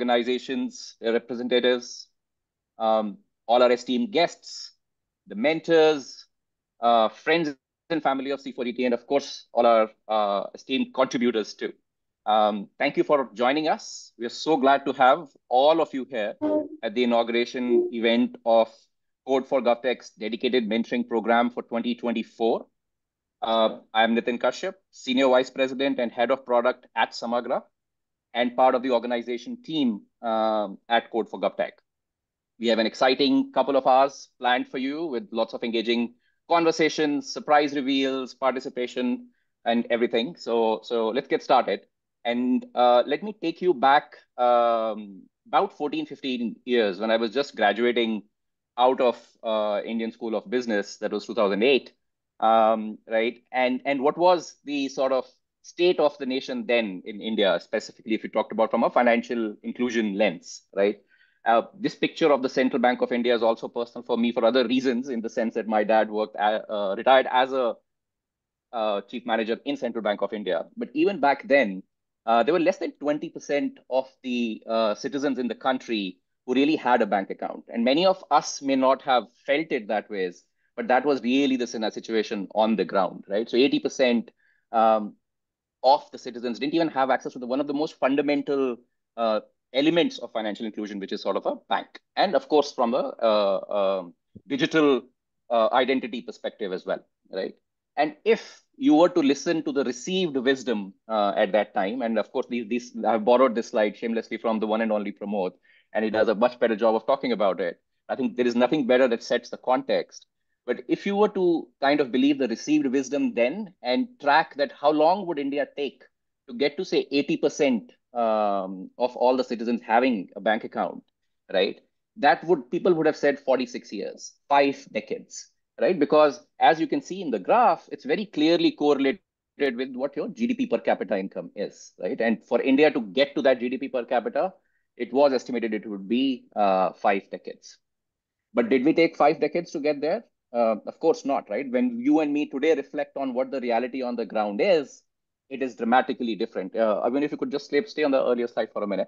organizations, their representatives, all our esteemed guests, the mentors, friends and family of C4ET, and of course, all our esteemed contributors too. Thank you for joining us. We are so glad to have all of you here at the inauguration event of Code for GovTech's dedicated mentoring program for 2024. I'm Nitin Kashyap, Senior Vice President and Head of Product at Samagra, and part of the organization team at Code for GovTech. We have an exciting couple of hours planned for you with lots of engaging conversations, surprise reveals, participation, and everything. So let's get started. And let me take you back about 14, 15 years when I was just graduating out of Indian School of Business. That was 2008, right? And what was the sort of state of the nation then in India, specifically if you talked about from a financial inclusion lens, right? This picture of the Central Bank of India is also personal for me for other reasons, in the sense that my dad retired as a chief manager in Central Bank of India. But even back then, there were less than 20% of the citizens in the country who really had a bank account. And many of us may not have felt it that way, but that was really the situation on the ground, right? So 80% of the citizens didn't even have access to one of the most fundamental elements of financial inclusion, which is sort of a bank. And of course, from a digital identity perspective as well, right? And if you were to listen to the received wisdom at that time, and of course, I've borrowed this slide shamelessly from the one and only Pramod, and he does a much better job of talking about it. I think there is nothing better that sets the context. But if you were to kind of believe the received wisdom then and track that, how long would India take to get to say 80% of all the citizens having a bank account, right? People would have said 46 years, 5 decades, right? Because as you can see in the graph, it's very clearly correlated with what your GDP per capita income is, right? And for India to get to that GDP per capita, it was estimated it would be 5 decades. But did we take 5 decades to get there? Of course not, right? When you and me today reflect on what the reality on the ground is, it is dramatically different. I mean, if you could just stay on the earlier slide for a minute.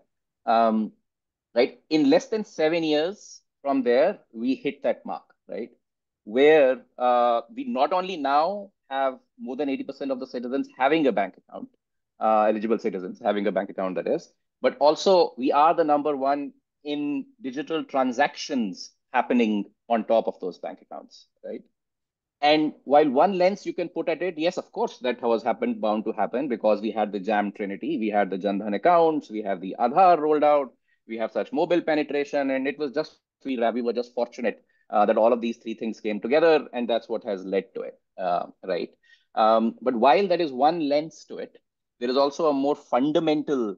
Right? In less than 7 years from there, we hit that mark, right? Where we not only now have more than 80% of the citizens having a bank account, eligible citizens having a bank account, that is, but also we are the number one in digital transactions happening on top of those bank accounts, right? And while one lens you can put at it, yes, of course, that was bound to happen because we had the Jam Trinity, we had the Jan Dhan accounts, we have the Aadhaar rolled out, we have such mobile penetration, and it was just, we were just fortunate that all of these three things came together, and that's what has led to it, right? But while there is one lens to it, there is also a more fundamental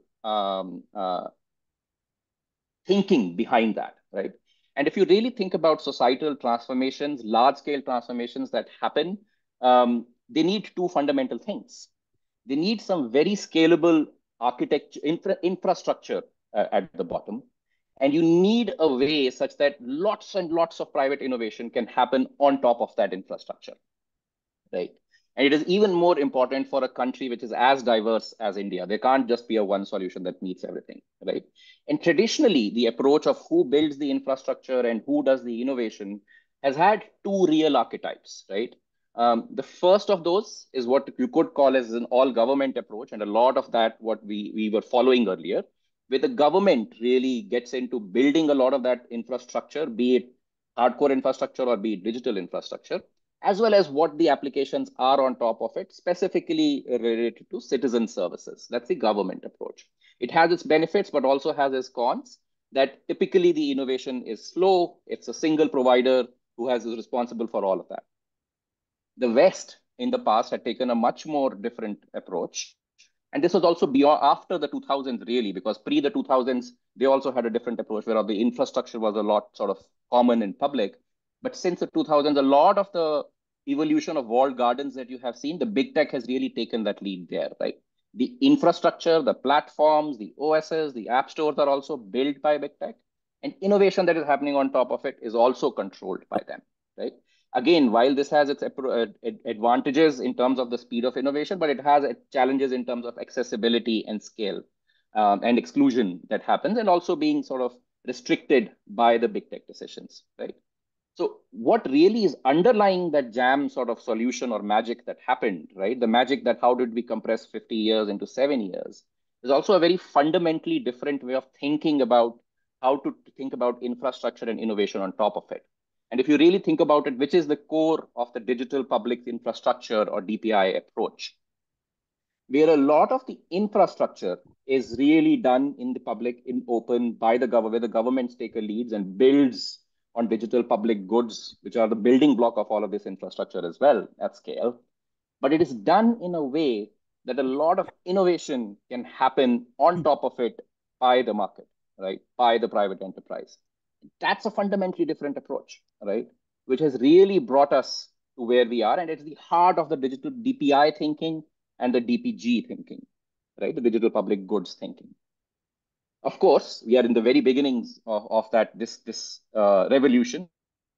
thinking behind that, right? And if you really think about societal transformations, large-scale transformations that happen, they need two fundamental things. They need some very scalable architecture, infrastructure at the bottom. And you need a way such that lots and lots of private innovation can happen on top of that infrastructure, right? And it is even more important for a country which is as diverse as India. There can't just be a one solution that meets everything, right? And traditionally, the approach of who builds the infrastructure and who does the innovation has had two real archetypes, right? The first of those is what you could call as an all-government approach, and a lot of that what we were following earlier, where the government really gets into building a lot of that infrastructure, be it hardcore infrastructure or be it digital infrastructure, as well as what the applications are on top of it, specifically related to citizen services. That's the government approach. It has its benefits, but also has its cons, that typically the innovation is slow. It's a single provider who is responsible for all of that. The West in the past had taken a much more different approach. And this was also beyond after the 2000s, really, because pre the 2000s, they also had a different approach where the infrastructure was a lot sort of common in public. But since the 2000s, a lot of the evolution of walled gardens that you have seen, the big tech has really taken that lead there, right? The infrastructure, the platforms, the OSs, the app stores are also built by big tech. And innovation that is happening on top of it is also controlled by them, right? Again, while this has its advantages in terms of the speed of innovation, but it has challenges in terms of accessibility and scale. and exclusion that happens, and also being sort of restricted by the big tech decisions, right? So what really is underlying that jam sort of solution or magic that happened, right? The magic that how did we compress 50 years into 7 years is also a very fundamentally different way of thinking about how to think about infrastructure and innovation on top of it. And if you really think about it, which is the core of the digital public infrastructure or DPI approach, where a lot of the infrastructure is really done in the public, in open by the government, where the governments take a leads and builds on digital public goods, which are the building block of all of this infrastructure as well at scale. But it is done in a way that a lot of innovation can happen on top of it by the market, right? By the private enterprise. That's a fundamentally different approach, right? Which has really brought us to where we are. And it's the heart of the digital DPI thinking and the DPG thinking, right? The digital public goods thinking. Of course, we are in the very beginnings of that this revolution.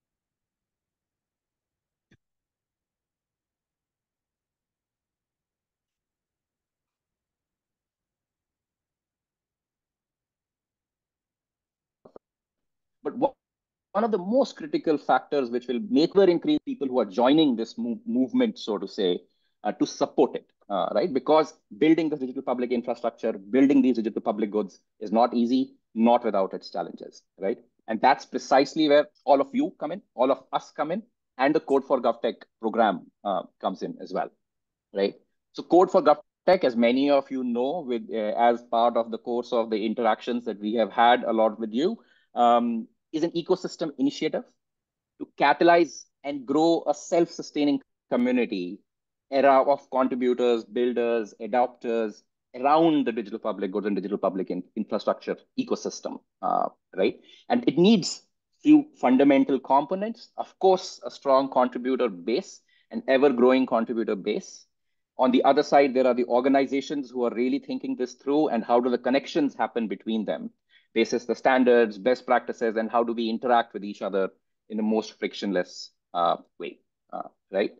But one of the most critical factors which will make or increase people who are joining this movement, so to say, to support it, right? Because building the digital public infrastructure, building these digital public goods is not easy, not without its challenges, right? And that's precisely where all of you come in, all of us come in, and the Code for GovTech program comes in as well, right? So Code for GovTech, as many of you know, with as part of the course of the interactions that we have had a lot with you, is an ecosystem initiative to catalyze and grow a self-sustaining community era of contributors, builders, adopters around the digital public goods and digital public infrastructure ecosystem, right? And it needs few fundamental components. Of course, a strong contributor base, an ever-growing contributor base. On the other side, there are the organizations who are really thinking this through and how do the connections happen between them, basis the standards, best practices, and how do we interact with each other in the most frictionless way, right?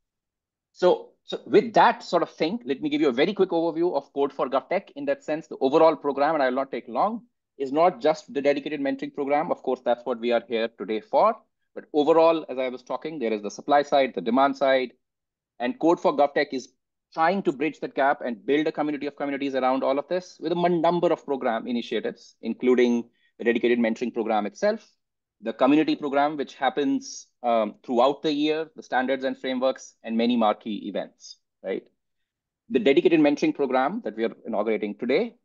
So with that sort of thing, let me give you a very quick overview of Code for GovTech. In that sense, the overall program, and I will not take long, is not just the dedicated mentoring program. Of course, that's what we are here today for. But overall, as I was talking, there is the supply side, the demand side, and Code for GovTech is trying to bridge that gap and build a community of communities around all of this with a number of program initiatives, including the dedicated mentoring program itself, the community program, which happens throughout the year, the standards and frameworks, and many marquee events, right? The dedicated mentoring program that we are inaugurating today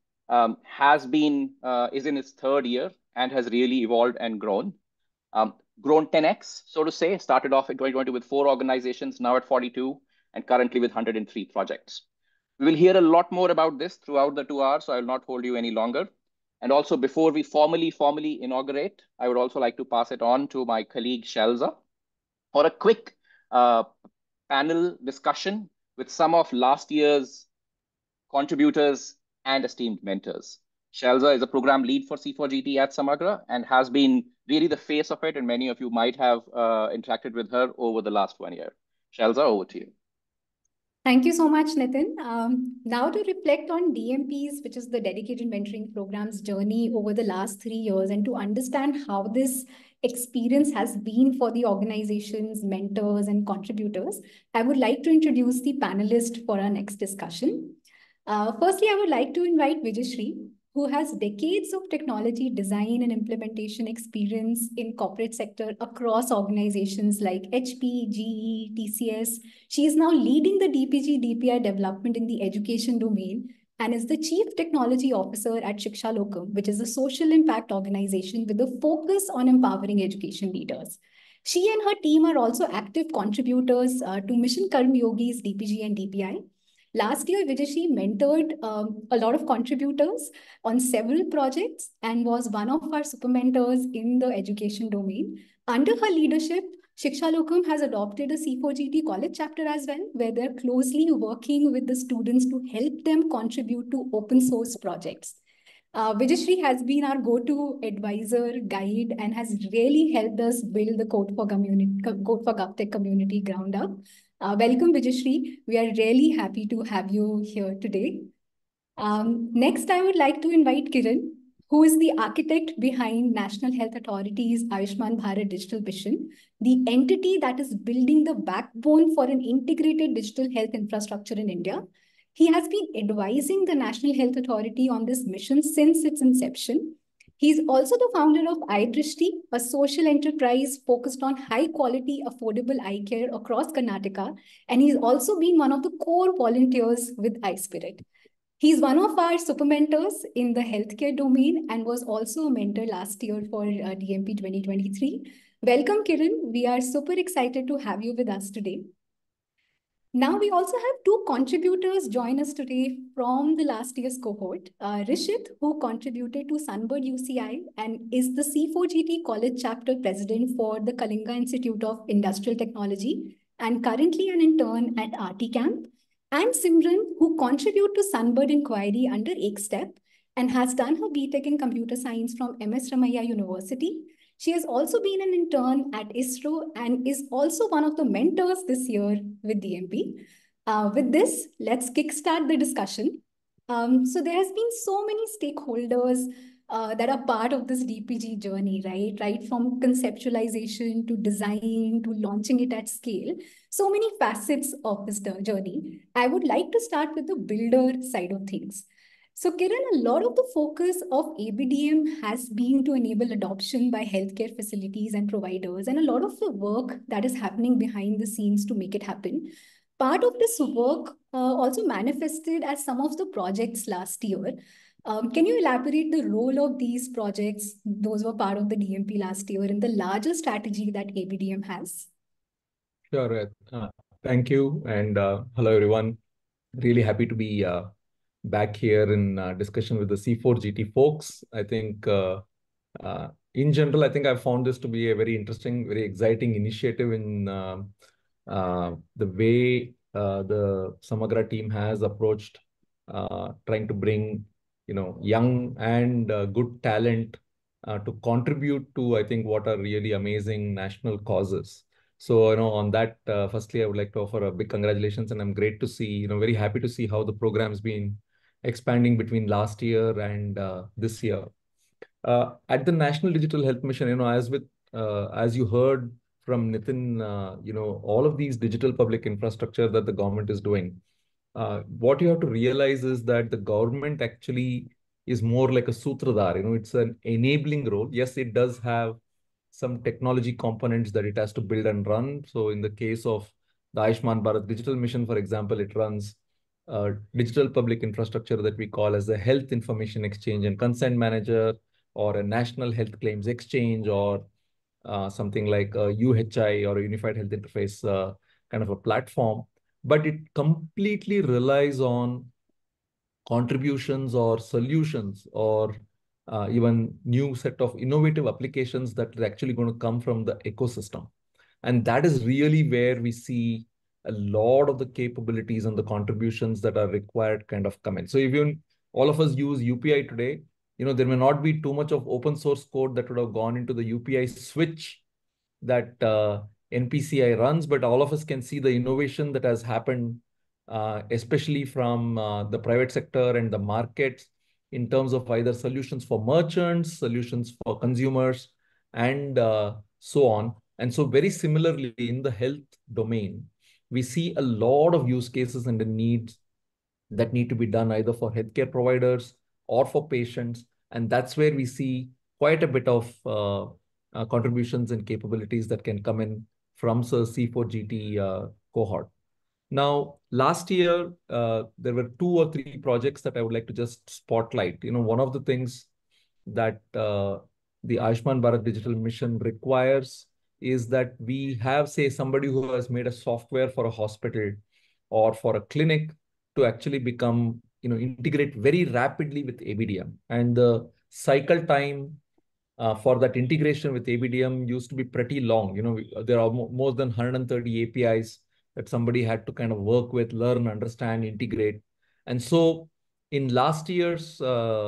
is in its third year and has really evolved and grown. Grown 10x, so to say, started off in 2020 with 4 organizations, now at 42, and currently with 103 projects. We will hear a lot more about this throughout the 2 hours, so I will not hold you any longer. And also, before we formally inaugurate, I would also like to pass it on to my colleague, Shelza, for a quick panel discussion with some of last year's contributors and esteemed mentors. Shelza is a program lead for C4GT at Samagra and has been really the face of it, and many of you might have interacted with her over the last 1 year. Shelza, over to you. Thank you so much, Nitin. Now to reflect on DMP's, which is the Dedicated Mentoring Program's journey over the last 3 years, and to understand how this experience has been for the organizations, mentors, and contributors, I would like to introduce the panelists for our next discussion. Firstly, I would like to invite Vijayashree, who has decades of technology design and implementation experience in corporate sector across organizations like HP, GE, TCS. She is now leading the DPG DPI development in the education domain and is the Chief Technology Officer at Shiksha Lokam, which is a social impact organization with a focus on empowering education leaders. She and her team are also active contributors to Mission Karma Yogi's DPG and DPI. Last year, Vijayashree mentored a lot of contributors on several projects and was one of our super mentors in the education domain. Under her leadership, Shiksha Lokam has adopted a C4GT college chapter as well, where they're closely working with the students to help them contribute to open source projects. Vijayashree has been our go-to advisor, guide, and has really helped us build the Code for GovTech community ground up. Welcome, Vijayashree. We are really happy to have you here today. Next, I would like to invite Kiran, who is the architect behind National Health Authority's Ayushman Bharat Digital Mission, the entity that is building the backbone for an integrated digital health infrastructure in India. He has been advising the National Health Authority on this mission since its inception. He's also the founder of iDrishti, a social enterprise focused on high quality, affordable eye care across Karnataka. And he's also been one of the core volunteers with iSpirit. He's one of our super mentors in the healthcare domain and was also a mentor last year for DMP 2023. Welcome, Kiran. We are super excited to have you with us today. Now, we also have two contributors join us today from the last year's cohort. Rishit, who contributed to Sunbird UCI and is the C4GT College Chapter President for the Kalinga Institute of Industrial Technology and currently an intern at RT Camp. And Simran, who contribute to Sunbird Inquiry under EkStep and has done her BTech in Computer Science from MS Ramaiah University. She has also been an intern at ISRO and is also one of the mentors this year with DMP. With this, let's kickstart the discussion. So there has been so many stakeholders that are part of this DPG journey, right? Right from conceptualization to design to launching it at scale. So many facets of this journey. I would like to start with the builder side of things. So, Kiran, a lot of the focus of ABDM has been to enable adoption by healthcare facilities and providers, and a lot of the work that is happening behind the scenes to make it happen. Part of this work also manifested as some of the projects last year. Can you elaborate the role of these projects? Those were part of the DMP last year in the larger strategy that ABDM has. Sure. Thank you. And hello, everyone. Really happy to be back here in discussion with the C4GT folks. I think in general, I think I found this to be a very interesting, very exciting initiative in the way the Samagra team has approached trying to bring, young and good talent to contribute to, I think, what are really amazing national causes. So, on that, firstly, I would like to offer a big congratulations, and I'm great to see, very happy to see how the program's been expanding between last year and this year. At the National Digital Health Mission, as you heard from Nitin, all of these digital public infrastructure that the government is doing, what you have to realize is that the government actually is more like a sutradhar. It's an enabling role. Yes, it does have some technology components that it has to build and run. So in the case of the Ayushman Bharat Digital Mission, for example, it runs digital public infrastructure that we call as a health information exchange and consent manager, or a national health claims exchange, or something like a UHI or a unified health interface kind of a platform. But it completely relies on contributions or solutions or even new set of innovative applications that are actually going to come from the ecosystem. And that is really where we see a lot of the capabilities and the contributions that are required kind of come in. So even all of us use UPI today, there may not be too much of open source code that would have gone into the UPI switch that NPCI runs, but all of us can see the innovation that has happened, especially from the private sector and the markets, in terms of either solutions for merchants, solutions for consumers, and so on. And so very similarly in the health domain, we see a lot of use cases and the needs that need to be done either for healthcare providers or for patients. And that's where we see quite a bit of contributions and capabilities that can come in from the C4GT cohort. Now, last year, there were 2 or 3 projects that I would like to just spotlight. One of the things that the Ayushman Bharat Digital Mission requires is that we have, say, somebody who has made a software for a hospital or for a clinic to actually become, integrate very rapidly with ABDM. And the cycle time for that integration with ABDM used to be pretty long. There are more than 130 APIs that somebody had to kind of work with, learn, understand, integrate. And so in last year's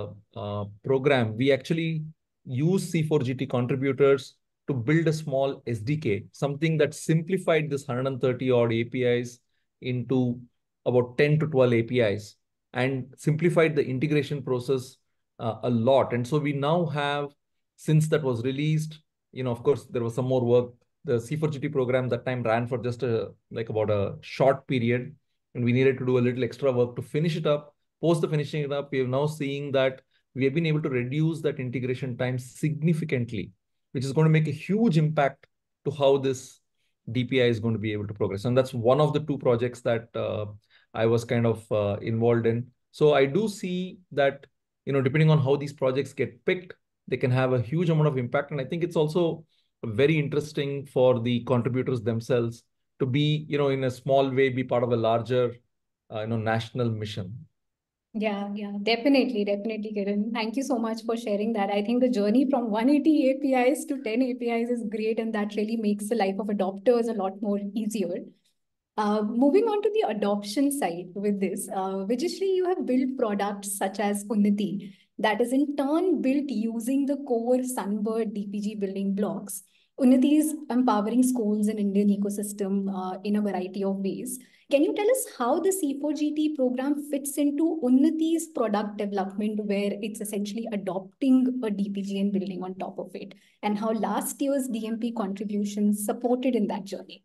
program, we actually used C4GT contributors to build a small SDK, something that simplified this 130 odd APIs into about 10 to 12 APIs and simplified the integration process a lot. And so we now have, since that was released, of course, there was some more work. The C4GT program that time ran for just about a short period, and we needed to do a little extra work to finish it up. Post the finishing it up, we are now seeing that we have been able to reduce that integration time significantly, which is going to make a huge impact to how this DPI is going to be able to progress. And that's one of the two projects that I was kind of involved in. So I do see that, depending on how these projects get picked, they can have a huge amount of impact. And I think it's also very interesting for the contributors themselves to be, in a small way, be part of a larger, national mission. Yeah, definitely, Kiran. Thank you so much for sharing that. I think the journey from 180 APIs to 10 APIs is great, and that really makes the life of adopters a lot more easier. Moving on to the adoption side with this, Vijayashree, you have built products such as Unnati that is in turn built using the core Sunbird DPG building blocks. Unnati is empowering schools in Indian ecosystem in a variety of ways. Can you tell us how the C4GT program fits into Unnati's product development, where it's essentially adopting a DPG and building on top of it, and how last year's DMP contributions supported in that journey?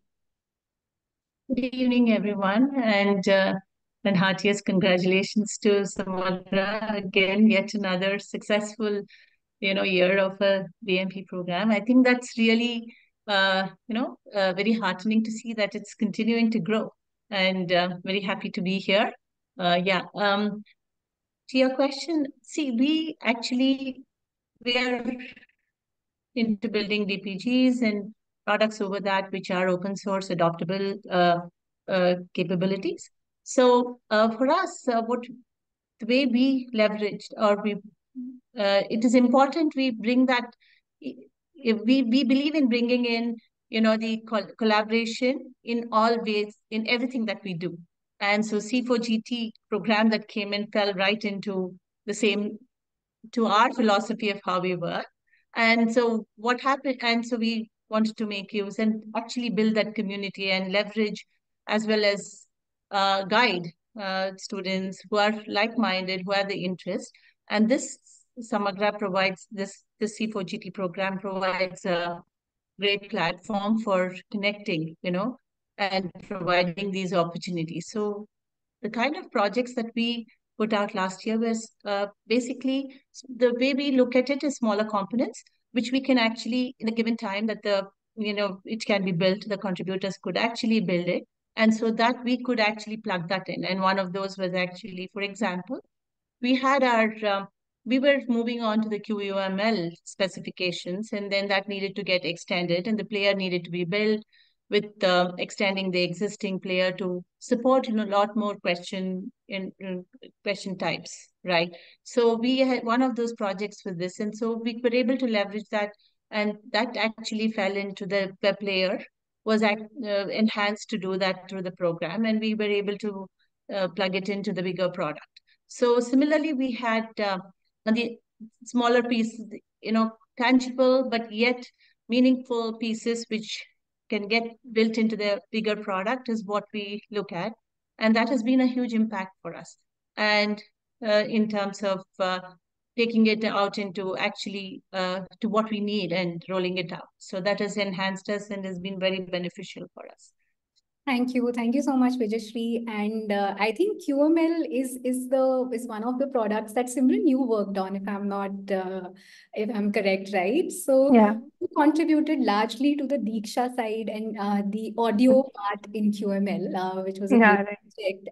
Good evening, everyone, and heartiest congratulations to Samudra. Again, yet another successful, year of a DMP program. I think that's really, very heartening to see that it's continuing to grow, and very happy to be here. To your question, see, we are into building DPGs and products over that which are open source adoptable capabilities. So for us, the way we leveraged it is important we bring that. We believe in bringing in the collaboration in all ways in everything that we do. And so C4GT program that came in fell right into the same to our philosophy of how we work. And so what happened, and so we wanted to make use and actually build that community and leverage as well as guide students who are like-minded, who have the interest. And this Samagra provides, the C4GT program provides a great platform for connecting, and providing these opportunities. So the kind of projects that we put out last year was basically, the way we look at it is smaller components, which we can actually, in a given time that it can be built, the contributors could actually build it. And so that we could actually plug that in. And one of those was actually, for example, we were moving on to the QUML specifications, and then that needed to get extended, and the player needed to be built with extending the existing player to support a lot more question types, right? So we had one of those projects with this, and so we were able to leverage that, and that actually fell into the player was enhanced to do that through the program, and we were able to plug it into the bigger product. So similarly, we had the smaller pieces, tangible but yet meaningful pieces which can get built into the bigger product is what we look at. And that has been a huge impact for us. And in terms of taking it out into actually to what we need and rolling it out. So that has enhanced us and has been very beneficial for us. Thank you so much, Vijayashree. And I think QML is one of the products that Simran you worked on, if I'm correct, right? So yeah, you contributed largely to the Diksha side and the audio part in QML, which was a great project.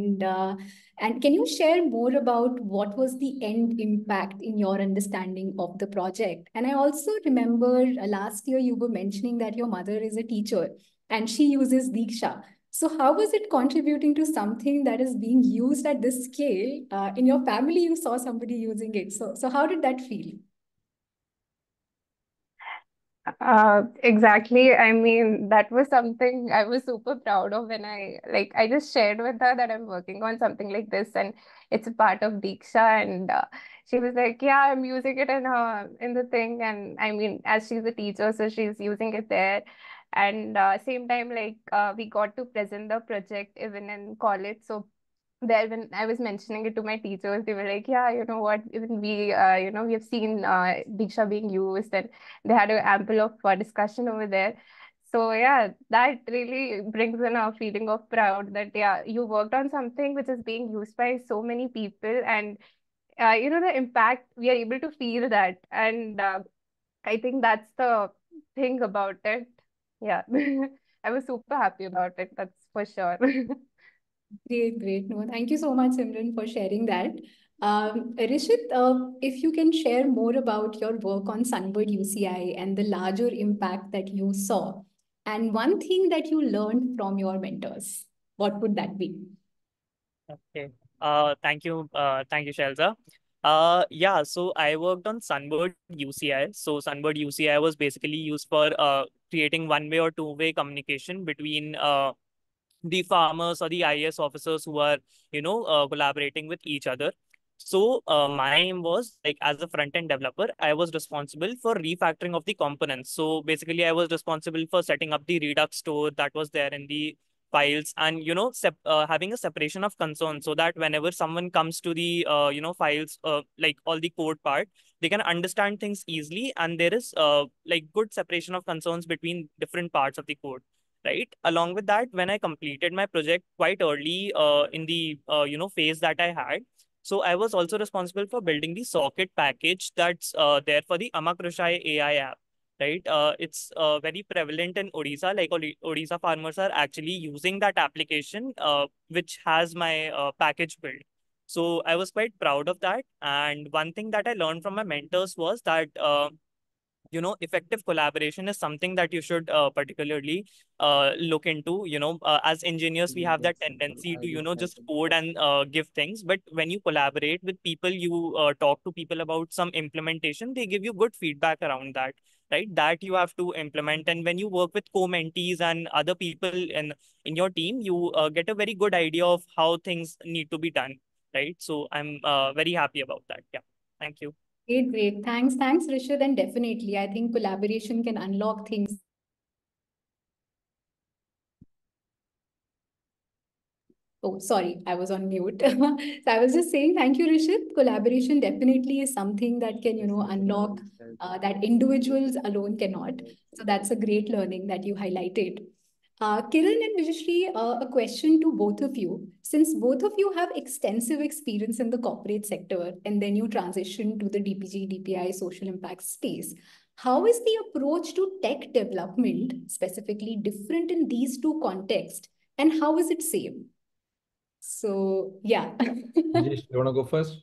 And can you share more about what was the end impact in your understanding of the project? And I also remember last year you were mentioning that your mother is a teacher and she uses Diksha. So how was it contributing to something that is being used at this scale? In your family, you saw somebody using it. So how did that feel? Exactly. I mean, that was something I was super proud of when I just shared with her that I'm working on something like this and it's a part of Diksha. And she was like, yeah, I'm using it in the thing. And I mean, as she's a teacher, so she's using it there. And same time, we got to present the project even in college. So there when I was mentioning it to my teachers, they were like, yeah, you know what, even we, we have seen Diksha being used, and they had an ample of discussion over there. So yeah, that really brings in a feeling of proud that, yeah, you worked on something which is being used by so many people, and the impact, we are able to feel that. And I think that's the thing about it. Yeah. I was super happy about it, that's for sure. Great, great. No, thank you so much, Simran, for sharing that. Rishit, if you can share more about your work on Sunbird UCI and the larger impact that you saw, and one thing that you learned from your mentors, what would that be? Okay. Thank you, Shelza. Yeah, so I worked on Sunbird UCI. So Sunbird UCI was basically used for creating one-way or two-way communication between the farmers or the IAS officers who are, collaborating with each other. So my aim was, like, as a front-end developer, I was responsible for refactoring of the components. So basically, I was responsible for setting up the Redux store that was there in the files, and having a separation of concern, so that whenever someone comes to the files, like all the code part, they can understand things easily, and there is like good separation of concerns between different parts of the code, right? Along with that, when I completed my project quite early in the phase that I had, so I was also responsible for building the socket package that's there for the Amakrushai AI app, right? It's very prevalent in Odisha. Like Odisha farmers are actually using that application, which has my package built. So I was quite proud of that. And one thing that I learned from my mentors was that effective collaboration is something that you should particularly look into. As engineers, we have that tendency to just code and give things, but when you collaborate with people, you talk to people about some implementation, they give you good feedback around that, right? That you have to implement. And when you work with co-mentees and other people in your team, you get a very good idea of how things need to be done, right? So I'm very happy about that. Yeah, thank you. Great, great. Thanks, Rishit. And definitely, I think collaboration can unlock things. Oh, sorry, I was on mute. So I was just saying, thank you, Rishit. Collaboration definitely is something that can, unlock that individuals alone cannot. So that's a great learning that you highlighted. Kiran and Vijayashree, a question to both of you. Since both of you have extensive experience in the corporate sector and then you transition to the DPG, DPI social impact space, how is the approach to tech development specifically different in these two contexts, and how is it same? So, yeah. Rajesh, you want to go first?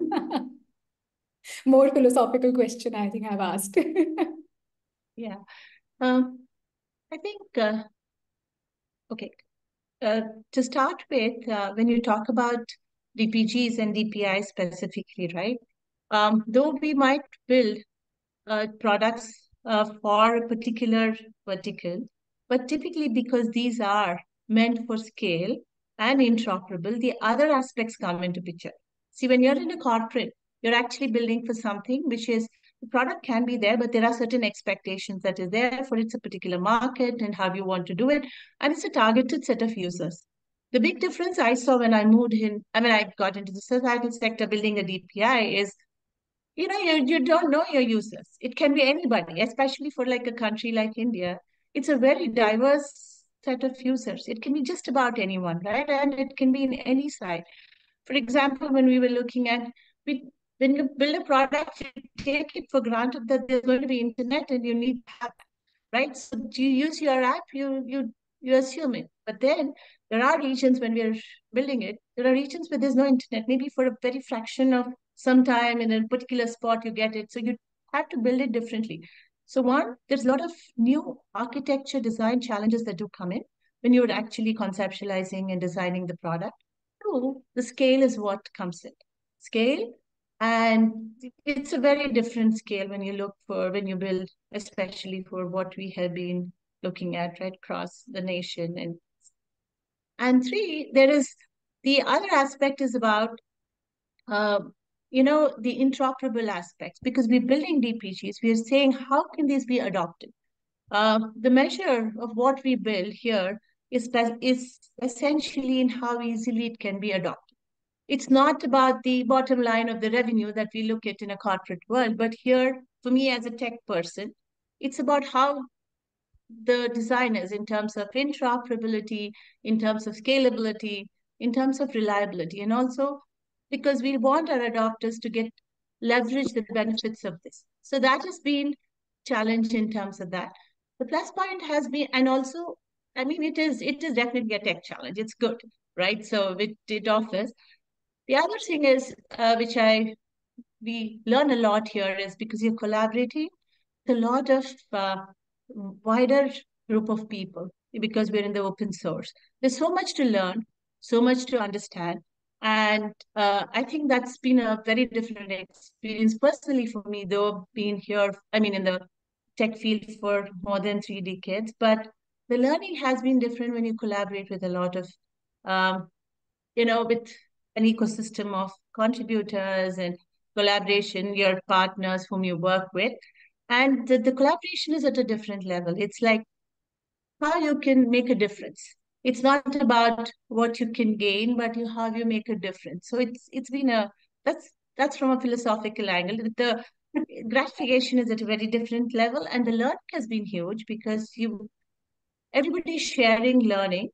More philosophical question, I think I've asked. Yeah. I think, okay. To start with, when you talk about DPGs and DPI specifically, right? Though we might build products for a particular vertical, but typically because these are meant for scale and interoperable, the other aspects come into picture. See, when you're in a corporate, you're actually building for something which is, the product can be there, but there are certain expectations that is there for it's a particular market and how you want to do it, and it's a targeted set of users. The big difference I saw when I moved in, I got into the societal sector building a DPI is, you don't know your users. It can be anybody, especially for like a country like India. It's a very diverse set of users. It can be just about anyone, right? And it can be in any side. For example, when we were looking at, when you build a product, you take it for granted that there's going to be internet and you need app, right? So you use your app, you assume it. But then there are regions when we're building it, there are regions where there's no internet, maybe for a very fraction of some time in a particular spot you get it. So you have to build it differently. So one, there's a lot of new architecture design challenges that do come in when you're actually conceptualizing and designing the product. Two, the scale is what comes in. Scale, and it's a very different scale when you build, especially for what we have been looking at right across the nation. And three, there is the other aspect is about the interoperable aspects, because we're building DPGs. We are saying, how can these be adopted? The measure of what we build here is essentially in how easily it can be adopted. it's not about the bottom line of the revenue that we look at in a corporate world, but here, for me as a tech person, it's about how the designers, in terms of interoperability, in terms of scalability, in terms of reliability, and also because we want our adopters to get leverage the benefits of this. So that has been challenged in terms of that. The plus point has been, and also, I mean, it is definitely a tech challenge. It's good, right? So it offers. The other thing is, which we learn a lot here, is because you're collaborating with a lot of wider group of people, because we're in the open source. There's so much to learn, so much to understand. And I think that's been a very different experience personally for me, though being here, I mean, in the tech field for more than 3 decades. But the learning has been different when you collaborate with a lot of, with an ecosystem of contributors and collaboration, your partners whom you work with. And the collaboration is at a different level. It's like how you can make a difference. It's not about what you can gain, but how you make a difference. So it's been that's from a philosophical angle. The gratification is at a very different level, and the learning has been huge because everybody's sharing learning,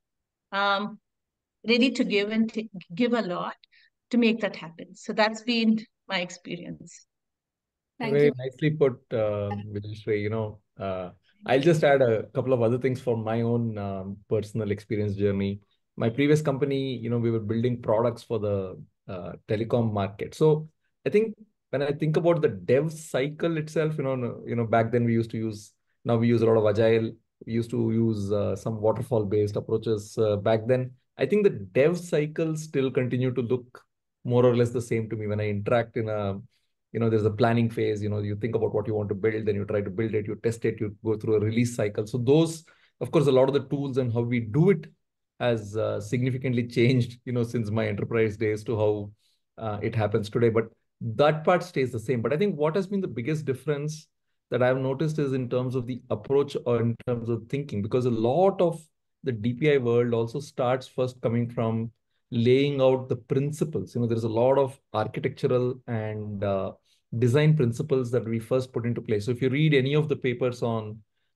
ready to give and give a lot to make that happen. So that's been my experience. Thank Very you. nicely put, Vijayashree. I'll just add a couple of other things from my own personal experience journey. My previous company, we were building products for the telecom market. So I think when I think about the dev cycle itself, back then we used to use, now we use a lot of agile. We used to use some waterfall-based approaches back then. I think the dev cycles still continue to look more or less the same to me when I interact in a there's a planning phase. You think about what you want to build, then you try to build it, you test it, you go through a release cycle. So those, of course, a lot of the tools and how we do it has significantly changed, since my enterprise days to how it happens today. But that part stays the same. But I think what has been the biggest difference that I've noticed is in terms of the approach or in terms of thinking, because a lot of the DPI world also starts first coming from laying out the principles. There's a lot of architectural and design principles that we first put into place. So if you read any of the papers on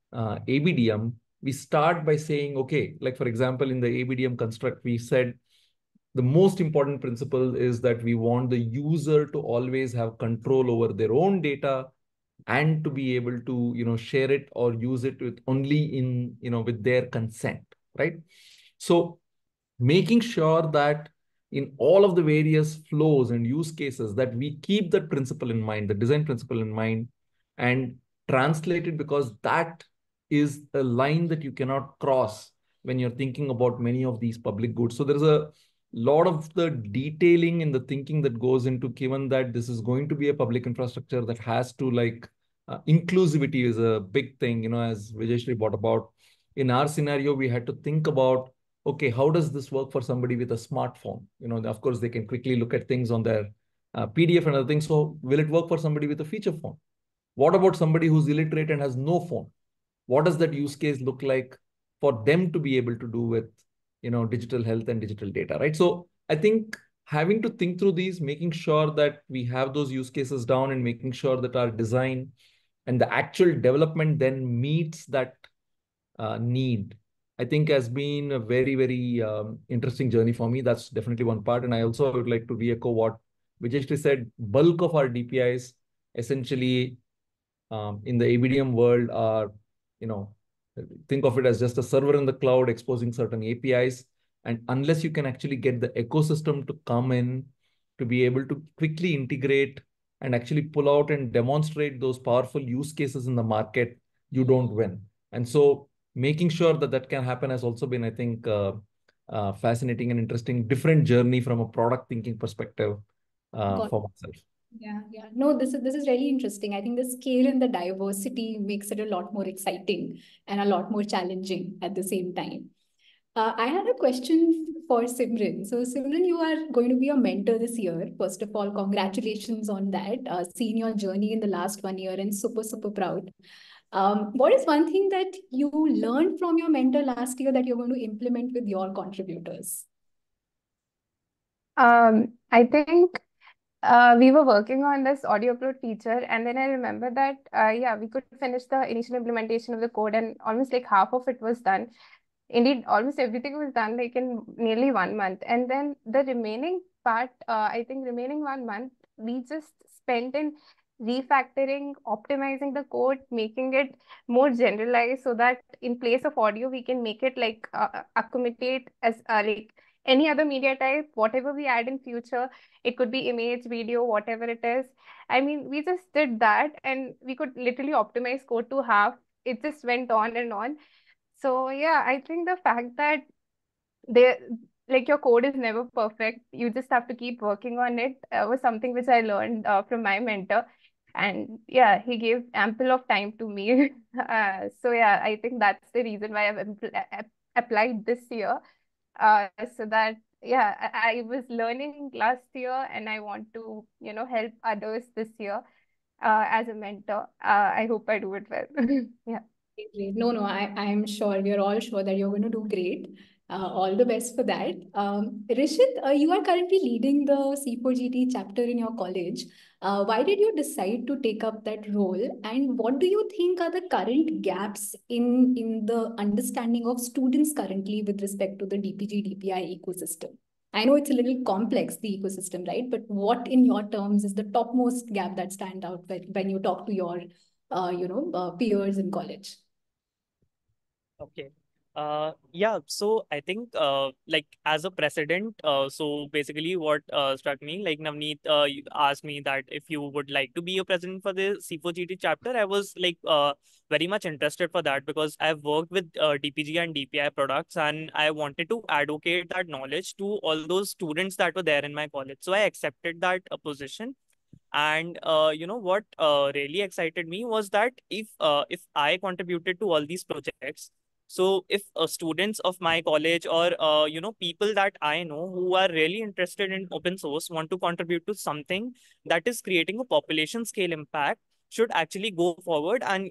ABDM, we start by saying, okay, like for example, in the ABDM construct, we said the most important principle is that we want the user to always have control over their own data and to be able to, share it or use it with only in, with their consent, right? So making sure that in all of the various flows and use cases that we keep that principle in mind, the design principle in mind, and translate it, because that is a line that you cannot cross when you're thinking about many of these public goods. So there's a lot of the detailing and the thinking that goes into, given that this is going to be a public infrastructure that has to inclusivity is a big thing, as Vijayashree brought about. In our scenario, we had to think about, okay, how does this work for somebody with a smartphone? Of course, they can quickly look at things on their PDF and other things. So will it work for somebody with a feature phone? What about somebody who's illiterate and has no phone? What does that use case look like for them to be able to do with, digital health and digital data, right? So I think having to think through these, making sure that we have those use cases down and making sure that our design and the actual development then meets that need, I think has been a very, very interesting journey for me. That's definitely one part. And I also would like to re-echo what Vijayashree said. Bulk of our DPIs essentially in the ABDM world are, think of it as just a server in the cloud exposing certain APIs. And unless you can actually get the ecosystem to come in to be able to quickly integrate and actually pull out and demonstrate those powerful use cases in the market, you don't win. And so making sure that that can happen has also been, I think, fascinating and interesting, different journey from a product thinking perspective for myself. Yeah. No, this is really interesting. I think the scale and the diversity makes it a lot more exciting and a lot more challenging at the same time. I had a question for Simran. So Simran, you are going to be a mentor this year. First of all, congratulations on that. Seeing your journey in the last 1 year and super, super proud. What is one thing that you learned from your mentor last year that you're going to implement with your contributors? I think we were working on this audio upload feature, and then I remember that yeah, we could finish the initial implementation of the code, and almost like half of it was done. Indeed, almost everything was done like in nearly 1 month, and then the remaining part, I think remaining 1 month, we just spent in refactoring, optimizing the code, making it more generalized so that in place of audio, we can make it like accommodate as like any other media type, whatever we add in future. It could be image, video, whatever it is. I mean, we just did that, and we could literally optimize code to half. It just went on and on. So yeah, I think the fact that they like your code is never perfect, you just have to keep working on it, was something which I learned from my mentor. And yeah, he gave ample of time to me. So yeah, I think that's the reason why I've applied this year. So that yeah, I was learning last year, and I want to, help others this year as a mentor. I hope I do it well. Yeah. Great. No, no, I am sure, we are all sure that you're going to do great. All the best for that. Rishit, you are currently leading the C4GT chapter in your college. Why did you decide to take up that role? And what do you think are the current gaps in the understanding of students currently with respect to the DPG, DPI ecosystem? I know it's a little complex, the ecosystem, right? But what, in your terms, is the topmost gap that stand out when you talk to your, peers in college? Okay. Yeah, so I think like as a precedent, so basically what struck me, like Navneet you asked me that if you would like to be a president for the C4GT chapter, I was like very much interested for that because I've worked with DPG and DPI products, and I wanted to advocate that knowledge to all those students that were there in my college. So I accepted that position. And you know what really excited me was that if I contributed to all these projects, so if students of my college or people that I know who are really interested in open source want to contribute to something that is creating a population scale impact, should actually go forward and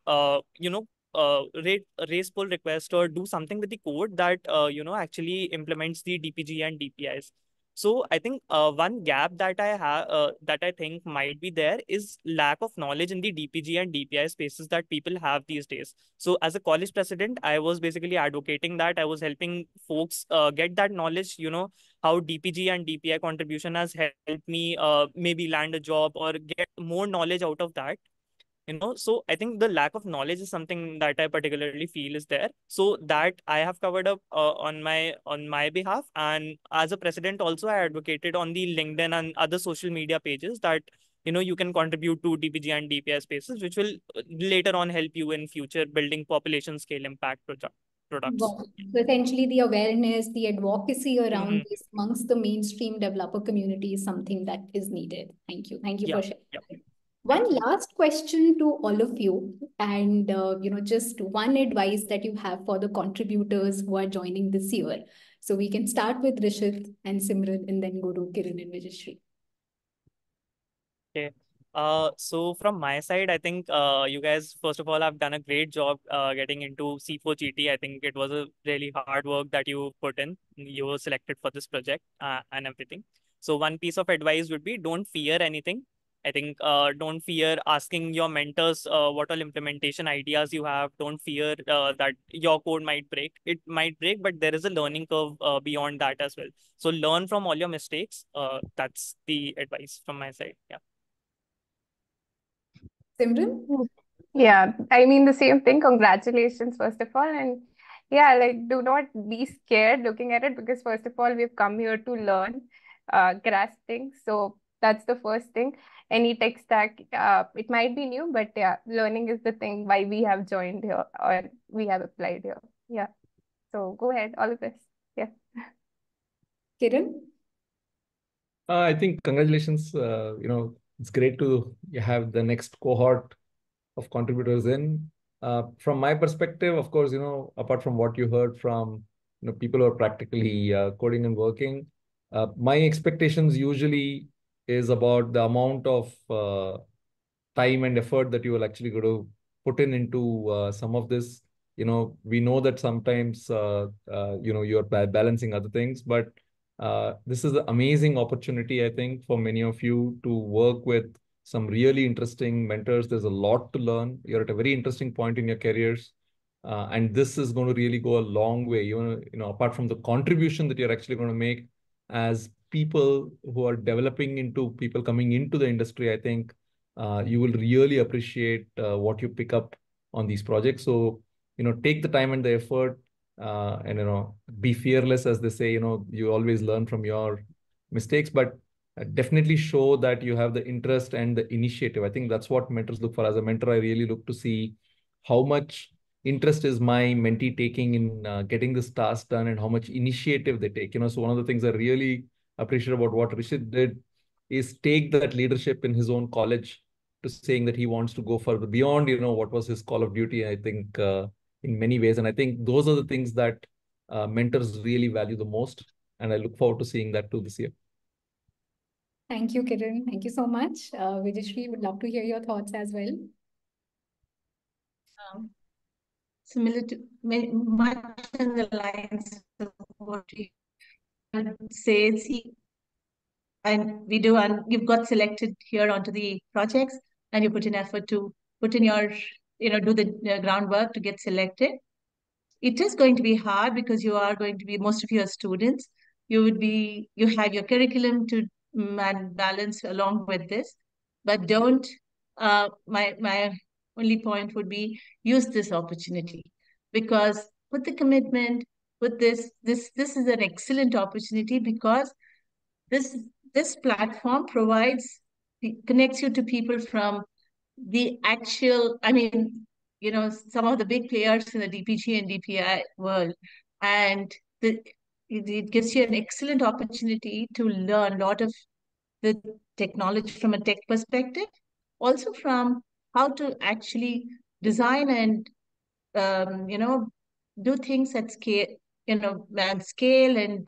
raise pull request or do something with the code that actually implements the DPG and DPIs. So I think one gap that I have that I think might be there is lack of knowledge in the DPG and DPI spaces that people have these days. So as a college president, I was basically advocating that. I was helping folks get that knowledge, how DPG and DPI contribution has helped me maybe land a job or get more knowledge out of that. So I think the lack of knowledge is something that I particularly feel is there, so that I have covered up on my behalf. And as a president also, I advocated on the LinkedIn and other social media pages that you can contribute to DPG and DPI spaces, which will later on help you in future building population scale impact products. Got it. So essentially, the awareness, the advocacy around Mhm. this amongst the mainstream developer community is something that is needed. Thank you. Thank you Yeah, for sharing. yeah. One Thank you. last question to all of you, and just one advice that you have for the contributors who are joining this year. So we can start with Rishit and Simran, and then go to Kiran and Vijayashree. Okay. So from my side, I think you guys, first of all, have done a great job getting into C4GT. I think it was a really hard work that you put in. You were selected for this project and everything. So one piece of advice would be don't fear anything. I think don't fear asking your mentors what all implementation ideas you have. Don't fear that your code might break. It might break, but there is a learning curve beyond that as well. So learn from all your mistakes. That's the advice from my side. Yeah. Simran? Mm. Yeah, I mean the same thing. Congratulations, first of all. And yeah, like do not be scared looking at it because first of all, we've come here to learn, grasp things. So that's the first thing. Any tech stack, it might be new, but yeah, learning is the thing why we have joined here or we have applied here. Yeah. So go ahead, all the best. Yeah. Kiran? I think congratulations. It's great to have the next cohort of contributors in. From my perspective, of course, apart from what you heard from people who are practically coding and working, my expectations usually is about the amount of time and effort that you will actually go to put into some of this. We know that sometimes you're balancing other things, but This is an amazing opportunity, I think, for many of you to work with some really interesting mentors. There's a lot to learn. You're at a very interesting point in your careers. And this is going to really go a long way, apart from the contribution that you're actually going to make as people who are developing into people coming into the industry. I think you will really appreciate what you pick up on these projects. So, take the time and the effort and, be fearless, as they say. You always learn from your mistakes, but definitely show that you have the interest and the initiative. I think that's what mentors look for. As a mentor, I really look to see how much interest is my mentee taking in getting this task done and how much initiative they take. So one of the things I really appreciate about what Rishit did is take that leadership in his own college to saying that he wants to go further beyond, what was his call of duty, I think, in many ways. And I think those are the things that mentors really value the most. And I look forward to seeing that too this year. Thank you, Kiran. Thank you so much. Vijayashree, would love to hear your thoughts as well. Similar to much in the lines of what you say, see, and we do, and you've got selected here onto the projects, and you put in effort to put in your, do the groundwork to get selected. It is going to be hard because you are going to be, most of your students, you have your curriculum to balance along with this, but don't, my only point would be use this opportunity, because with the commitment, with this is an excellent opportunity, because this platform connects you to people from the actual, some of the big players in the DPG and DPI world. And it gives you an excellent opportunity to learn a lot of the technology from a tech perspective, also from how to actually design and, do things at scale, scale and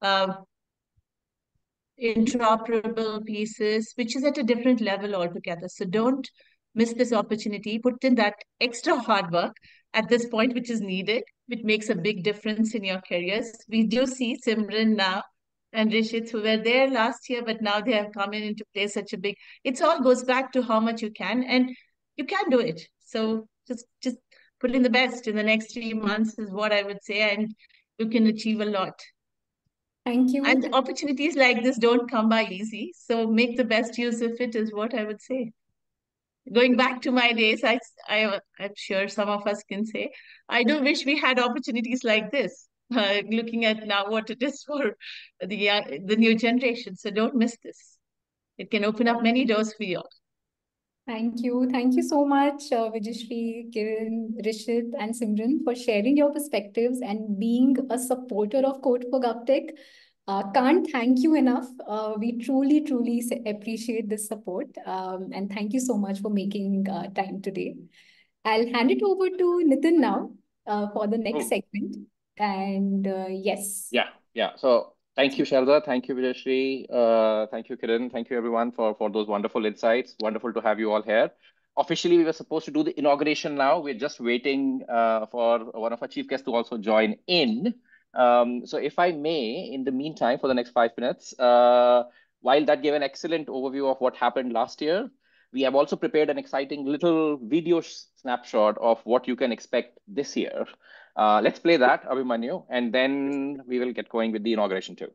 interoperable pieces, which is at a different level altogether. So don't miss this opportunity. Put in that extra hard work at this point, which is needed, which makes a big difference in your careers. We do see Simran now and Rishit, who were there last year, but now they have come into play such a big, it all goes back to how much you can, and you can do it. So just put in the best in the next 3 months is what I would say, and you can achieve a lot. Thank you. And opportunities like this don't come by easy. So make the best use of it is what I would say. Going back to my days, I'm sure some of us can say, I do wish we had opportunities like this, looking at now what it is for the new generation. So don't miss this. It can open up many doors for you all. Thank you. Thank you so much, Vijayashree, Kiran, Rishit, and Simran, for sharing your perspectives and being a supporter of Code for GovTech. Can't thank you enough. We truly, truly appreciate this support. And thank you so much for making time today. I'll hand it over to Nitin now for the next segment. And yes. Yeah. So thank you, Shelza. Thank you, Vijayashree. Thank you, Kiran. Thank you, everyone, for those wonderful insights. Wonderful to have you all here. Officially, we were supposed to do the inauguration now. We're just waiting for one of our chief guests to also join in. So if I may, in the meantime, for the next 5 minutes, while that gave an excellent overview of what happened last year, we have also prepared an exciting little video snapshot of what you can expect this year. Let's play that, Abhimanyu, and then we will get going with the inauguration too.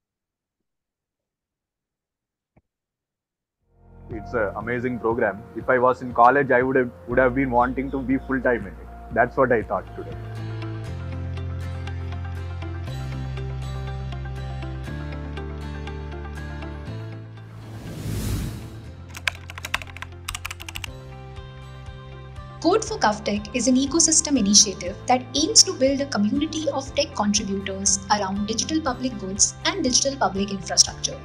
It's an amazing program. If I was in college, I would have been wanting to be full-time in it. That's what I thought today. Code for GovTech is an ecosystem initiative that aims to build a community of tech contributors around digital public goods and digital public infrastructure.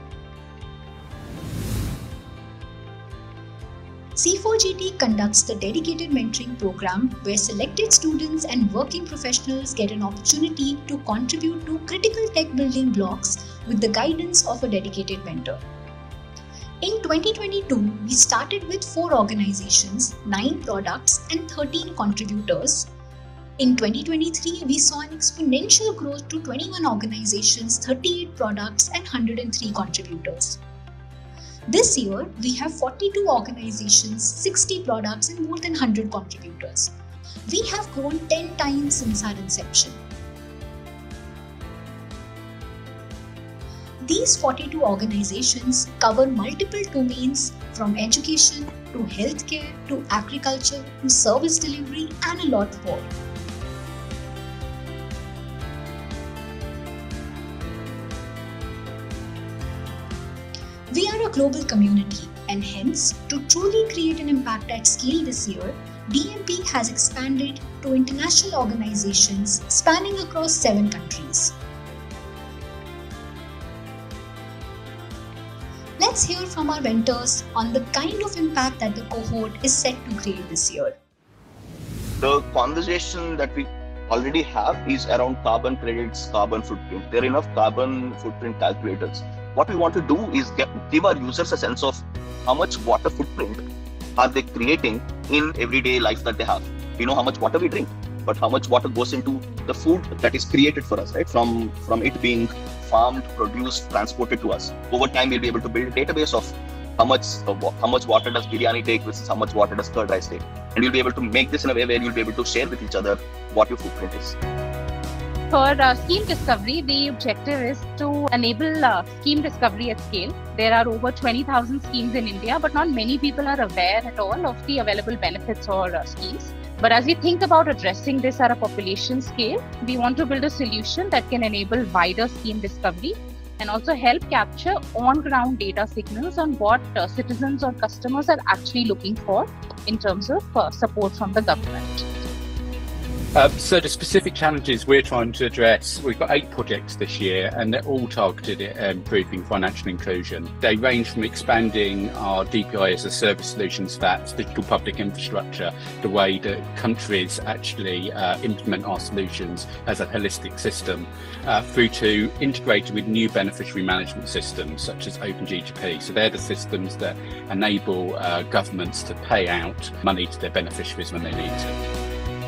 C4GT conducts the dedicated mentoring program where selected students and working professionals get an opportunity to contribute to critical tech building blocks with the guidance of a dedicated mentor. In 2022, we started with 4 organizations, 9 products, and 13 contributors. In 2023, we saw an exponential growth to 21 organizations, 38 products, and 103 contributors. This year, we have 42 organizations, 60 products, and more than 100 contributors. We have grown 10 times since our inception. These 42 organizations cover multiple domains from education to healthcare to agriculture to service delivery and a lot more. We are a global community, and hence, to truly create an impact at scale this year, DMP has expanded to international organizations spanning across 7 countries. Let's hear from our mentors on the kind of impact that the cohort is set to create this year. The conversation that we already have is around carbon credits, carbon footprint. There are enough carbon footprint calculators. What we want to do is give our users a sense of how much water footprint are they creating in everyday life that they have. We know how much water we drink, but how much water goes into the food that is created for us, right? From it being farmed, produced, transported to us. Over time, we'll be able to build a database of how much water does biryani take versus how much water does curd rice take. And you'll be able to make this in a way where you'll be able to share with each other what your footprint is. For scheme discovery, the objective is to enable scheme discovery at scale. There are over 20,000 schemes in India, but not many people are aware at all of the available benefits or schemes. But as we think about addressing this at a population scale, we want to build a solution that can enable wider scheme discovery and also help capture on-ground data signals on what citizens or customers are actually looking for in terms of support from the government. So the specific challenges we're trying to address, we've got 8 projects this year and they're all targeted at improving financial inclusion. They range from expanding our DPI as a service solutions, that's digital public infrastructure, the way that countries actually implement our solutions as a holistic system, through to integrating with new beneficiary management systems such as OpenGTP. So they're the systems that enable governments to pay out money to their beneficiaries when they need to.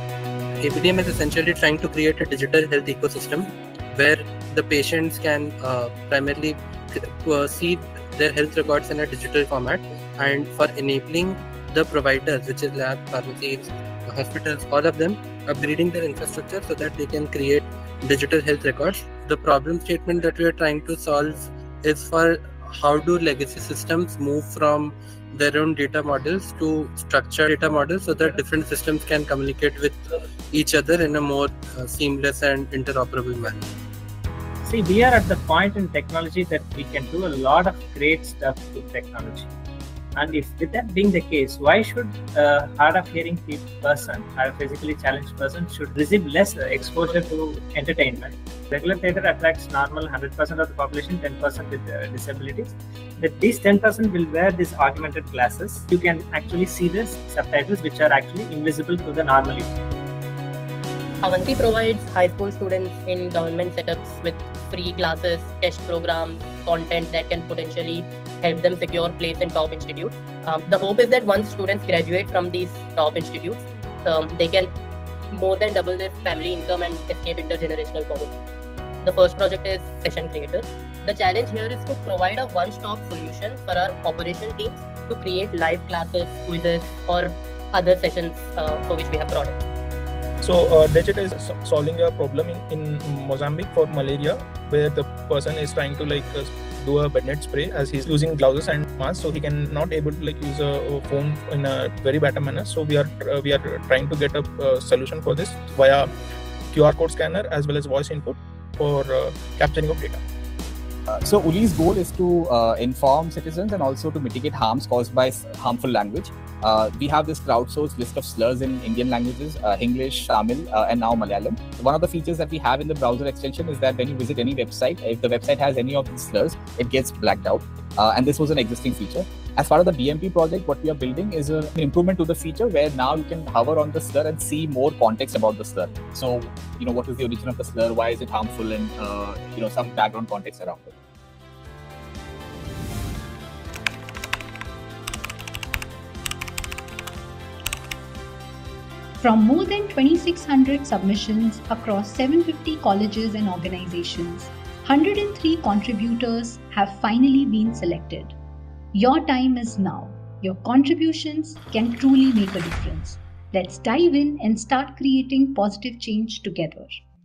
APDM is essentially trying to create a digital health ecosystem where the patients can primarily see their health records in a digital format, and for enabling the providers, which is labs, pharmacies, hospitals, all of them, upgrading their infrastructure so that they can create digital health records. The problem statement that we are trying to solve is for how do legacy systems move from their own data models to structured data models so that different systems can communicate with each other in a more seamless and interoperable manner. See, we are at the point in technology that we can do a lot of great stuff with technology. And if with that being the case, why should a hard of hearing person, a physically challenged person should receive less exposure to entertainment? Regular theatre attracts normal 100% of the population, 10% with disabilities. But these 10% will wear these augmented glasses. You can actually see the subtitles which are actually invisible to the normal user. Avanti provides high school students in government setups with free classes, test programs, content that can potentially help them secure place in top institutes. The hope is that once students graduate from these top institutes, they can more than double their family income and escape intergenerational poverty. The first project is Session Creator. The challenge here is to provide a one-stop solution for our operation teams to create live classes, quizzes, or other sessions for which we have products. So Digit is solving a problem in Mozambique for malaria, where the person is trying to do a bed net spray as he's using gloves and mask, so he can not able to use a phone in a very better manner. So we are trying to get a solution for this via QR code scanner as well as voice input for capturing of data. So Uli's goal is to inform citizens and also to mitigate harms caused by harmful language. We have this crowdsourced list of slurs in Indian languages, English, Tamil, and now Malayalam. One of the features that we have in the browser extension is that when you visit any website, if the website has any of these slurs, it gets blacked out. And this was an existing feature. As part of the DMP project, what we are building is an improvement to the feature where now you can hover on the slur and see more context about the slur. So, what is the origin of the slur, why is it harmful, and some background context around it. From more than 2,600 submissions across 750 colleges and organizations, 103 contributors have finally been selected. Your time is now. Your contributions can truly make a difference. Let's dive in and start creating positive change together.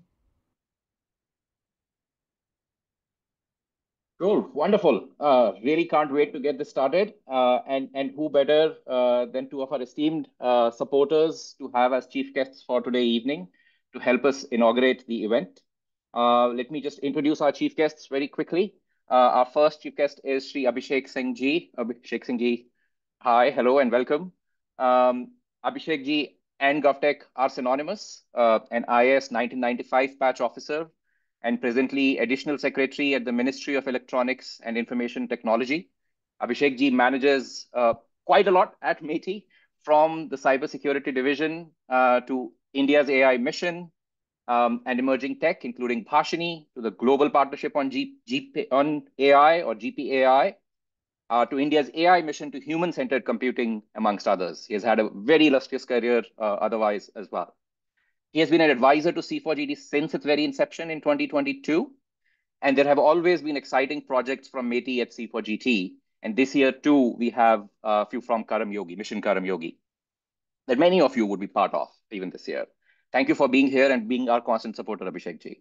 Cool, wonderful. Really can't wait to get this started. And who better than two of our esteemed supporters to have as chief guests for today evening to help us inaugurate the event. Let me just introduce our chief guests very quickly. Our first chief guest is Sri Abhishek Singh Ji. Abhishek Singh Ji, hi, hello, and welcome. Abhishek Ji and GovTech are synonymous. An IAS 1995 patch officer and presently Additional Secretary at the Ministry of Electronics and Information Technology. Abhishek Ji manages quite a lot at MeitY, from the Cybersecurity Division to India's AI mission and emerging tech, including Bhashini, to the Global Partnership on AI or GPAI, to India's AI mission to human-centered computing, amongst others. He has had a very illustrious career otherwise as well. He has been an advisor to C4GT since its very inception in 2022. And there have always been exciting projects from MeitY at C4GT. And this year too, we have a few from Karam Yogi, Mission Karam Yogi, that many of you would be part of even this year. Thank you for being here and being our constant supporter, Abhishek Ji.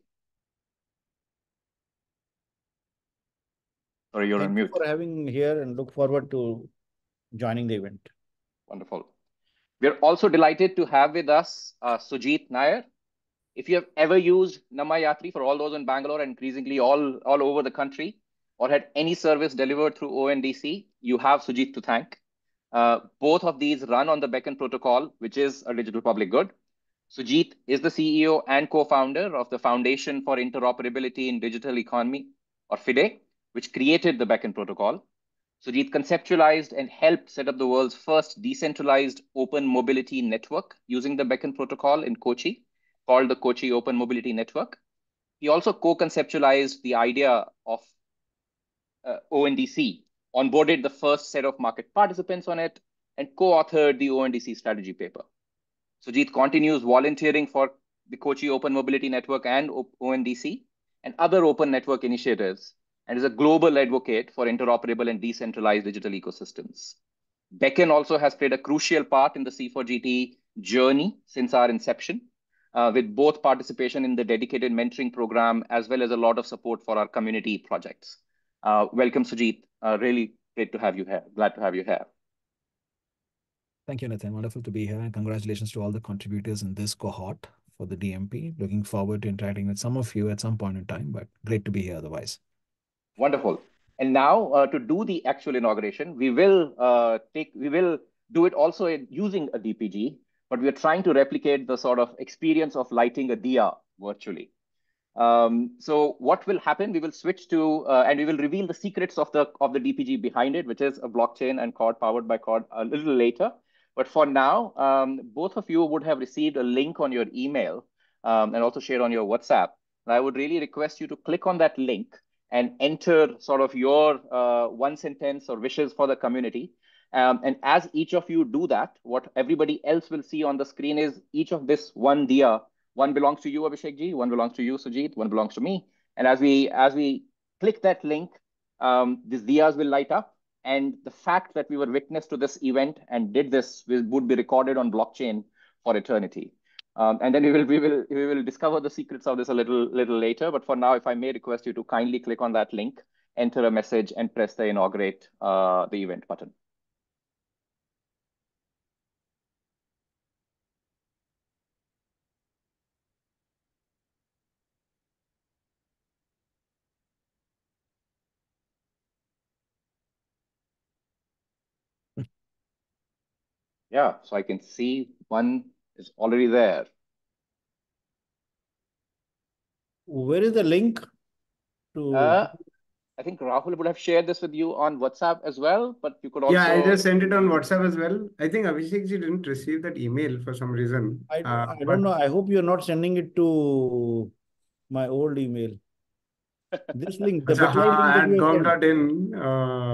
Sorry, you're on mute. Thank you for having me here and look forward to joining the event. Wonderful. We're also delighted to have with us Sujit Nair. If you have ever used Namayatri, for all those in Bangalore and increasingly all over the country, or had any service delivered through ONDC, you have Sujit to thank. Both of these run on the Beacon protocol, which is a digital public good. Sujit is the CEO and co-founder of the Foundation for Interoperability in Digital Economy, or FIDE, which created the Beacon protocol. Sujit conceptualized and helped set up the world's first decentralized open mobility network using the Beacon protocol in Kochi, called the Kochi Open Mobility Network. He also co-conceptualized the idea of ONDC, onboarded the first set of market participants on it, and co-authored the ONDC strategy paper. Sujit continues volunteering for the Kochi Open Mobility Network and ONDC and other open network initiatives, and is a global advocate for interoperable and decentralized digital ecosystems. Beacon also has played a crucial part in the C4GT journey since our inception, with both participation in the dedicated mentoring program, as well as a lot of support for our community projects. Welcome, Sujit. Really great to have you here. Glad to have you here. Thank you, Nathan. Wonderful to be here. And congratulations to all the contributors in this cohort for the DMP. Looking forward to interacting with some of you at some point in time, but great to be here otherwise. Wonderful. And now to do the actual inauguration, we will do it also using a DPG, but we are trying to replicate the sort of experience of lighting a diya virtually. So what will happen? We will switch to and we will reveal the secrets of the DPG behind it, which is a blockchain and CORD powered by CORD a little later. But for now, both of you would have received a link on your email and also shared on your WhatsApp. And I would really request you to click on that link and enter sort of your one sentence or wishes for the community. And as each of you do that, what everybody else will see on the screen is each of this one diya. One belongs to you, Abhishek Ji, one belongs to you, Sujit, one belongs to me. And as we click that link, these diyas will light up. And the fact that we were witness to this event and did this would be recorded on blockchain for eternity. And then we will discover the secrets of this a little later. But for now, if I may request you to kindly click on that link, enter a message, and press the inaugurate the event button. Yeah, so I can see one is already there. Where is the link to? I think Rahul would have shared this with you on WhatsApp as well, but you could also. Yeah, I just sent it on WhatsApp as well. I think Abhishek ji didn't receive that email for some reason. I don't know. I hope you're not sending it to my old email. This link, the at gov.in.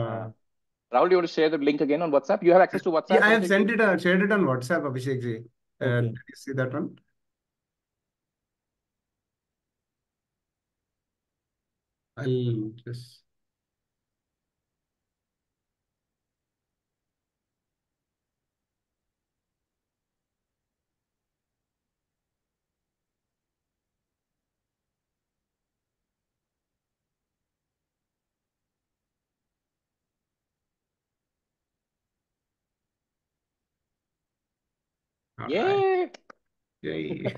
Rahul, do you want to share the link again on WhatsApp? You have access to WhatsApp? Yeah, I have shared it on WhatsApp, Abhishek ji. Okay. Did you see that one? I'll just. Yay! Yay.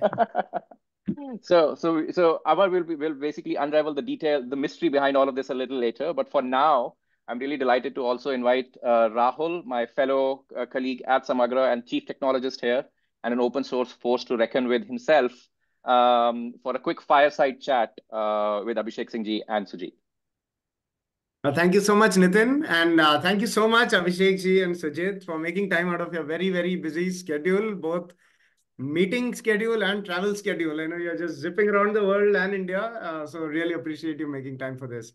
So Amar will basically unravel the mystery behind all of this a little later. But for now, I'm really delighted to also invite Rahul, my fellow colleague at Samagra and chief technologist here, and an open source force to reckon with himself, for a quick fireside chat with Abhishek Singh ji and Sujit. Thank you so much, Nitin. And thank you so much, Abhishek ji and Sujit, for making time out of your very, very busy schedule, both meeting schedule and travel schedule. I know you're just zipping around the world and India. So really appreciate you making time for this.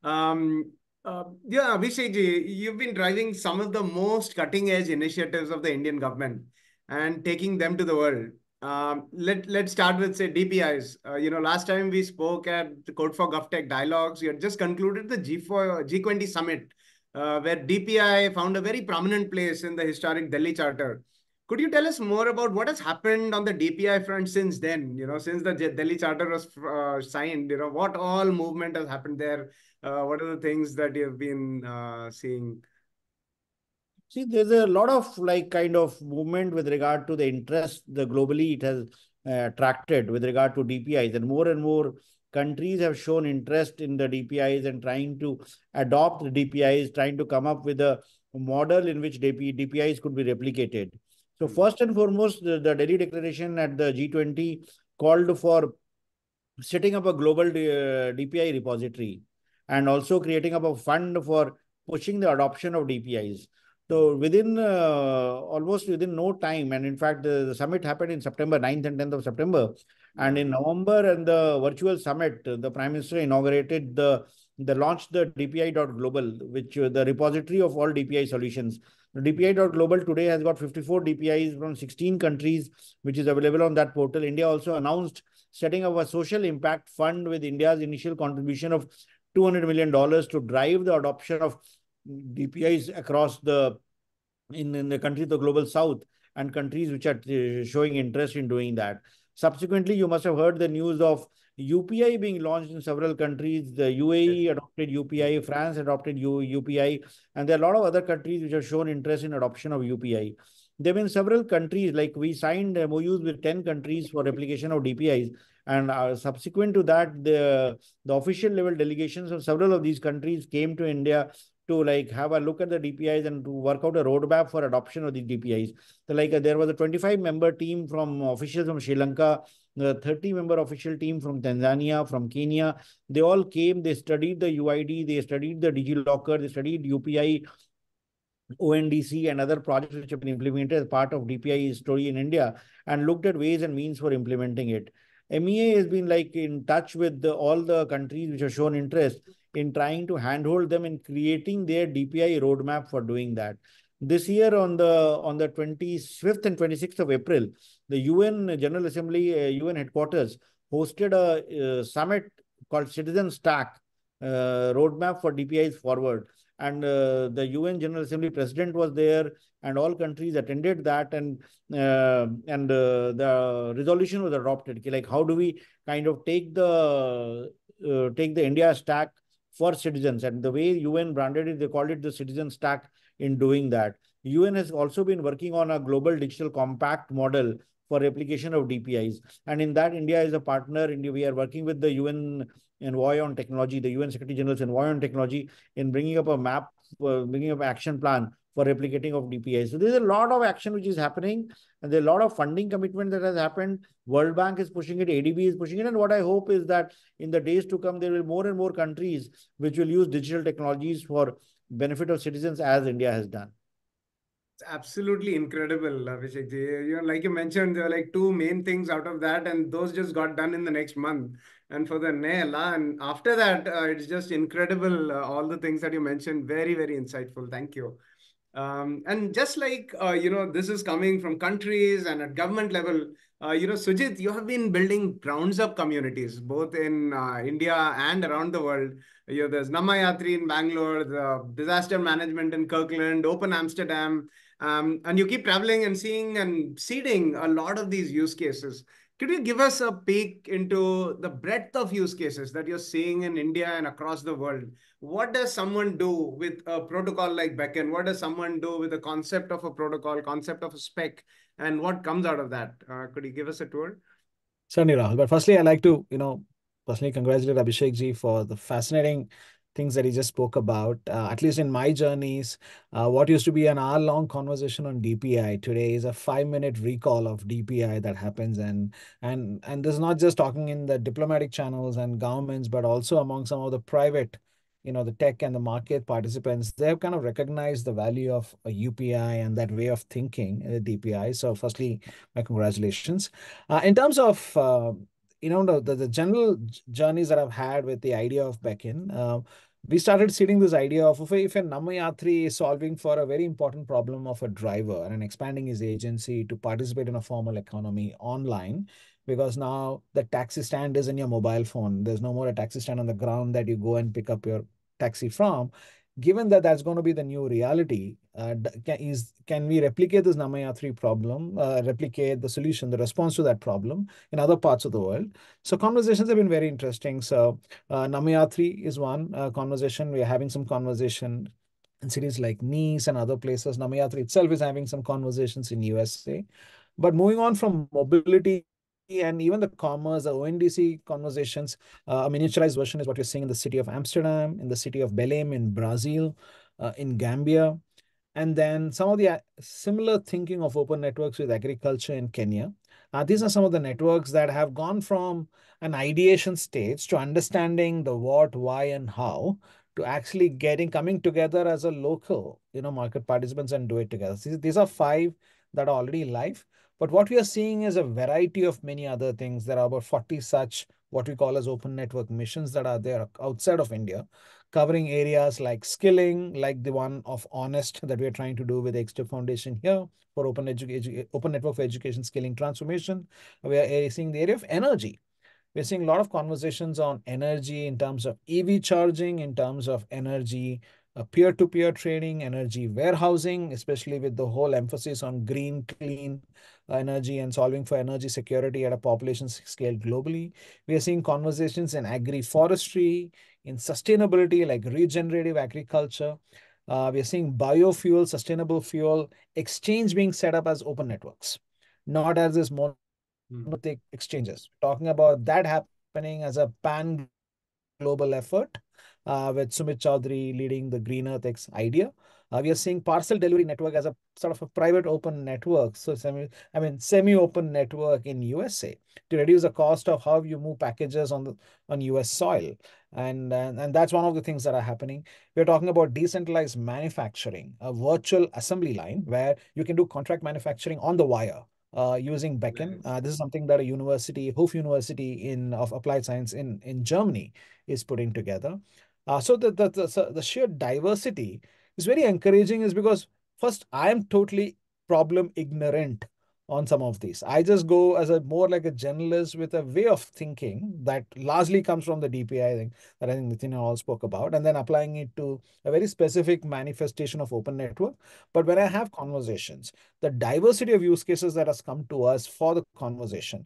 Yeah, Abhishek ji, you've been driving some of the most cutting edge initiatives of the Indian government and taking them to the world. Let's start with, say, DPIs. Last time we spoke at the Code for GovTech Dialogues, you had just concluded the G20 summit, where DPI found a very prominent place in the historic Delhi Charter. Could you tell us more about what has happened on the DPI front since then? Since the Delhi Charter was signed, what all movement has happened there? What are the things that you've been seeing? See, there's a lot of kind of movement with regard to the interest the globally it has attracted with regard to DPIs, and more countries have shown interest in the DPIs and trying to adopt the DPIs, trying to come up with a model in which DPIs could be replicated. So first and foremost, the Delhi Declaration at the G20 called for setting up a global DPI repository and also creating up a fund for pushing the adoption of DPIs. So almost within no time, and in fact, the summit happened in September, 9th and 10th of September. And in November, and the virtual summit, the Prime Minister inaugurated launched the DPI.global, which the repository of all DPI solutions. The DPI.global today has got 54 DPIs from 16 countries, which is available on that portal. India also announced setting up a social impact fund with India's initial contribution of $200 million to drive the adoption of DPIs across in the countries of the global south and countries which are showing interest in doing that. Subsequently, you must have heard the news of UPI being launched in several countries. The UAE adopted UPI, France adopted UPI, and there are a lot of other countries which have shown interest in adoption of UPI. There have been several countries, like we signed MOUs with 10 countries for replication of DPIs, and subsequent to that, the official level delegations of several of these countries came to India to have a look at the DPIs and to work out a roadmap for adoption of these DPIs. So there was a 25-member team from officials from Sri Lanka, the 30-member official team from Tanzania, from Kenya. They all came, they studied the UID, they studied the DigiLocker, they studied UPI, ONDC and other projects which have been implemented as part of DPI story in India, and looked at ways and means for implementing it. MEA has been in touch with all the countries which have shown interest in trying to handhold them in creating their DPI roadmap for doing that. This year on the 25th and 26th of April, the UN General Assembly, UN headquarters, hosted a summit called Citizen Stack, roadmap for DPIs forward. And the UN General Assembly President was there, and all countries attended that, and the resolution was adopted. How do we kind of take the India stack for citizens? And the way UN branded it, they called it the Citizen Stack in doing that. UN has also been working on a global digital compact model for replication of DPIs. And in that, India is a partner. We are working with the UN Envoy on Technology, the UN Secretary General's Envoy on Technology, in bringing up a map, bringing up an action plan for replicating of DPIs. So there's a lot of action which is happening, and there's a lot of funding commitment that has happened. World Bank is pushing it, ADB is pushing it, and what I hope is that in the days to come, there will be more and more countries which will use digital technologies for benefit of citizens, as India has done. It's absolutely incredible, Abhishek ji. Like you mentioned, there are two main things out of that, and those just got done in the next month. And for the NELA, and after that, it's just incredible. All the things that you mentioned, very, very insightful. Thank you. And just like, this is coming from countries and at government level, Sujit, you have been building grounds up communities, both in India and around the world. There's Namayatri in Bangalore, the disaster management in Kirkland, Open Amsterdam, and you keep traveling and seeing and seeding a lot of these use cases. Could you give us a peek into the breadth of use cases that you're seeing in India and across the world? What does someone do with a protocol like Beacon? What does someone do with the concept of a protocol, concept of a spec, and what comes out of that? Could you give us a tour? Certainly, Rahul. But firstly, I'd like to, personally congratulate Abhishek ji for the fascinating things that he just spoke about. At least in my journeys, what used to be an hour-long conversation on DPI today is a 5-minute recall of DPI that happens, and this is not just talking in the diplomatic channels and governments, but also among some of the private, the tech and the market participants. They have kind of recognized the value of a UPI and that way of thinking, DPI. So, firstly, my congratulations. In terms of the general journeys that I've had with the idea of Beacon, we started seeding this idea of if a Namayatri is solving for a very important problem of a driver and expanding his agency to participate in a formal economy online, because now the taxi stand is in your mobile phone. There's no more a taxi stand on the ground that you go and pick up your taxi from. Given that that's going to be the new reality, can we replicate this Namayatri problem, replicate the solution, the response to that problem in other parts of the world? So conversations have been very interesting. So Namayatri is one conversation. We are having some conversation in cities like Nice and other places. Namayatri itself is having some conversations in USA. But moving on from mobility and even the commerce, the ONDC conversations, a miniaturized version is what you're seeing in the city of Amsterdam, in the city of Belém in Brazil, in Gambia. And then some of the similar thinking of open networks with agriculture in Kenya. These are some of the networks that have gone from an ideation stage to understanding the what, why, and how, to actually coming together as a local, market participants and do it together. These are 5 that are already live. But what we are seeing is a variety of many other things. There are about 40 such what we call as open network missions that are there outside of India, covering areas like skilling, like the one of Honest that we are trying to do with the XTIP Foundation here for open network for education, skilling, transformation. We are seeing the area of energy. We're seeing a lot of conversations on energy in terms of EV charging, in terms of energy peer-to-peer trading, energy warehousing, especially with the whole emphasis on green, clean energy and solving for energy security at a population scale globally. We are seeing conversations in agri-forestry, in sustainability like regenerative agriculture. We are seeing biofuel, sustainable fuel exchange being set up as open networks, not as this monolithic exchanges. Talking about that happening as a pan-global effort. With Sumit Chaudhary leading the Green Earth X idea. We are seeing parcel delivery network as a sort of a private open network. So semi-open network in USA to reduce the cost of how you move packages on US soil. And that's one of the things that are happening. We're talking about decentralized manufacturing, a virtual assembly line where you can do contract manufacturing on the wire. Using Beacon. This is something that a university, Hof University of Applied Science in Germany is putting together. So the sheer diversity is very encouraging, is because first, I am totally problem ignorant on some of these. I just go as more like a generalist with a way of thinking that largely comes from the DPI thing that I think Nitin all spoke about, and then applying it to a very specific manifestation of open network. But when I have conversations, the diversity of use cases that has come to us for the conversation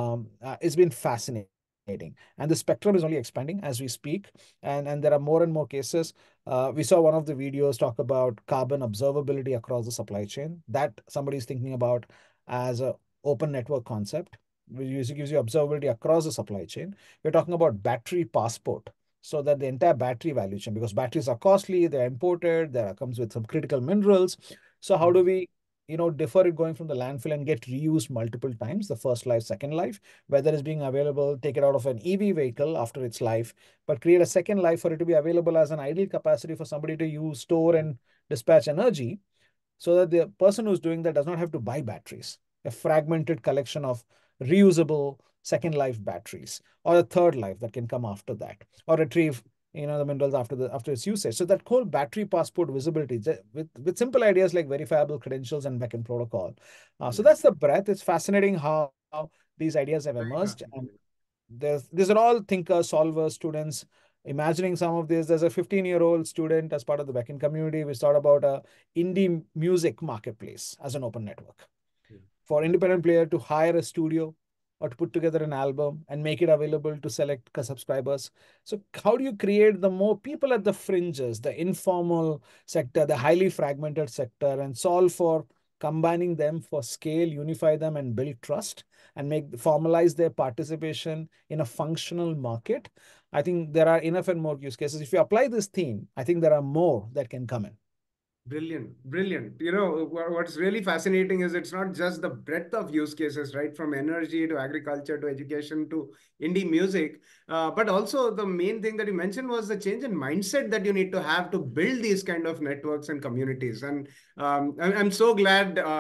it's been fascinating. And the spectrum is only expanding as we speak. And there are more and more cases. We saw one of the videos talk about carbon observability across the supply chain that somebody is thinking about as an open network concept, which gives you observability across the supply chain. We're talking about battery passport, so that the entire battery value chain, because batteries are costly, they're imported, there comes with some critical minerals. So how do we defer it going from the landfill and get reused multiple times, the first life, second life, whether it's being available, take it out of an EV vehicle after its life, but create a second life for it to be available as an idle capacity for somebody to use, store and dispatch energy, so that the person who's doing that does not have to buy batteries, a fragmented collection of reusable second life batteries, or a third life that can come after that, or retrieve the minerals after its usage. So that whole battery passport visibility with simple ideas like verifiable credentials and backend protocol. So that's the breadth. It's fascinating how these ideas have emerged. And these are all thinkers, solvers, students imagining some of this. There's a 15-year-old student as part of the backend community. We thought about a indie music marketplace as an open network for independent player to hire a studio or to put together an album and make it available to select subscribers. So how do you create the more people at the fringes, the informal sector, the highly fragmented sector, and solve for combining them for scale, unify them, and build trust, and formalize their participation in a functional market? I think there are enough and more use cases. If you apply this theme, I think there are more that can come in. Brilliant, brilliant. What's really fascinating is it's not just the breadth of use cases, right? From energy to agriculture to education to indie music, but also the main thing that you mentioned was the change in mindset that you need to have to build these kind of networks and communities. And I'm so glad, the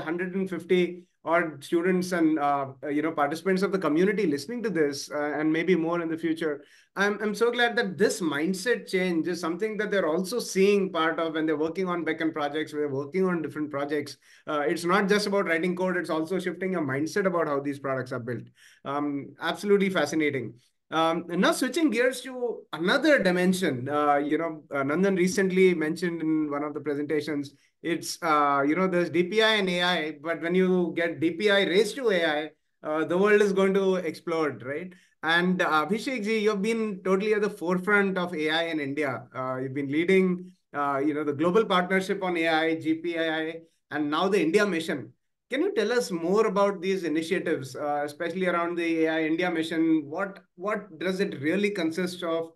150 odd students and participants of the community listening to this, and maybe more in the future. I'm so glad that this mindset change is something that they're also seeing part of when they're working on backend projects, we're working on different projects. It's not just about writing code, it's also shifting your mindset about how these products are built. Absolutely fascinating. And now switching gears to another dimension, Nandan recently mentioned in one of the presentations, it's, there's DPI and AI, but when you get DPI raised to AI, the world is going to explode, right? And Abhishek ji, you've been totally at the forefront of AI in India. You've been leading, the global partnership on AI, GPAI, and now the India mission. Can you tell us more about these initiatives, especially around the AI India mission? What does it really consist of?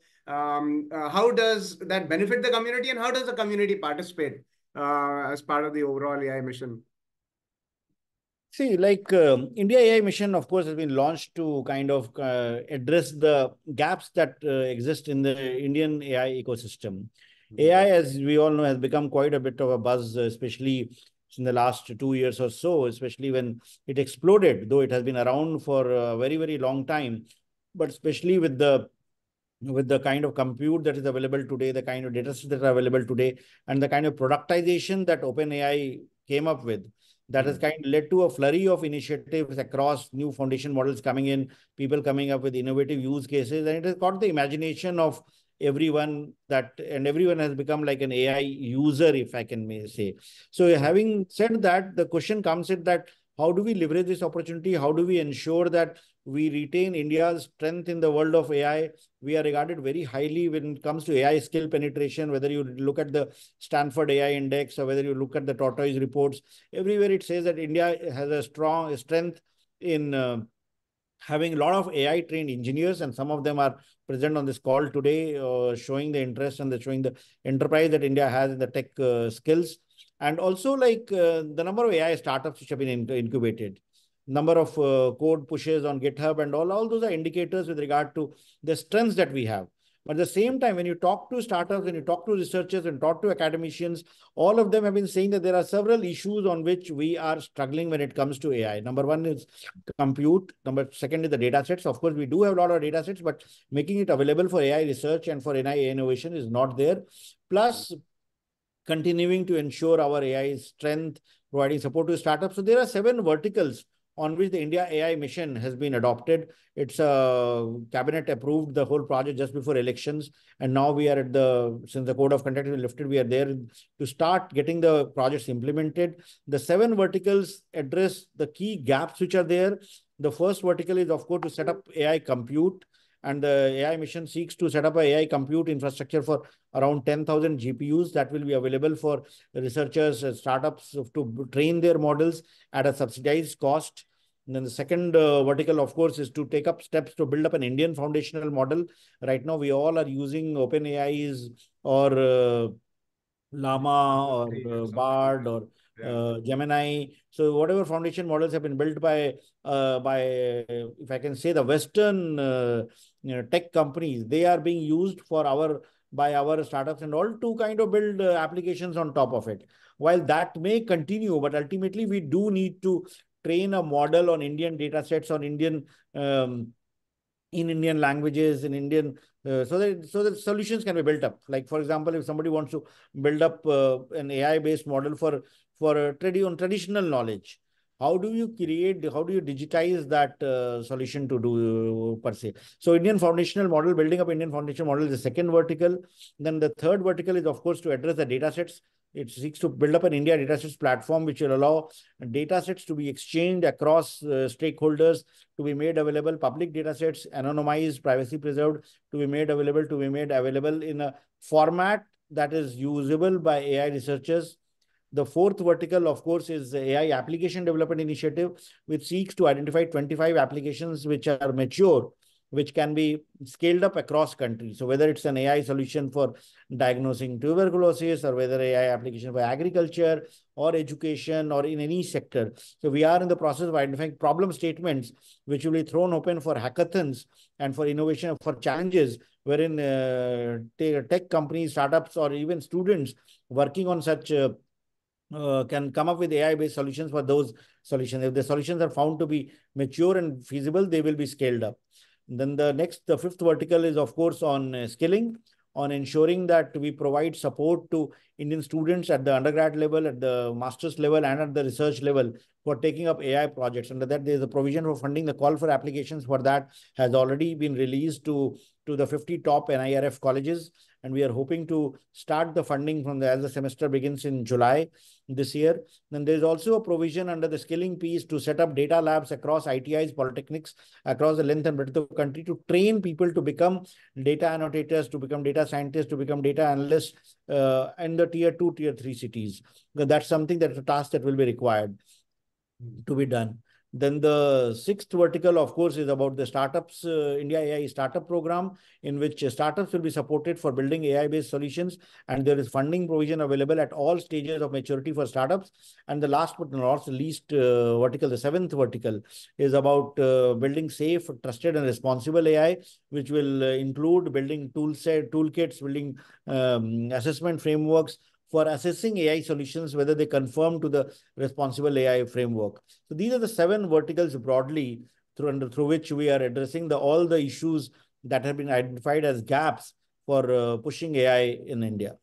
How does that benefit the community, and how does the community participate as part of the overall AI mission? See, India AI mission, of course, has been launched to kind of address the gaps that exist in the Indian AI ecosystem. AI, as we all know, has become quite a bit of a buzz, especially in the last 2 years or so, especially when it exploded, though it has been around for a very, very long time. But especially with the kind of compute that is available today, the kind of data sets that are available today, and the kind of productization that OpenAI came up with, that has kind of led to a flurry of initiatives across new foundation models coming in, people coming up with innovative use cases, and it has caught the imagination of everyone, and everyone has become like an AI user, if I can say. So having said that, the question comes in that how do we leverage this opportunity? How do we ensure that we retain India's strength in the world of AI? We are regarded very highly when it comes to AI skill penetration, whether you look at the Stanford AI Index or whether you look at the Tortoise reports, everywhere it says that India has a strong strength in having a lot of AI trained engineers, and some of them are present on this call today, showing the interest and showing the enterprise that India has in the tech skills. And also the number of AI startups which have been incubated, number of code pushes on GitHub, and all those are indicators with regard to the strengths that we have. But at the same time, when you talk to startups, when you talk to researchers and talk to academicians, all of them have been saying that there are several issues on which we are struggling when it comes to AI. Number one is compute. Second is the data sets. Of course, we do have a lot of data sets, but making it available for AI research and for AI innovation is not there. Plus, continuing to ensure our AI strength, providing support to startups. So there are 7 verticals on which the India AI mission has been adopted. It's cabinet approved the whole project just before elections. And now we are since the code of conduct is lifted, we are there to start getting the projects implemented. The 7 verticals address the key gaps which are there. The first vertical is, of course, to set up AI compute. And the AI mission seeks to set up an AI compute infrastructure for around 10,000 GPUs that will be available for researchers and startups to train their models at a subsidized cost. And then the second vertical, of course, is to take up steps to build up an Indian foundational model. Right now, we all are using OpenAI's or Llama or Bard or Gemini. So whatever foundation models have been built by if I can say, the Western tech companies, they are being used by our startups and all to kind of build applications on top of it. While that may continue, but ultimately we do need to train a model on Indian data sets, on Indian in Indian languages, in Indian, so that solutions can be built up. Like, for example, if somebody wants to build up an AI-based model for traditional knowledge, how do you digitize that solution to do per se? So Indian foundational model, building up Indian foundational model is the second vertical. Then the third vertical is, of course, to address the data sets. It seeks to build up an India datasets platform, which will allow datasets to be exchanged across stakeholders, to be made available, public datasets, anonymized, privacy preserved, to be made available in a format that is usable by AI researchers. The fourth vertical, of course, is the AI Application Development Initiative, which seeks to identify 25 applications which are mature, which can be scaled up across countries. So whether it's an AI solution for diagnosing tuberculosis, or whether AI application for agriculture or education or in any sector. So we are in the process of identifying problem statements which will be thrown open for hackathons and for innovation, for challenges, wherein tech companies, startups, or even students working on such can come up with AI-based solutions for those solutions. If the solutions are found to be mature and feasible, they will be scaled up. Then the fifth vertical is, of course, on skilling, on ensuring that we provide support to Indian students at the undergrad level, at the master's level, and at the research level for taking up AI projects. Under that, there is a provision for funding. The call for applications for that has already been released to the 50 top NIRF colleges. And we are hoping to start the funding from as the semester begins in July this year. Then there is also a provision under the skilling piece to set up data labs across ITIs, polytechnics, across the length and breadth of the country, to train people to become data annotators, to become data scientists, to become data analysts in the tier 2, tier 3 cities. That's something, that's a task that will be required to be done. Then the sixth vertical, of course, is about the startups, India AI Startup Program, in which startups will be supported for building AI-based solutions. And there is funding provision available at all stages of maturity for startups. And the last but not least vertical, the seventh vertical, is about building safe, trusted, and responsible AI, which will include building toolkits, building assessment frameworks for assessing AI solutions, whether they conform to the responsible AI framework. So these are the 7 verticals broadly through which we are addressing all the issues that have been identified as gaps for pushing AI in India.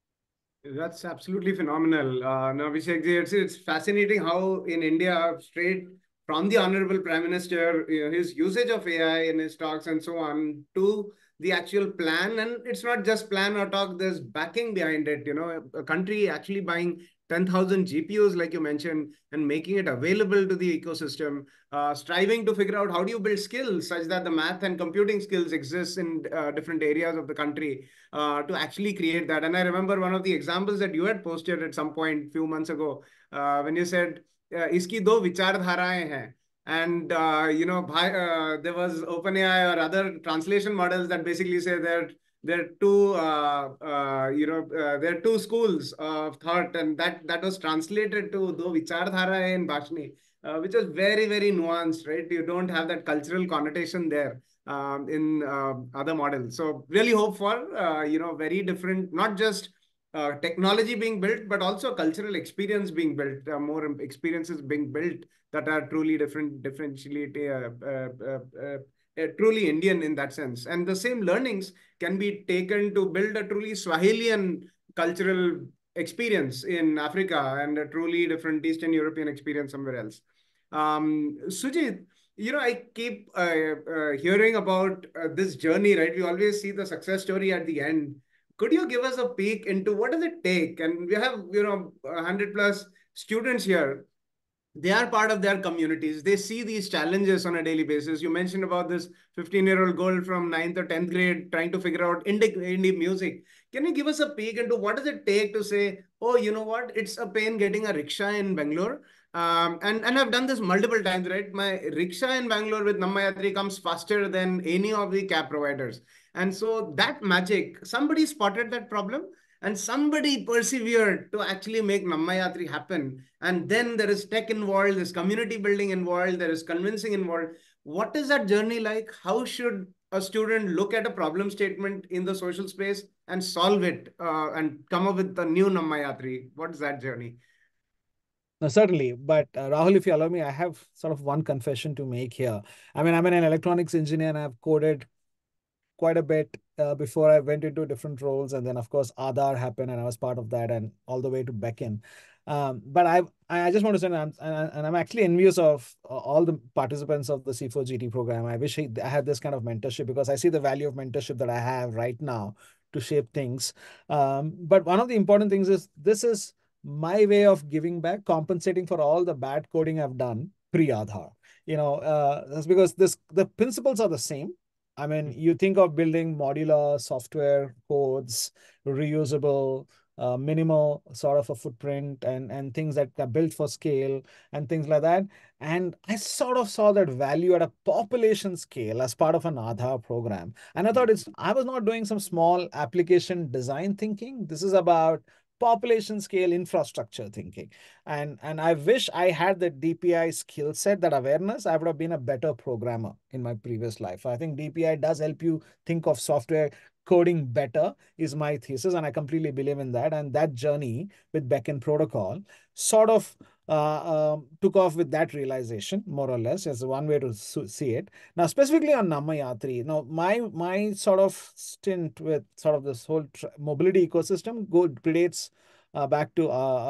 That's absolutely phenomenal. Now, Abhishek, it's fascinating how in India, straight from the Honorable Prime Minister, his usage of AI in his talks and so on, to the actual plan. And it's not just plan or talk, there's backing behind it. A country actually buying 10,000 GPUs, like you mentioned, and making it available to the ecosystem, striving to figure out how do you build skills such that the math and computing skills exist in different areas of the country to actually create that. And I remember one of the examples that you had posted at some point a few months ago, when you said, iski do vichardharaएं hain. And, there was OpenAI or other translation models that basically say that there are two schools of thought, and that was translated to do vichardhara in Bhashni, which was very, very nuanced, right? You don't have that cultural connotation there in other models. So really hope for, very different, not just technology being built, but also cultural experience being built, more experiences being built that are truly truly Indian in that sense. And the same learnings can be taken to build a truly Swahilian cultural experience in Africa and a truly different Eastern European experience somewhere else. Sujit, I keep hearing about this journey, right? We always see the success story at the end. Could you give us a peek into what does it take? And we have, 100+ students here. They are part of their communities. They see these challenges on a daily basis. You mentioned about this 15-year-old girl from 9th or 10th grade trying to figure out indie music. Can you give us a peek into what does it take to say, oh, you know what? It's a pain getting a rickshaw in Bangalore. And I've done this multiple times, right? My rickshaw in Bangalore with Nammayatri comes faster than any of the cab providers. And so that magic, somebody spotted that problem and somebody persevered to actually make Nammayatri happen. And then there is tech involved, there's community building involved, there is convincing involved. What is that journey like? How should a student look at a problem statement in the social space and solve it and come up with a new Nammayatri? What is that journey? No, certainly. But Rahul, if you allow me, I have sort of one confession to make here. I mean, I'm an electronics engineer and I've coded quite a bit before I went into different roles. And then, of course, Aadhaar happened and I was part of that and all the way to Beckon. But I just want to say, I'm actually envious of all the participants of the C4GT program. I wish I had this kind of mentorship because I see the value of mentorship that I have right now to shape things. But one of the important things is this is my way of giving back, compensating for all the bad coding I've done pre-Aadhaar. That's because the principles are the same. I mean, you think of building modular software codes, reusable, minimal sort of a footprint and things that are built for scale and things like that. And I sort of saw that value at a population scale as part of an Aadhaar program. And I thought I was not doing some small application design thinking. This is about population scale infrastructure thinking. And I wish I had the DPI skill set, that awareness. I would have been a better programmer in my previous life. I think DPI does help you think of software coding better, is my thesis, and I completely believe in that. And that journey with Beckon Protocol sort of took off with that realization, more or less, as one way to see it. Now, specifically on Nammayatri, now my sort of stint with sort of this whole mobility ecosystem predates back to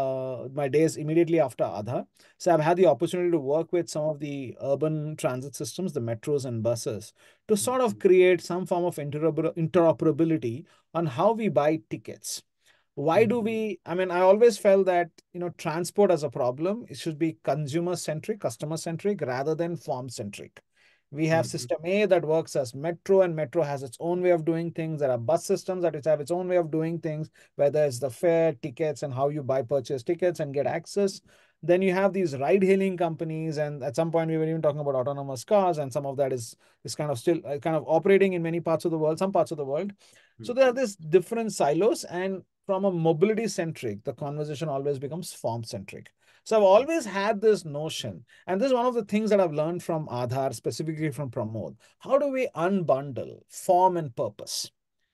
my days immediately after Aadhaar. So I've had the opportunity to work with some of the urban transit systems, the metros and buses, to sort of create some form of interoperability on how we buy tickets. Why do we, I mean, I always felt that, transport as a problem, it should be consumer-centric, customer-centric, rather than form-centric. We have system A that works as metro, and metro has its own way of doing things. There are bus systems that have its own way of doing things, whether it's the fare, tickets, and how you purchase tickets and get access. Then you have these ride-hailing companies, and at some point we were even talking about autonomous cars, and some of that is kind of still kind of operating in many parts of the world, some parts of the world. So there are these different silos, and from a mobility-centric, the conversation always becomes form-centric. So I've always had this notion, and this is one of the things that I've learned from Aadhaar, specifically from Pramod. How do we unbundle form and purpose?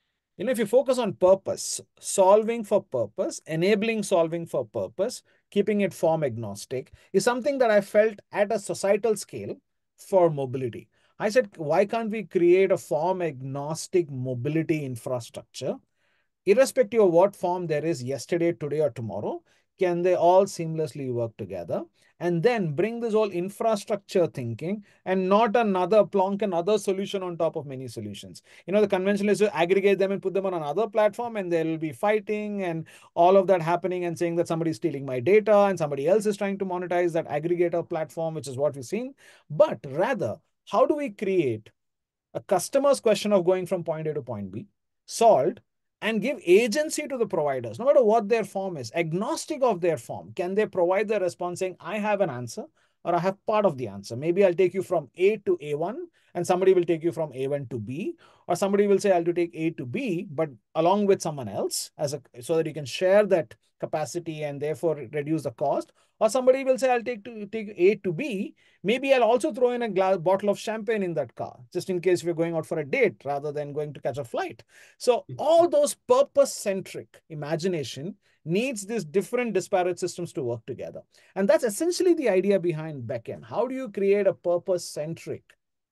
If you focus on purpose, solving for purpose, enabling solving for purpose, keeping it form agnostic is something that I felt at a societal scale for mobility. I said, why can't we create a form agnostic mobility infrastructure? Irrespective of what form there is yesterday, today, or tomorrow, can they all seamlessly work together? And then bring this whole infrastructure thinking and not plonk another solution on top of many solutions. The conventional is to aggregate them and put them on another platform, and there will be fighting and all of that happening and saying that somebody is stealing my data and somebody else is trying to monetize that aggregator platform, which is what we've seen. But rather, how do we create a customer's question of going from point A to point B solved, and give agency to the providers, no matter what their form is, agnostic of their form? Can they provide the response saying, I have an answer, or I have part of the answer? Maybe I'll take you from A to A1, and somebody will take you from A1 to B, or somebody will say, I'll take A to B, but along with someone else, so that you can share that capacity and therefore reduce the cost. Or somebody will say, I'll take A to B. Maybe I'll also throw in a bottle of champagne in that car, just in case we're going out for a date rather than going to catch a flight. So all those purpose-centric imagination needs these different disparate systems to work together. And that's essentially the idea behind Beckon. How do you create a purpose-centric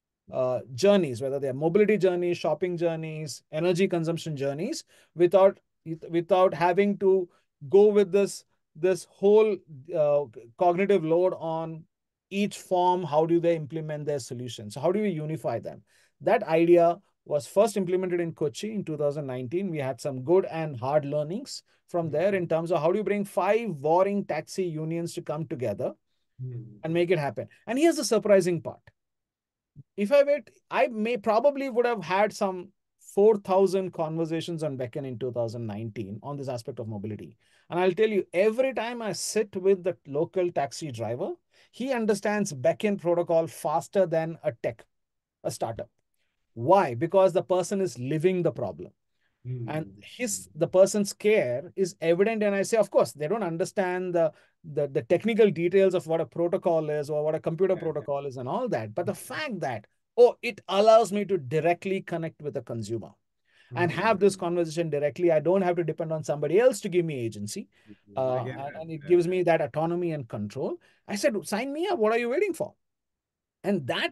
journeys, whether they're mobility journeys, shopping journeys, energy consumption journeys, without having to go with this whole cognitive load on each form? How do they implement their solutions? So how do we unify them? That idea was first implemented in Kochi in 2019. We had some good and hard learnings from there in terms of how do you bring 5 warring taxi unions to come together and make it happen. And here's the surprising part. If I probably would have had some 4,000 conversations on Beckon in 2019 on this aspect of mobility. And I'll tell you, every time I sit with the local taxi driver, he understands Beckon protocol faster than a startup. Why? Because the person is living the problem. And the person's care is evident. And I say, of course, they don't understand the technical details of what a protocol is or what a computer protocol is and all that. But the fact that, it allows me to directly connect with the consumer. and have this conversation directly. I don't have to depend on somebody else to give me agency. And it gives me that autonomy and control. I said, sign me up. What are you waiting for? And that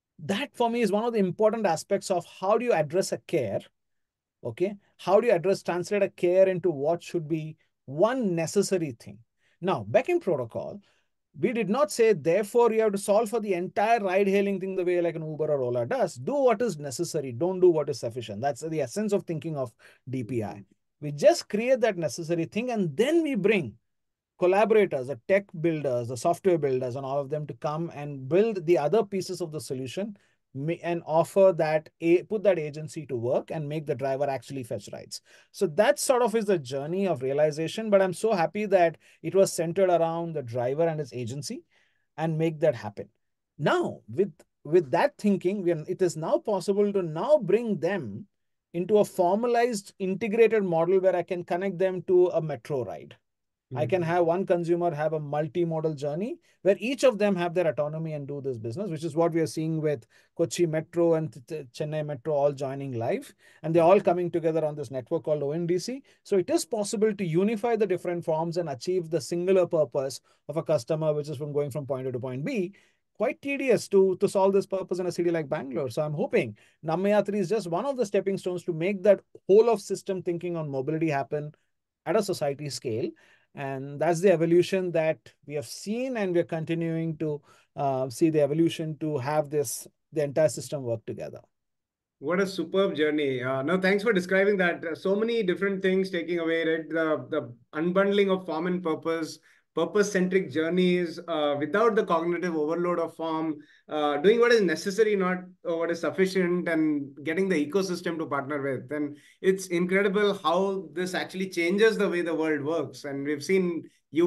for me is one of the important aspects of how do you address a care. Okay. How do you translate a care into what should be one necessary thing? Now, back in protocol, we did not say, therefore, you have to solve for the entire ride-hailing thing the way like an Uber or Ola does. Do what is necessary. Don't do what is sufficient. That's the essence of thinking of DPI. We just create that necessary thing, and then we bring collaborators, the tech builders, the software builders, and all of them to come and build the other pieces of the solution and offer that, put that agency to work and make the driver actually fetch rides. So that sort of is the journey of realization. But I'm so happy that it was centered around the driver and his agency and make that happen. Now, with that thinking, it is now possible to now bring them into a formalized integrated model where I can connect them to a metro ride. I can have one consumer have a multimodal journey where each of them have their autonomy and do this business, which is what we are seeing with Kochi Metro and Chennai Metro all joining live. And they're all coming together on this network called ONDC. So it is possible to unify the different forms and achieve the singular purpose of a customer, which is from going from point A to point B. Quite tedious to solve this purpose in a city like Bangalore. So I'm hoping Nammayatri is just one of the stepping stones to make that whole of system thinking on mobility happen at a society scale. And that's the evolution that we have seen, and we're continuing to see the evolution to have the entire system work together. What a superb journey. No, thanks for describing that. So many different things taking away, right? The unbundling of form and purpose-centric journeys without the cognitive overload of form, doing what is necessary, not what is sufficient, and getting the ecosystem to partner with. And it's incredible how this actually changes the way the world works. And we've seen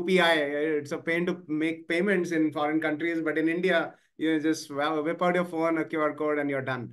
UPI, it's a pain to make payments in foreign countries, but in India, you just whip out your phone, a QR code, and you're done.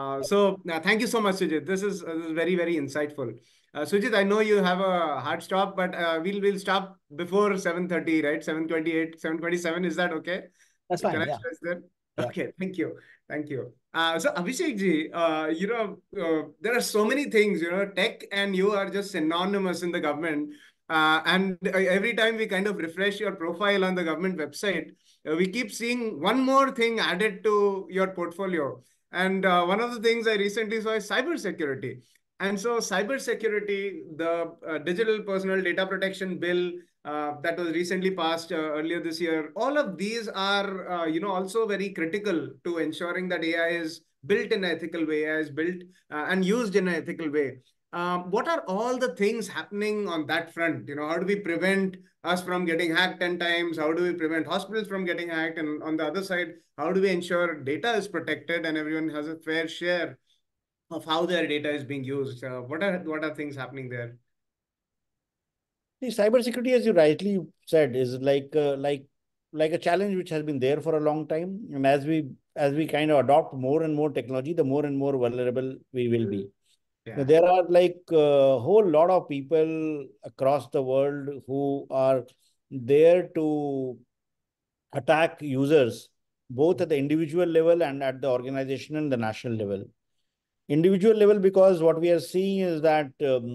Thank you so much, Sujit. This is very, very insightful. Sujit, I know you have a hard stop, but we'll stop before 7:30, right? 7:28, 7:27. Is that okay? That's fine. Can I Yeah. stress that? Yeah. Okay, thank you. Thank you. So Abhishek ji, there are so many things, tech and you are just synonymous in the government. And every time we kind of refresh your profile on the government website, we keep seeing one more thing added to your portfolio. And one of the things I recently saw is cybersecurity. And so cybersecurity, the Digital Personal Data Protection Bill that was recently passed earlier this year, all of these are, also very critical to ensuring that AI is built in an ethical way, AI is built and used in an ethical way. What are all the things happening on that front? How do we prevent us from getting hacked 10 times? How do we prevent hospitals from getting hacked? And on the other side, how do we ensure data is protected and everyone has a fair share of how their data is being used? What are things happening there? The cybersecurity, as you rightly said, is like a challenge which has been there for a long time. And as we kind of adopt more and more technology, the more and more vulnerable we will be. Yeah. There are like a whole lot of people across the world who are there to attack users, both at the individual level and at the organization and the national level. Individual level, because what we are seeing is that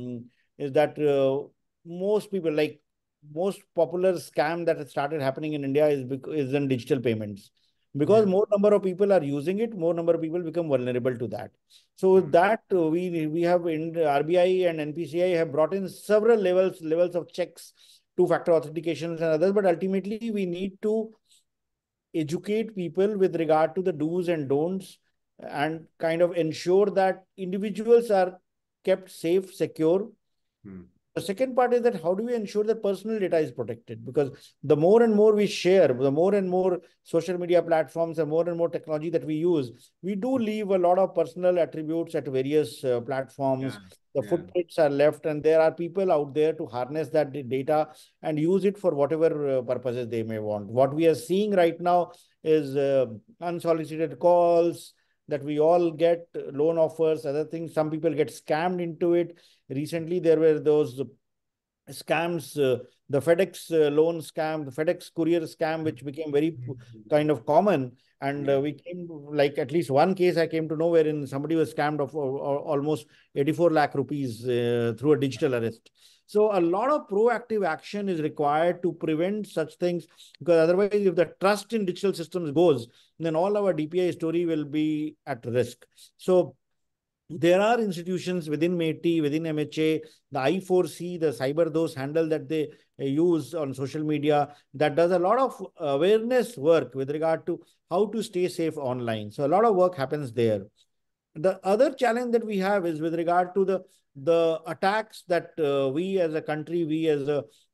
most people, like most popular scam that has started happening in India is in digital payments. Because more number of people are using it, more number of people become vulnerable to that. So that we have in RBI and NPCI have brought in several levels of checks, two-factor authentications and others. But ultimately, we need to educate people with regard to the do's and don'ts and kind of ensure that individuals are kept safe, secure. The second part is that how do we ensure that personal data is protected? Because the more and more we share, the more and more social media platforms and more technology that we use, we do leave a lot of personal attributes at various platforms. The footprints are left, and there are people out there to harness that data and use it for whatever purposes they may want. What we are seeing right now is unsolicited calls that we all get, loan offers, other things. Some people get scammed into it. Recently, there were those scams, the FedEx loan scam, the FedEx courier scam, which became very kind of common. And we came like at least one case I came to know wherein somebody was scammed of almost 84 lakh rupees through a digital arrest. So a lot of proactive action is required to prevent such things, because otherwise, if the trust in digital systems goes, then all our DPI story will be at risk. So there are institutions within MeitY, within MHA, the I4C, the CyberDose handle that they use on social media, that does a lot of awareness work with regard to how to stay safe online. So a lot of work happens there. The other challenge that we have is with regard to the attacks that we as a country, we as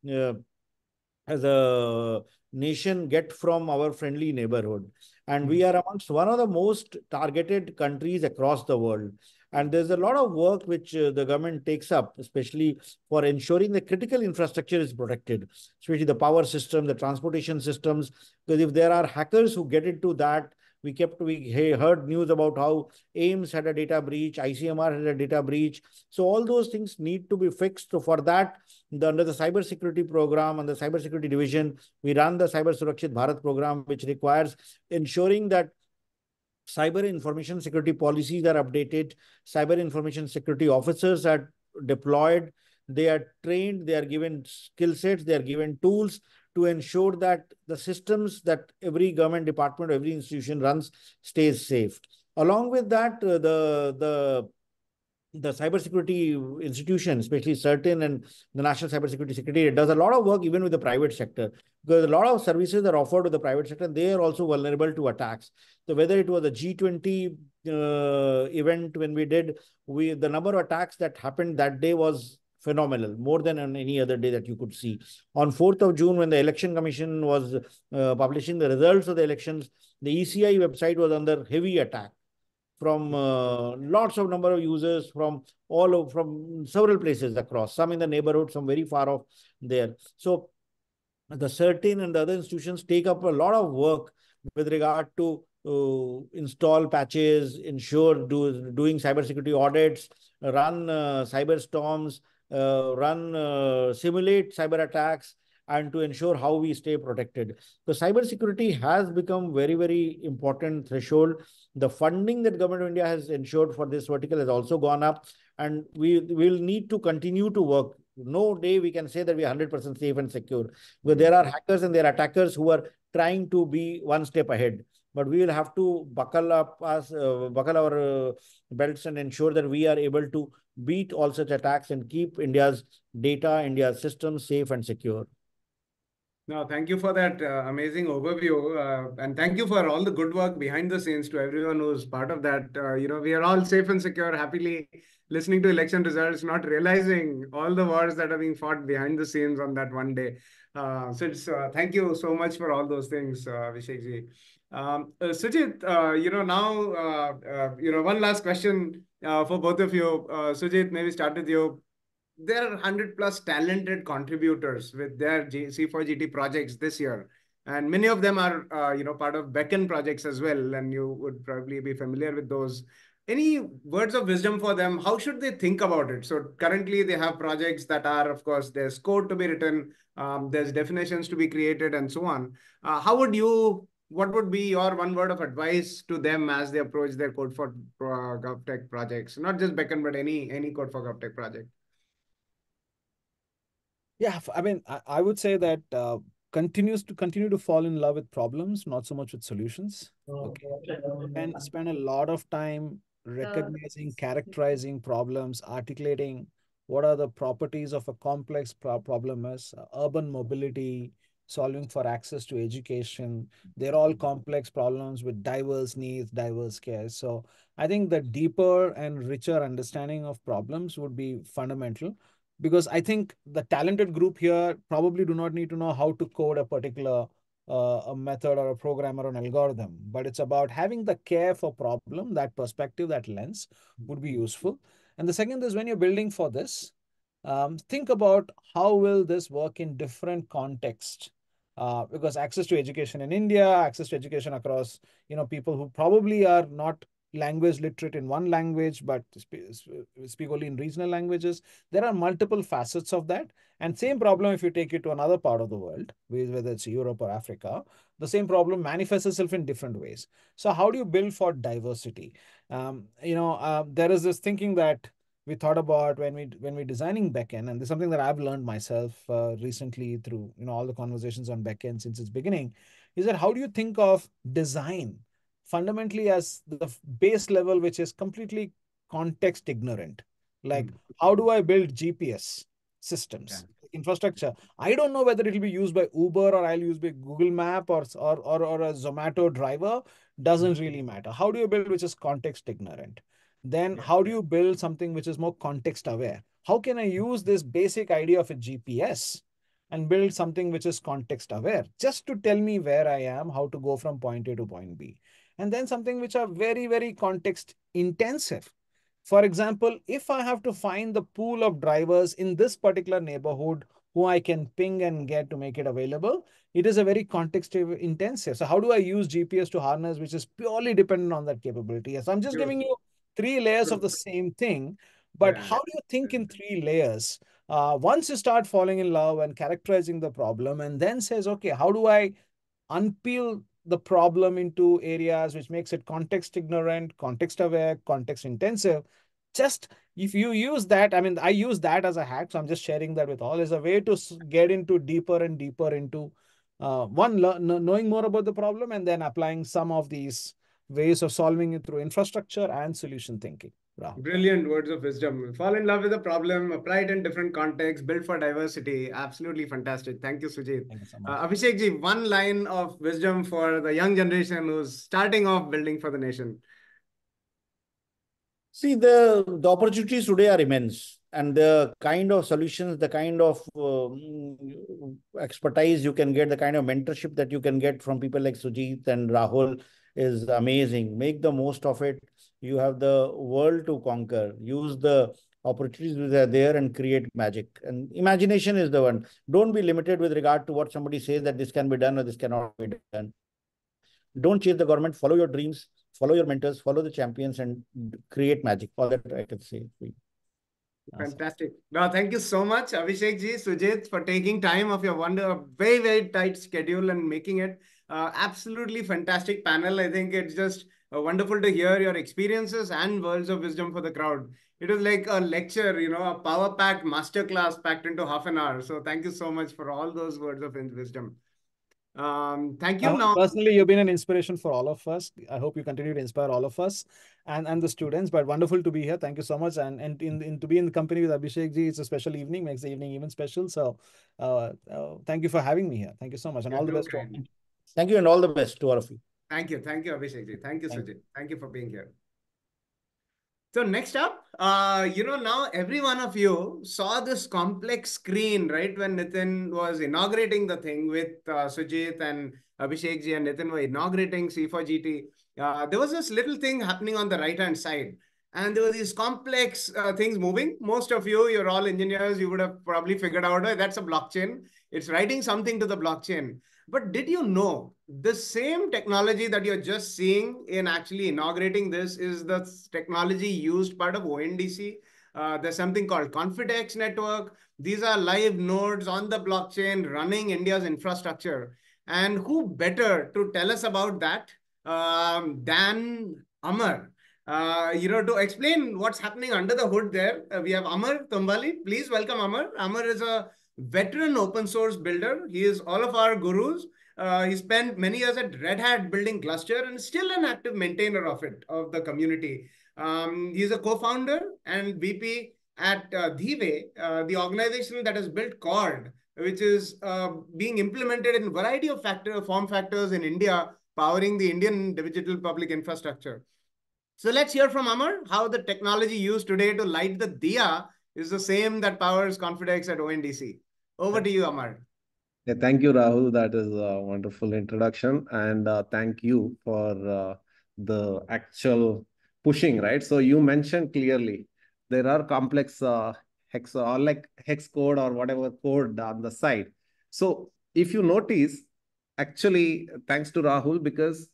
a nation get from our friendly neighborhood. And we are amongst one of the most targeted countries across the world. And there's a lot of work which the government takes up, especially for ensuring the critical infrastructure is protected, especially the power system, the transportation systems. Because if there are hackers who get into that, we heard news about how AIMS had a data breach, ICMR had a data breach. So all those things need to be fixed. So for that, under the cybersecurity program and the cybersecurity division, we run the Cyber Surakshit Bharat program, which requires ensuring that cyber information security policies are updated, cyber information security officers are deployed, they are trained, they are given skill sets, they are given tools to ensure that the systems that every government department, every institution runs stays safe. Along with that, the cybersecurity institution, especially CERT-In and the National Cybersecurity Secretariat, does a lot of work even with the private sector, because a lot of services are offered to the private sector and they are also vulnerable to attacks. So whether it was a G20 event when we did, the number of attacks that happened that day was phenomenal, more than on any other day that you could see. On 4th of June, when the Election Commission was publishing the results of the elections, the ECI website was under heavy attack from lots of number of users from from several places across, some in the neighborhood, some very far off there. So the CERT-In and the other institutions take up a lot of work with regard to install patches, ensure doing cybersecurity audits, run cyber storms, simulate cyber attacks, and to ensure how we stay protected. So cybersecurity has become very, very important threshold. The funding that Government of India has ensured for this vertical has also gone up, and we will need to continue to work. No day we can say that we are 100% safe and secure. Because there are hackers and there are attackers who are trying to be one step ahead. But we will have to buckle our belts and ensure that we are able to beat all such attacks and keep India's data, India's systems safe and secure. No, thank you for that amazing overview. And thank you for all the good work behind the scenes to everyone who's part of that. We are all safe and secure, happily listening to election results, not realizing all the wars that are being fought behind the scenes on that one day. Thank you so much for all those things, Abhishek-ji. Sujit, one last question for both of you. Sujit, maybe start with you. There are 100+ talented contributors with their C4GT projects this year. And many of them are, part of Beacon projects as well. And you would probably be familiar with those. Any words of wisdom for them? How should they think about it? So currently they have projects that are, of course, there's code to be written, there's definitions to be created and so on. What would be your one word of advice to them as they approach their Code for GovTech projects? Not just Beacon, but any Code for GovTech project. Yeah, I mean, I would say that continue to fall in love with problems, not so much with solutions. Okay, and spend a lot of time recognizing, characterizing problems, articulating what are the properties of a complex problem is, urban mobility, solving for access to education. They're all complex problems with diverse needs, diverse cares. So I think the deeper and richer understanding of problems would be fundamental. Because I think the talented group here probably do not need to know how to code a particular a method or a program or an algorithm, but it's about having the care for problem, that perspective, that lens would be useful. And the second is when you're building for this, think about how will this work in different contexts. Because access to education in India, access to education across, people who probably are not language literate in one language, but speak only in regional languages. There are multiple facets of that. And same problem, if you take it to another part of the world, whether it's Europe or Africa, the same problem manifests itself in different ways. So how do you build for diversity? There is this thinking that we thought about when we're designing backend, and this is something that I've learned myself recently through all the conversations on backend since its beginning, is that how do you think of design fundamentally as the base level, which is completely context ignorant? Like, how do I build GPS systems, infrastructure? I don't know whether it will be used by Uber or I'll use by Google Map or a Zomato driver. Doesn't really matter. How do you build which is context ignorant? Then how do you build something which is more context aware? How can I use this basic idea of a GPS and build something which is context aware, just to tell me where I am, how to go from point A to point B? And then something which are very, very context intensive. For example, if I have to find the pool of drivers in this particular neighborhood who I can ping and get to make it available, it is a very context intensive. So how do I use GPS to harness, which is purely dependent on that capability? So I'm just giving you 3 layers of the same thing, but how do you think in 3 layers? Once you start falling in love and characterizing the problem, and then says, okay, how do I unpeel the problem into areas which makes it context ignorant, context aware, context intensive? Just if you use that, I mean, I use that as a hack, so I'm just sharing that with all, as a way to get into deeper and deeper into knowing more about the problem, and then applying some of these ways of solving it through infrastructure and solution thinking. Rahul. Brilliant words of wisdom. Fall in love with a problem, apply it in different contexts, build for diversity. Absolutely fantastic. Thank you, Sujit. Thank you so much. Abhishek ji, one line of wisdom for the young generation who's starting off building for the nation. See, the opportunities today are immense, and the kind of solutions, the kind of expertise you can get, the kind of mentorship that you can get from people like Sujit and Rahul is amazing. Make the most of it. You have the world to conquer. Use the opportunities that are there and create magic. And imagination is the one. Don't be limited with regard to what somebody says that this can be done or this cannot be done. Don't chase the government. Follow your dreams. Follow your mentors. Follow the champions and create magic. All that I can say. Fantastic. Now, thank you so much, Abhishek ji, Sujit, for taking time of your very, very tight schedule and making it absolutely fantastic panel. I think it's just wonderful to hear your experiences and words of wisdom for the crowd. It was like a lecture, a power-packed masterclass packed into half an hour. So thank you so much for all those words of wisdom. Thank you. Now, personally, you've been an inspiration for all of us. I hope you continue to inspire all of us and the students. But wonderful to be here. Thank you so much. And to be in the company with Abhishek ji, it's a special evening, makes the evening even special. So thank you for having me here. Thank you so much, and all the best. Thank you, and all the best to all of you. Thank you, Abhishek ji. Thank you, Sujit. Thank you for being here. So next up, now every one of you saw this complex screen, right? When Nitin was inaugurating the thing with Sujit and Abhishek ji and Nitin were inaugurating C4GT. There was this little thing happening on the right-hand side. And there were these complex things moving. Most of you, you're all engineers, you would have probably figured out, oh, that's a blockchain. It's writing something to the blockchain. But did you know the same technology that you're just seeing in actually inaugurating this is the technology used part of ONDC? There's something called Confidex network. These are live nodes on the blockchain running India's infrastructure. And who better to tell us about that than Amar? To explain what's happening under the hood there, we have Amar Tombali. Please welcome Amar. Amar is a veteran open source builder. He is all of our gurus. He spent many years at Red Hat building Gluster and still an active maintainer of the community. He's a co-founder and VP at Dhive, the organization that has built Cord, which is being implemented in a variety of form factors in India, powering the Indian digital public infrastructure. So let's hear from Amar how the technology used today to light the diya is the same that powers Confidex at ONDC. Over to you, Amar. Yeah, thank you, Rahul. That is a wonderful introduction. And thank you for the actual pushing, right? So you mentioned clearly there are complex hex or like hex code or whatever code on the side. So if you notice, actually, thanks to Rahul, because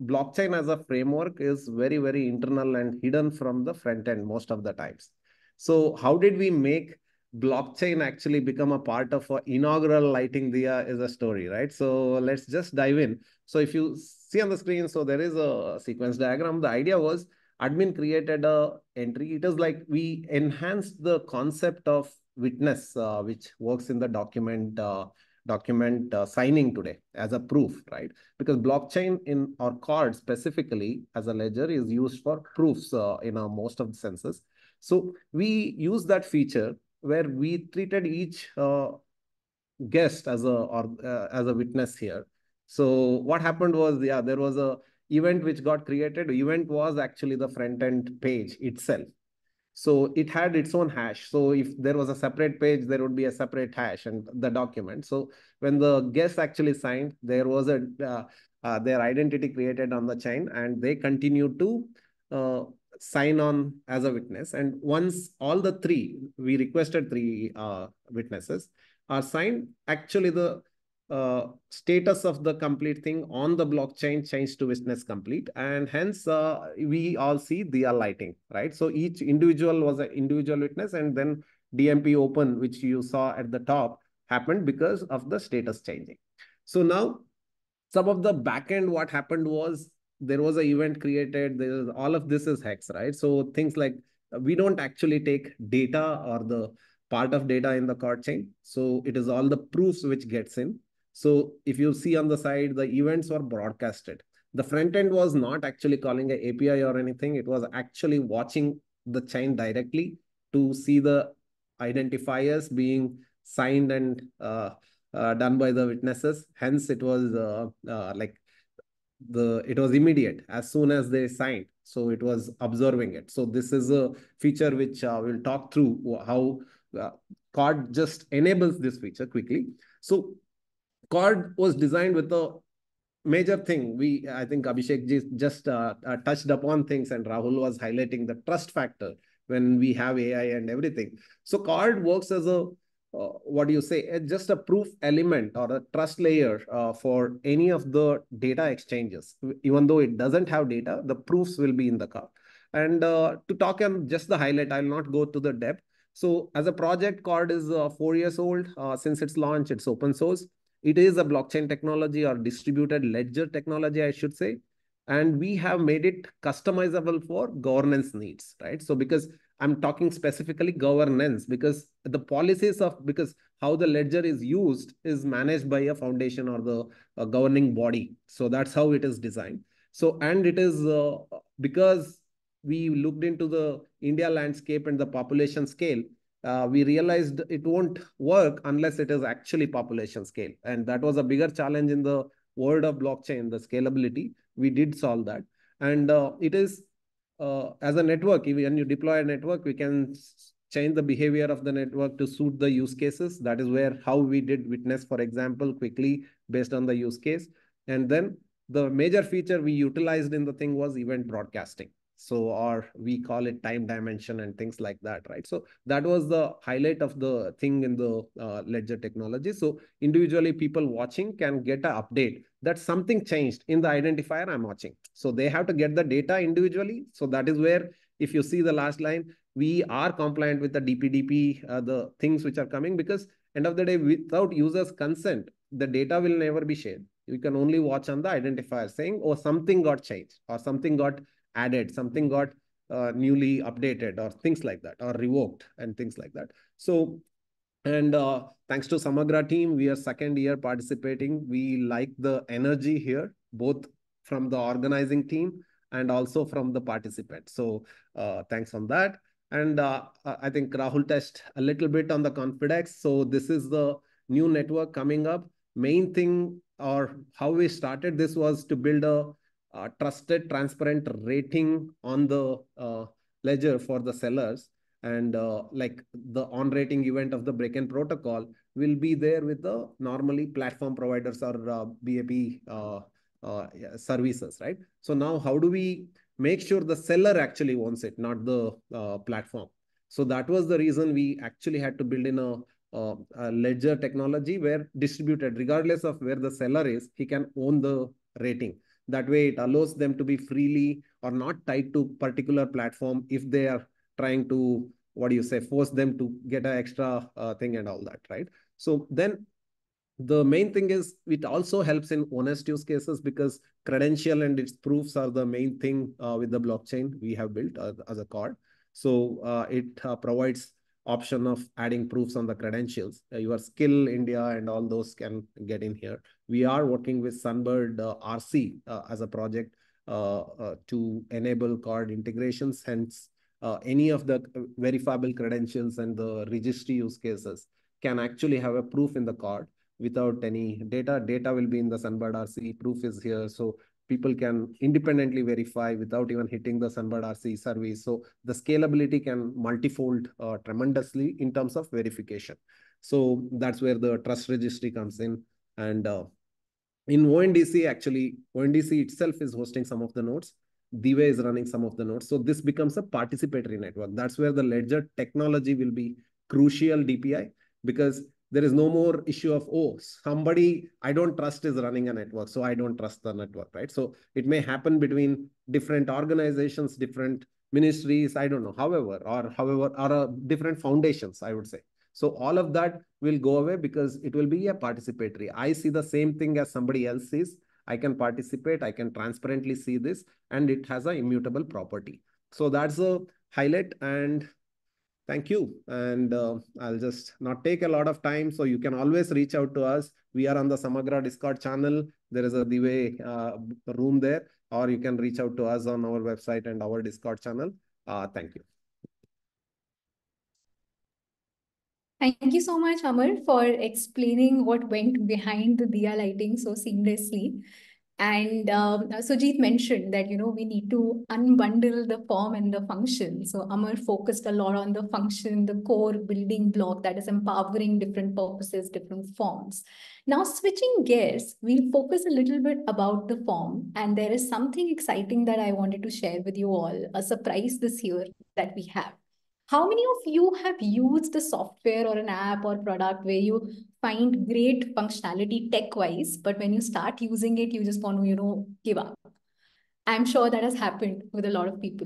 blockchain as a framework is very, very internal and hidden from the front end most of the times. So how did we make blockchain actually become a part of our inaugural lighting diya is a story, right? So let's just dive in. So if you see on the screen, so there is a sequence diagram. The idea was admin created a entry. It is like we enhanced the concept of witness, which works in the document signing today as a proof, right? Because blockchain in our card specifically as a ledger is used for proofs in most of the senses. So we use that feature where we treated each guest as a witness here. So what happened was, yeah, there was a event which got created. The event was actually the front end page itself. So it had its own hash. So if there was a separate page, there would be a separate hash and the document. So when the guest actually signed, there was their identity created on the chain, and they continued to sign on as a witness. And once all the three, we requested three witnesses, are signed, actually the status of the complete thing on the blockchain changed to witness complete, and hence we all see diya lighting, right? So each individual was an individual witness, and then DMP open, which you saw at the top, happened because of the status changing. So now some of the backend, what happened was there was an event created. All of this is hex, right? So things like we don't actually take data or the part of data in the card chain. So it is all the proofs which gets in. So if you see on the side, the events were broadcasted. The front end was not actually calling an API or anything. It was actually watching the chain directly to see the identifiers being signed and done by the witnesses. Hence, it was it was immediate as soon as they signed. So it was observing it. So this is a feature which we'll talk through how card just enables this feature quickly. So card was designed with a major thing. I think Abhishek just touched upon things, and Rahul was highlighting the trust factor when we have AI and everything. So card works as a what do you say, just a proof element or a trust layer for any of the data exchanges. Even though it doesn't have data, the proofs will be in the card. And to talk on just the highlight, I'll not go to the depth. So as a project, card is 4 years old. Since its launch, it's open source. It is a blockchain technology or distributed ledger technology, I should say. And we have made it customizable for governance needs, right? So because I'm talking specifically governance, because the policies because how the ledger is used is managed by a foundation or the governing body. So that's how it is designed. So, and it is because we looked into the India landscape and the population scale, we realized it won't work unless it is actually population scale. And that was a bigger challenge in the world of blockchain, the scalability. We did solve that. And it is as a network, when you deploy a network, we can change the behavior of the network to suit the use cases. That is where how we did witness, for example, quickly based on the use case. And then the major feature we utilized in the thing was event broadcasting. So, or we call it time dimension and things like that, right? So that was the highlight of the thing in the ledger technology. So individually people watching can get an update that something changed in the identifier I'm watching. So they have to get the data individually. So that is where, if you see the last line, we are compliant with the DPDP, the things which are coming, because end of the day, without users' consent, the data will never be shared. You can only watch on the identifier saying, oh, something got changed or something got added, something got newly updated or things like that, or revoked and things like that. So, and thanks to Samagra team, we are second year participating. We like the energy here, both from the organizing team and also from the participants. So thanks on that. And I think Rahul touched a little bit on the Confidex. So this is the new network coming up. Main thing, or how we started this, was to build a trusted, transparent rating on the ledger for the sellers. And like the on-rating event of the Break-In protocol will be there with the normally platform providers or BAP services, right? So now how do we make sure the seller actually wants it, not the platform? So that was the reason we actually had to build in a ledger technology where distributed, regardless of where the seller is, he can own the rating. That way, it allows them to be freely or not tied to particular platform if they are trying to, what do you say, force them to get an extra thing and all that, right? So then the main thing is it also helps in honest use cases, because credential and its proofs are the main thing with the blockchain we have built as a card. So it provides option of adding proofs on the credentials. Your skill India and all those can get in here. We are working with Sunbird RC as a project to enable card integrations. Hence, any of the verifiable credentials and the registry use cases can actually have a proof in the card without any data. Data will be in the Sunbird RC, proof is here. So people can independently verify without even hitting the Sunbird RC service. So the scalability can multifold tremendously in terms of verification. So that's where the trust registry comes in. And in ONDC, actually, ONDC itself is hosting some of the nodes. Dive is running some of the nodes. So this becomes a participatory network. That's where the ledger technology will be crucial DPI, because there is no more issue of, oh, somebody I don't trust is running a network, so I don't trust the network, right? So it may happen between different organizations, different ministries, I don't know, or different foundations, I would say. So all of that will go away because it will be a participatory. I see the same thing as somebody else sees. I can participate, I can transparently see this, and it has an immutable property. So that's a highlight, and thank you. And I'll just not take a lot of time. So you can always reach out to us. We are on the Samagra Discord channel. There is a Dive room there, or you can reach out to us on our website and our Discord channel. Thank you. Thank you so much, Amar, for explaining what went behind the Diya lighting so seamlessly. And Sujit mentioned that, we need to unbundle the form and the function. So Amar focused a lot on the function, the core building block that is empowering different purposes, different forms. Now, switching gears, we'll focus a little bit about the form. And there is something exciting that I wanted to share with you all, a surprise this year that we have. How many of you have used a software or an app or product where you find great functionality tech-wise, but when you start using it, you just want to, give up? I'm sure that has happened with a lot of people.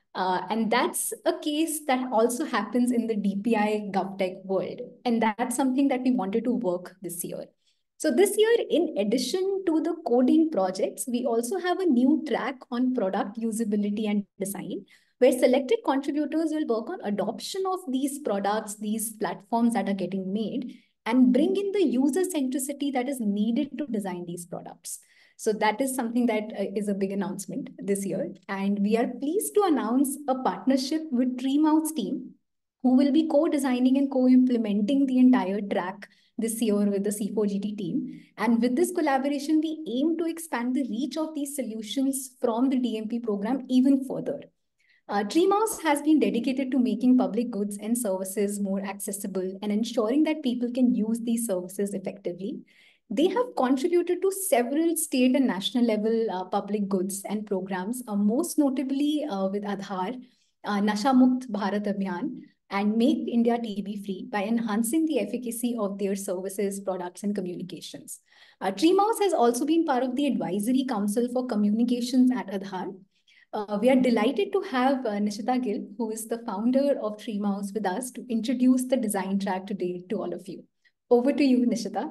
And that's a case that also happens in the DPI GovTech world. And that's something that we wanted to work this year. So this year, in addition to the coding projects, we also have a new track on product usability and design, where selected contributors will work on adoption of these products, these platforms that are getting made, and bring in the user centricity that is needed to design these products. So that is something that is a big announcement this year. And we are pleased to announce a partnership with Treemouse team, who will be co-designing and co-implementing the entire track this year with the C4GT team. And with this collaboration, we aim to expand the reach of these solutions from the DMP program even further. Treemouse has been dedicated to making public goods and services more accessible and ensuring that people can use these services effectively. They have contributed to several state and national level public goods and programs, most notably with Aadhaar, Nasha Mukt Bharat Abhiyan, and Make India TB Free by enhancing the efficacy of their services, products, and communications. Treemouse has also been part of the Advisory Council for Communications at Aadhaar. We are delighted to have Nishita Gill, who is the founder of Treemouse, with us to introduce the design track today to all of you. Over to you, Nishita.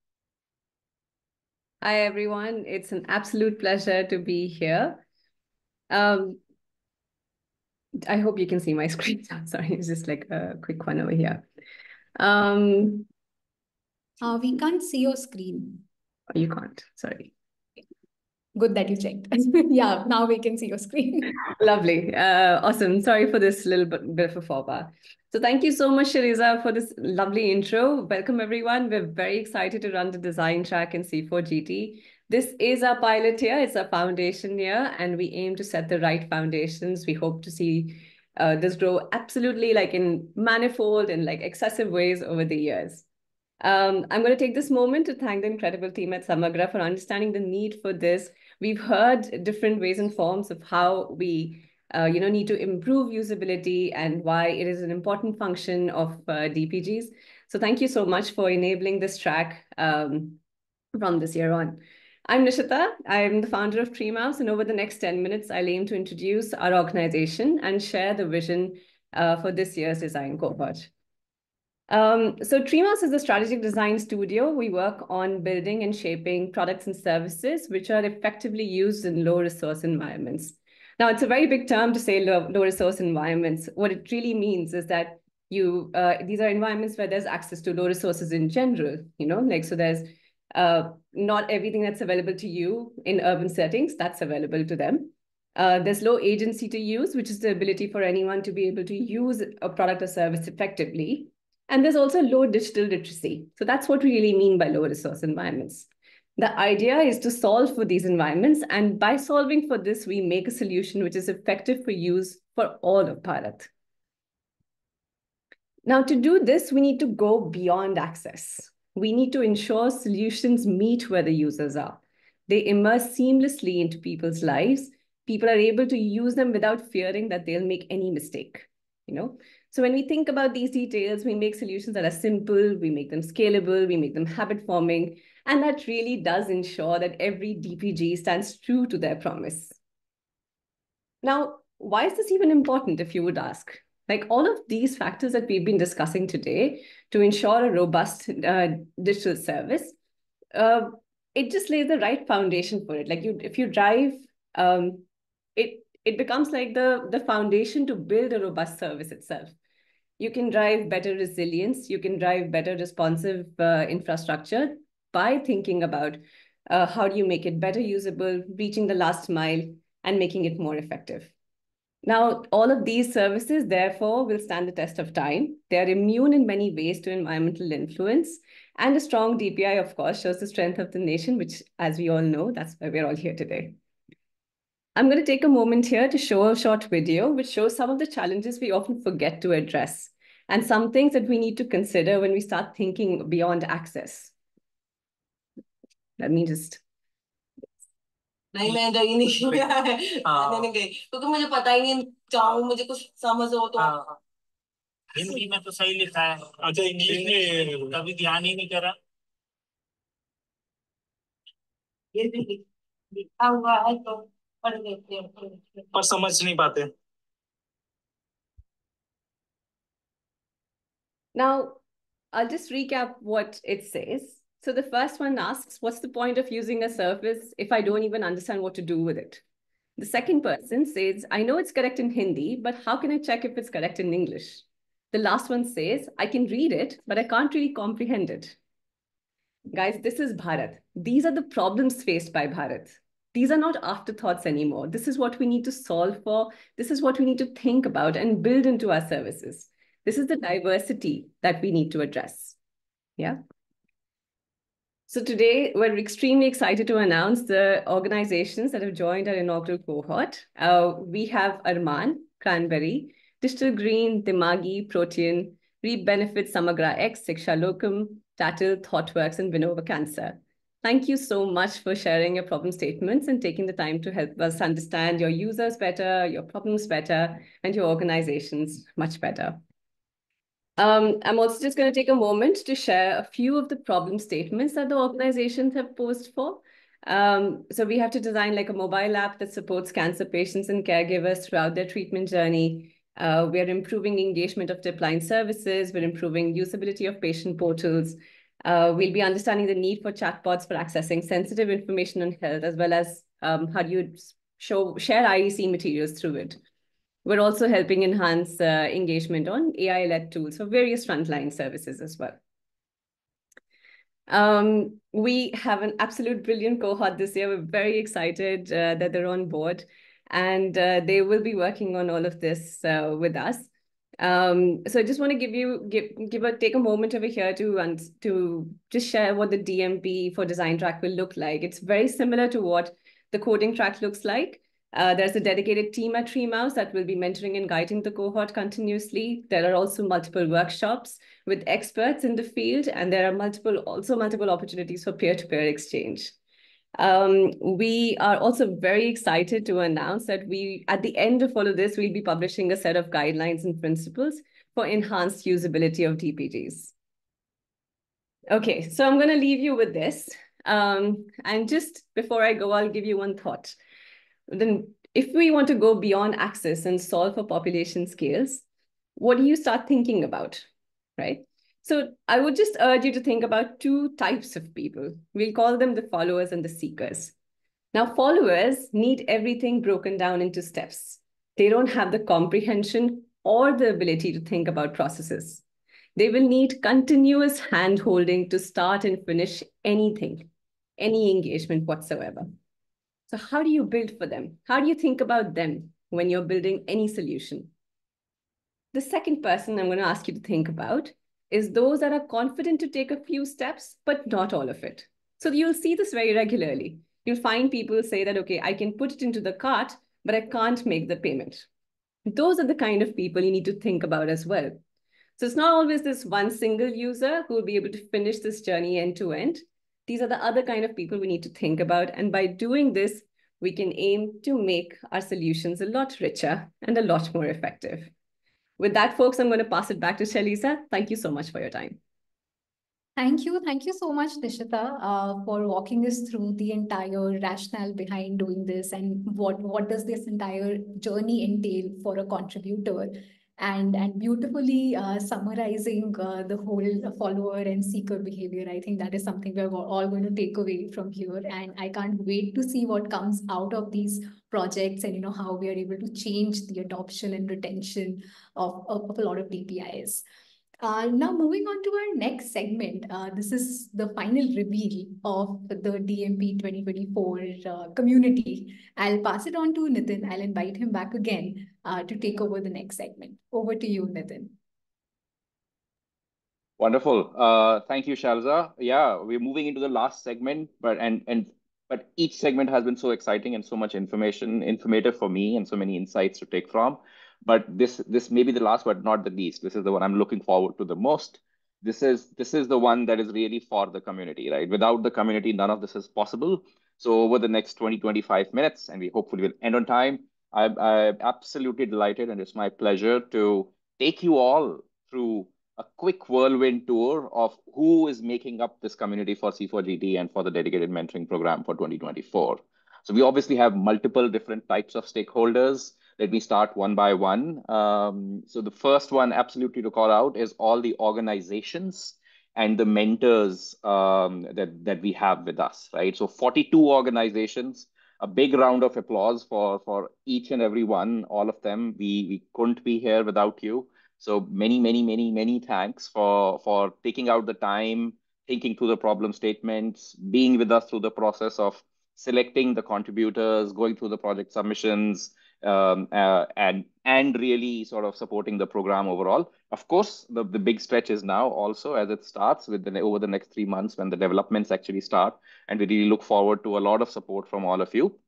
Hi, everyone. It's an absolute pleasure to be here. I hope you can see my screen. Sorry, it's just like a quick one over here. We can't see your screen. Oh, you can't, sorry. Good that you checked. Yeah, now we can see your screen. Lovely. Awesome. Sorry for this little bit of a faux pas. So thank you so much, Shariza, for this lovely intro. Welcome, everyone. We're very excited to run the design track in C4GT. This is our pilot year. It's a foundation year, and we aim to set the right foundations. We hope to see this grow absolutely like in manifold and like excessive ways over the years. I'm going to take this moment to thank the incredible team at Samagra for understanding the need for this. We've heard different ways and forms of how we need to improve usability and why it is an important function of DPGs. So thank you so much for enabling this track from this year on. I'm Nishita. I'm the founder of TreeMouse, and over the next 10 minutes, I'll aim to introduce our organization and share the vision for this year's design cohort. So TreeMouse is a strategic design studio. We work on building and shaping products and services which are effectively used in low-resource environments. Now, it's a very big term to say low-resource environments. What it really means is that these are environments where there's access to low resources in general, so there's not everything that's available to you in urban settings that's available to them. There's low agency to use, which is the ability for anyone to be able to use a product or service effectively. And there's also low digital literacy. So that's what we really mean by low resource environments. The idea is to solve for these environments. And by solving for this, we make a solution which is effective for use for all of Bharat. Now, to do this, we need to go beyond access. We need to ensure solutions meet where the users are. They immerse seamlessly into people's lives. People are able to use them without fearing that they'll make any mistake, So when we think about these details, we make solutions that are simple, we make them scalable, we make them habit-forming, and that really does ensure that every DPG stands true to their promise. Now, why is this even important, if you would ask? Like all of these factors that we've been discussing today to ensure a robust digital service, it just lays the right foundation for it. Like if you drive, it becomes like the foundation to build a robust service itself. You can drive better resilience, you can drive better responsive infrastructure by thinking about how do you make it better usable, reaching the last mile, and making it more effective. Now, all of these services, therefore, will stand the test of time. They are immune in many ways to environmental influence. And a strong DPI, of course, shows the strength of the nation, which, as we all know, that's why we're all here today. I'm going to take a moment here to show a short video, which shows some of the challenges we often forget to address, and some things that we need to consider when we start thinking beyond access. Let me just... नहीं मैं इधर ही नहीं नहीं गई क्योंकि मुझे पता ही नहीं चाहूँ मुझे कुछ समझ हो तो हिंदी में तो सही लिखा है अच्छा इंग्लिश में कभी ध्यान ही नहीं करा ये भी लिखा हुआ है तो पढ़ लेते हैं पर समझ नहीं पाते Now, I'll just recap what it says. So the first one asks, what's the point of using a service if I don't even understand what to do with it? The second person says, I know it's correct in Hindi, but how can I check if it's correct in English? The last one says, I can read it, but I can't really comprehend it. Guys, this is Bharat. These are the problems faced by Bharat. These are not afterthoughts anymore. This is what we need to solve for. This is what we need to think about and build into our services. This is the diversity that we need to address. Yeah. So today, we're extremely excited to announce the organizations that have joined our inaugural cohort. We have Arman, Cranberry, Digital Green, Dimagi, Protean, Reap Benefits, Samagra X, Siksha Locum, Tattle, ThoughtWorks, and Vinova Cancer. Thank you so much for sharing your problem statements and taking the time to help us understand your users better, your problems better, and your organizations much better. I'm also just going to take a moment to share a few of the problem statements that the organizations have posed for. So we have to design like a mobile app that supports cancer patients and caregivers throughout their treatment journey. We are improving engagement of tip line services. We're improving usability of patient portals. We'll be understanding the need for chatbots for accessing sensitive information on health, as well as how do you share IEC materials through it. We're also helping enhance engagement on AI-led tools for various frontline services as well. We have an absolute brilliant cohort this year. We're very excited that they're on board, and they will be working on all of this with us. So I just want to take a moment over here to just share what the DMP for Design Track will look like. It's very similar to what the coding track looks like. There's a dedicated team at TreeMouse that will be mentoring and guiding the cohort continuously. There are also multiple workshops with experts in the field, and there are multiple opportunities for peer-to-peer exchange. We are also very excited to announce that at the end of all of this, we'll be publishing a set of guidelines and principles for enhanced usability of DPGs. Okay, so I'm going to leave you with this. And just before I go, I'll give you one thought. Then if we want to go beyond access and solve for population scales, what do you start thinking about, right? So I would just urge you to think about two types of people. We'll call them the followers and the seekers. Now, followers need everything broken down into steps. They don't have the comprehension or the ability to think about processes. They will need continuous hand-holding to start and finish anything, any engagement whatsoever. So how do you build for them? How do you think about them when you're building any solution? The second person I'm going to ask you to think about is those that are confident to take a few steps, but not all of it. So you'll see this very regularly. You'll find people say that, okay, I can put it into the cart, but I can't make the payment. Those are the kind of people you need to think about as well. So it's not always this one single user who will be able to finish this journey end to end. These are the other kind of people we need to think about. And by doing this, we can aim to make our solutions a lot richer and a lot more effective. With that, folks, I'm going to pass it back to Shalisa. Thank you so much for your time. Thank you. Thank you so much, Nishita, for walking us through the entire rationale behind doing this and what does this entire journey entail for a contributor, and beautifully summarizing the whole follower and seeker behavior. I think that is something we're all going to take away from here, and I can't wait to see what comes out of these projects and how we are able to change the adoption and retention of a lot of DPIs. Now moving on to our next segment, this is the final reveal of the DMP 2024 community. I'll pass it on to Nitin. I'll invite him back again to take over the next segment. Over to you, Nitin. Wonderful. Thank you, Shalza. Yeah, we're moving into the last segment, but each segment has been so exciting and so much informative for me, and so many insights to take from. But this may be the last, but not the least. This is the one I'm looking forward to the most. This is the one that is really for the community, right? Without the community, none of this is possible. So over the next 20-25 minutes, and we hopefully will end on time, I'm absolutely delighted, and it's my pleasure to take you all through a quick whirlwind tour of who is making up this community for C4GT and for the dedicated mentoring program for 2024. So we obviously have multiple different types of stakeholders. Let me start one by one. So the first one absolutely to call out is all the organizations and the mentors that we have with us, right? So 42 organizations, a big round of applause for each and every one, all of them. We couldn't be here without you. So many thanks for taking out the time, thinking through the problem statements, being with us through the process of selecting the contributors, going through the project submissions, and really sort of supporting the program overall. Of course, the big stretch is now also as it starts with over the next 3 months when the developments actually start, and we really look forward to a lot of support from all of you.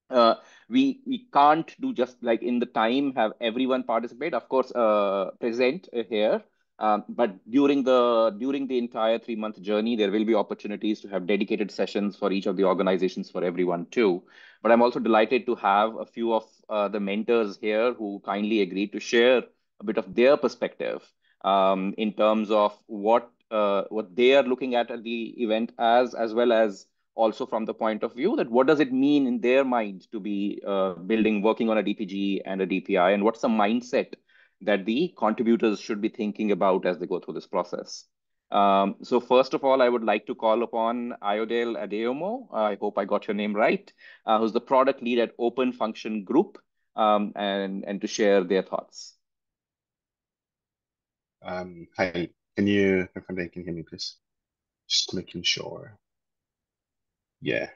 We can't do just like in the time have everyone participate, of course, present here. But during the entire 3-month journey, there will be opportunities to have dedicated sessions for each of the organizations for everyone too. But I'm also delighted to have a few of the mentors here who kindly agreed to share a bit of their perspective in terms of what they are looking at the event as well as also from the point of view that what does it mean in their mind to be working on a DPG and a DPI, and what's the mindset that the contributors should be thinking about as they go through this process. So first of all, I would like to call upon Ayodele Adeomo, I hope I got your name right, who's the product lead at Open Function Group, and to share their thoughts. Hi, can you hear me, please? Just making sure. Yeah.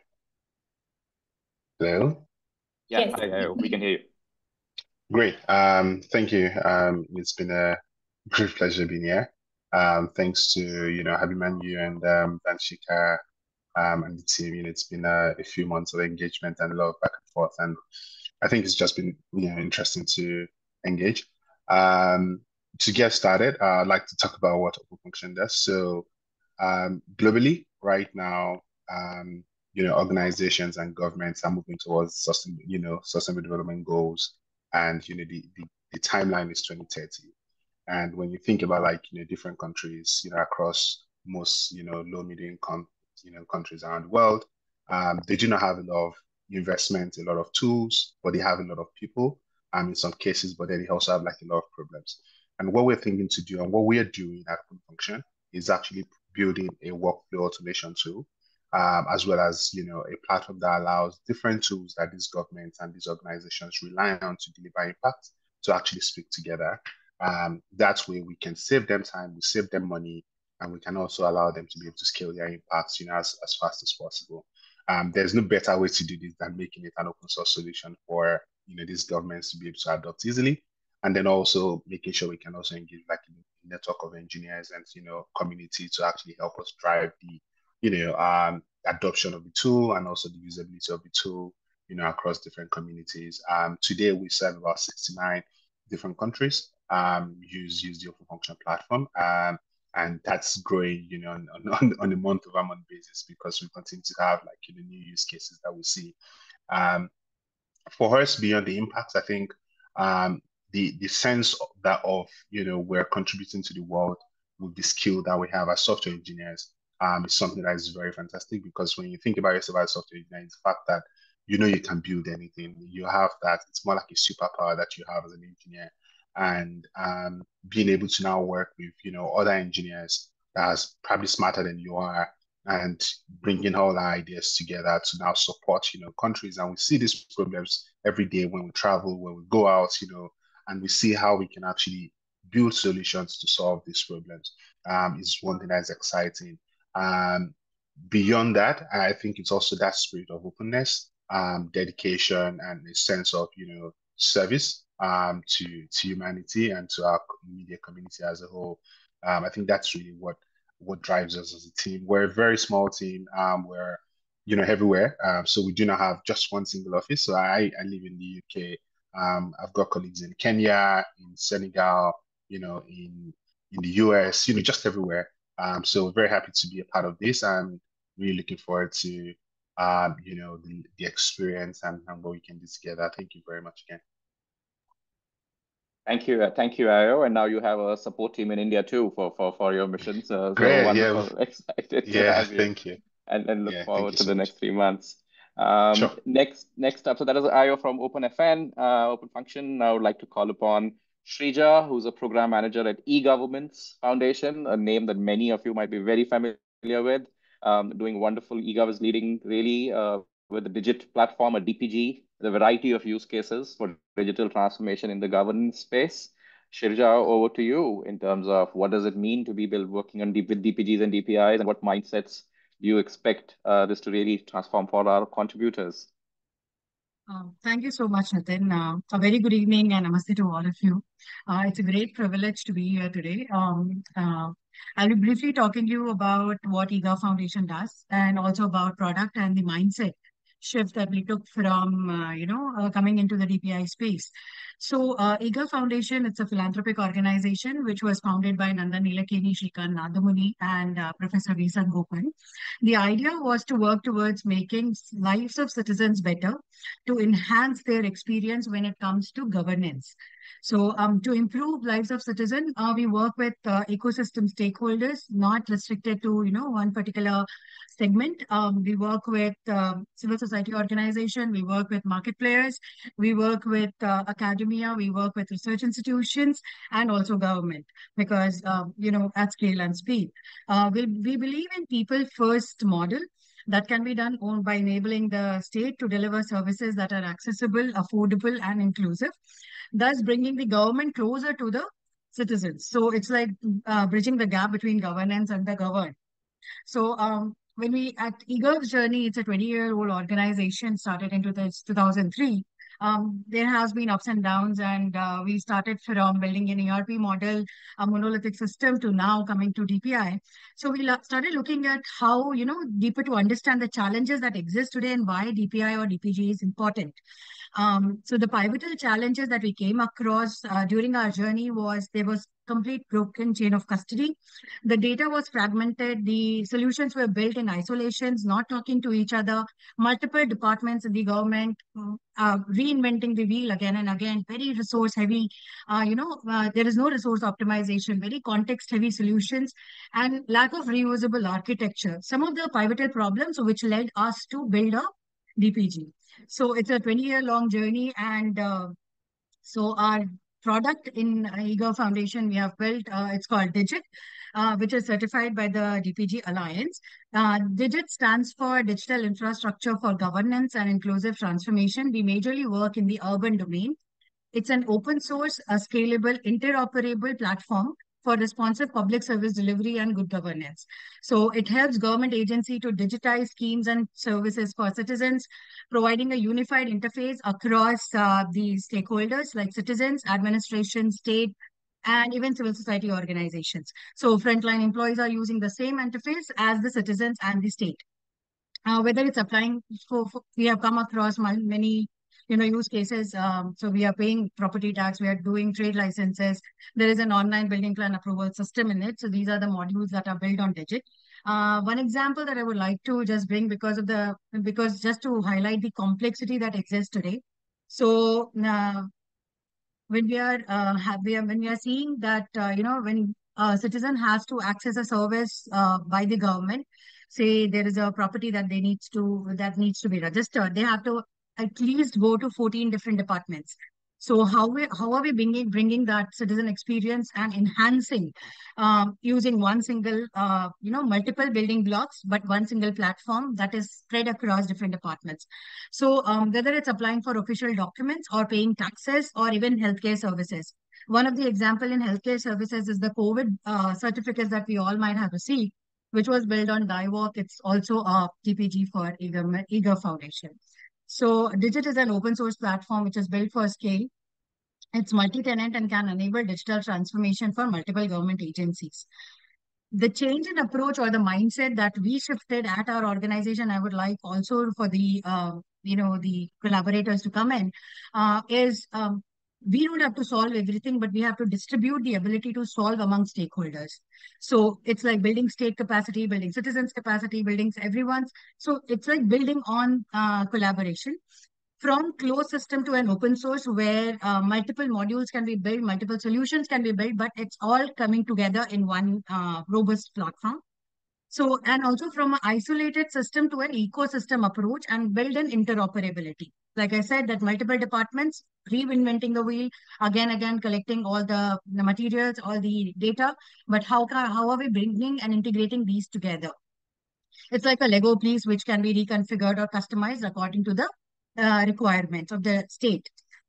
Hello? Yeah, Yes. hi, we can hear you. Great. Thank you. It's been a great pleasure being here. Thanks to Habimanyu and Vanshika and the team. It's been a few months of engagement and a lot of back and forth, and I think it's just been interesting to engage. To get started, I'd like to talk about what Open Function does. So globally, right now, organizations and governments are moving towards sustainable development goals, and the timeline is 2030. And when you think about different countries, across most low middle income countries around the world. They do not have a lot of investment, a lot of tools, but they have a lot of people in some cases, but then they also have like a lot of problems. And what we're thinking to do and what we're doing at Open Function is actually building a workflow automation tool, as well as a platform that allows different tools that these governments and these organizations rely on to deliver impact to actually speak together. That way we can save them time, we save them money, and we can also allow them to be able to scale their impacts as fast as possible. There's no better way to do this than making it an open source solution for these governments to be able to adopt easily, and then also making sure we can also engage like a network of engineers and community to actually help us drive the adoption of the tool and also the usability of the tool across different communities. Today we serve about 69 different countries use the Open Function platform, and that's growing on a month-over-month basis because we continue to have like new use cases that we see. For us, beyond the impacts, I think the sense of we're contributing to the world with the skill that we have as software engineers is something that is very fantastic, because when you think about yourself as a software engineer, it's the fact that you can build anything. You have that. It's more like a superpower that you have as an engineer, and being able to now work with other engineers that's probably smarter than you are, and bringing all our ideas together to now support countries. And we see these problems every day when we travel, when we go out, and we see how we can actually build solutions to solve these problems. Is one thing that's exciting. Beyond that, I think it's also that spirit of openness, dedication, and a sense of service to humanity and to our media community as a whole. I think that's really what drives us as a team. We're a very small team. We're everywhere, so we do not have just one single office. So I live in the UK. I've got colleagues in Kenya, in Senegal, in the US, just everywhere. So very happy to be a part of this. I'm really looking forward to the experience and what we can do together. Thank you very much again. Thank you, Ayo. And now you have a support team in India too for your missions. So Great, wonderful, yeah. excited to have you. Thank you. And look forward to so the much. next 3 months. Sure. Next up, so that is Ayo from OpenFN, Open Function. Now I would like to call upon Shrija, who's a program manager at eGovernments Foundation, a name that many of you might be very familiar with. Doing wonderful. eGov is leading really with the Digit platform, a DPG, the variety of use cases for digital transformation in the governance space. Shrija, over to you in terms of what does it mean to be working on with DPGs and DPIs, and what mindsets do you expect this to really transform for our contributors? Thank you so much, Nitin. A very good evening and namaste to all of you. It's a great privilege to be here today. I'll be briefly talking to you about what eGov Foundation does, and also about product and the mindset shift that we took from, coming into the DPI space. So eGov Foundation, it's a philanthropic organization which was founded by Nandan Nilekani, Shrikant Nadamuni, and Professor Visan Gopan. The idea was to work towards making lives of citizens better, to enhance their experience when it comes to governance. So to improve lives of citizens, we work with ecosystem stakeholders, not restricted to one particular segment. We work with civil society organization, we work with market players, we work with academia, we work with research institutions, and also government, because at scale and speed. We believe in people first model that can be done by enabling the state to deliver services that are accessible, affordable, and inclusive, thus bringing the government closer to the citizens. So it's like bridging the gap between governance and the governed. So when we at eGov's journey, it's a 20-year-old organization, started in 2003. There has been ups and downs, and we started from building an ERP model, a monolithic system, to now coming to DPI. So we started looking at how, deeper to understand the challenges that exist today and why DPI or DPG is important. So the pivotal challenges that we came across during our journey was there was complete broken chain of custody. The data was fragmented. The solutions were built in isolations, not talking to each other. Multiple departments in the government reinventing the wheel again and again. Very resource heavy. There is no resource optimization. Very context heavy solutions and lack of reusable architecture. Some of the pivotal problems which led us to build a DPG. So it's a 20-year-long journey, and so our product in eGov Foundation we have built, it's called Digit, which is certified by the DPG Alliance. Digit stands for Digital Infrastructure for Governance and Inclusive Transformation. We majorly work in the urban domain. It's an open source, a scalable, interoperable platform for responsive public service delivery and good governance. So it helps government agency to digitize schemes and services for citizens, providing a unified interface across the stakeholders like citizens, administration, state, and even civil society organizations. So frontline employees are using the same interface as the citizens and the state. Whether it's applying for we have come across many use cases. So we are paying property tax, we are doing trade licenses. There is an online building plan approval system in it. So these are the modules that are built on Digit. One example that I would like to just bring because just to highlight the complexity that exists today. So when we are seeing that when a citizen has to access a service by the government, say there is a property that needs to be registered, they have to at least go to 14 different departments. So how are we bringing that citizen experience and enhancing using one single, multiple building blocks, but one single platform that is spread across different departments. So whether it's applying for official documents or paying taxes or even healthcare services. One of the example in healthcare services is the COVID certificates that we all might have received, which was built on DIWalk. It's also a TPG for eGov Foundation. So Digit is an open source platform which is built for scale. It's multi-tenant and can enable digital transformation for multiple government agencies. The change in approach or the mindset that we shifted at our organization, I would like also for the the collaborators to come in, is we don't have to solve everything, but we have to distribute the ability to solve among stakeholders. So it's like building state capacity, building citizens capacity, building everyone's. So it's like building on collaboration from closed system to an open source where multiple modules can be built, multiple solutions can be built, but it's all coming together in one robust platform. So, and also from an isolated system to an ecosystem approach and build an interoperability. Like I said, that multiple departments, reinventing the wheel, again, collecting all the materials, all the data, but how are we bringing and integrating these together? It's like a Lego piece which can be reconfigured or customized according to the requirements of the state.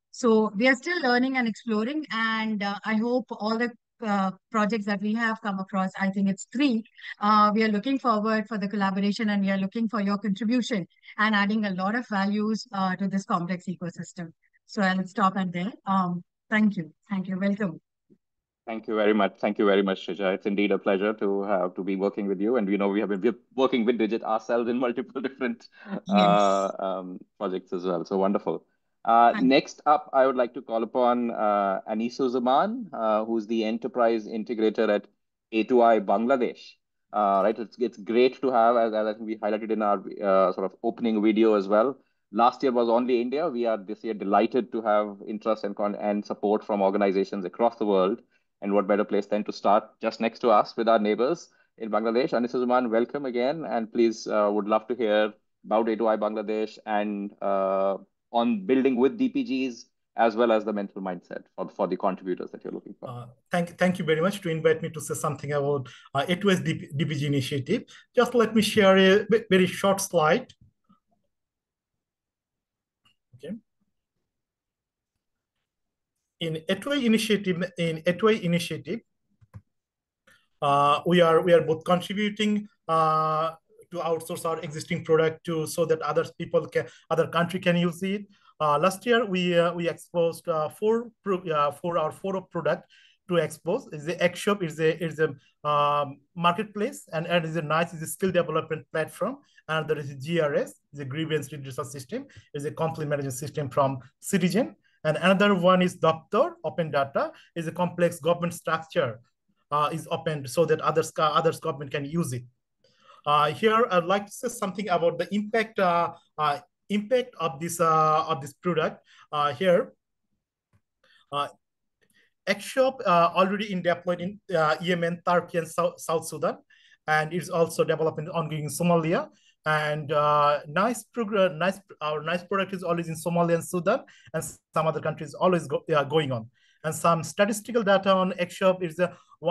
So we are still learning and exploring, and I hope all the projects that we have come across, I think it's 3. We are looking forward for the collaboration, and we are looking for your contribution and adding a lot of values to this complex ecosystem. So I'll stop at there. Thank you. Welcome. Thank you very much. Thank you very much, Shrija. It's indeed a pleasure to be working with you. And we have been working with Digit ourselves in multiple different projects as well. So wonderful. Next up, I would like to call upon Anisouzzaman, who's the enterprise integrator at A2I Bangladesh. Right, it's great to have, as I think we highlighted in our sort of opening video as well. Last year was only India. We are this year delighted to have interest and support from organizations across the world. And what better place than to start just next to us with our neighbors in Bangladesh. Anisouzzaman, welcome again. And please, would love to hear about A2I Bangladesh and on building with DPGs as well as the mental mindset for the contributors that you're looking for. Thank you very much to invite me to say something about A2I's DPG initiative. Just let me share a very short slide. Okay. In A2I initiative, we are both contributing to outsource our existing product so that other country can use it. Last year we exposed four product to expose. Is the XShop is a marketplace, and is a nice skill development platform. And there is a GRS, the grievance redressal system, is a complaint management system from Citizen. And another one is Daptar. Open data is a complex government structure is opened so that others government can use it. Here, I'd like to say something about the impact of this product. Here, Xshop already deployed in Yemen, Turkey, and South Sudan, and it's also developing ongoing in Somalia. And our nice product is always in Somalia and Sudan, and some other countries always going on. And some statistical data on Xshop is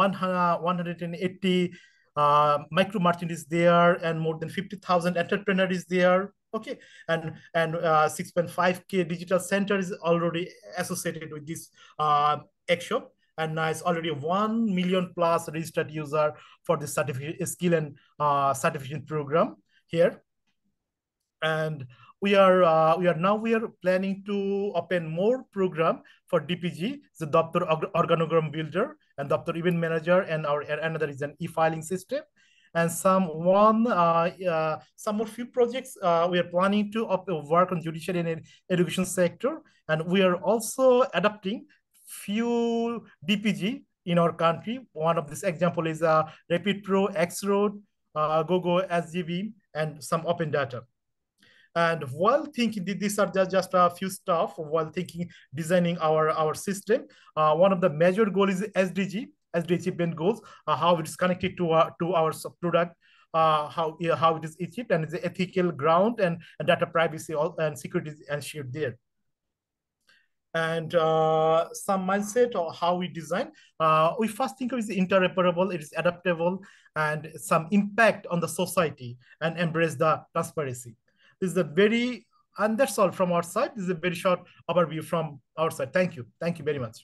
180 micro merchant is there, and more than 50,000 entrepreneurs is there. Okay, and 6.5K digital center is already associated with this Xshop, and it's already 1 million plus registered user for the certificate skill and certification program here. And we are planning to open more program for DPG, the Daptar Organogram Builder and Daptar Event Manager, and another is an e-filing system. And some more few projects we are planning to work on judiciary and education sector, and we are also adapting few DPG in our country. One of this example is Rapid Pro, Xroad, GoGo, SGB, and some open data. And while thinking, these are just a few stuff, while thinking, designing our system, one of the major goals is SDG achievement goals, how it is connected to our product, how it is achieved, and the ethical ground and data privacy and security is ensured there. And some mindset or how we design, we first think of it as interoperable, it is adaptable, and some impact on the society, and embrace the transparency. This is a very, and that's all from our side. This is a very short overview from our side. Thank you very much.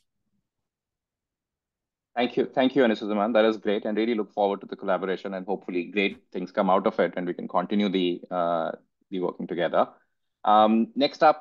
Thank you, Anisuzzaman. That is great, and really look forward to the collaboration, and hopefully great things come out of it, and we can continue the working together. Next up,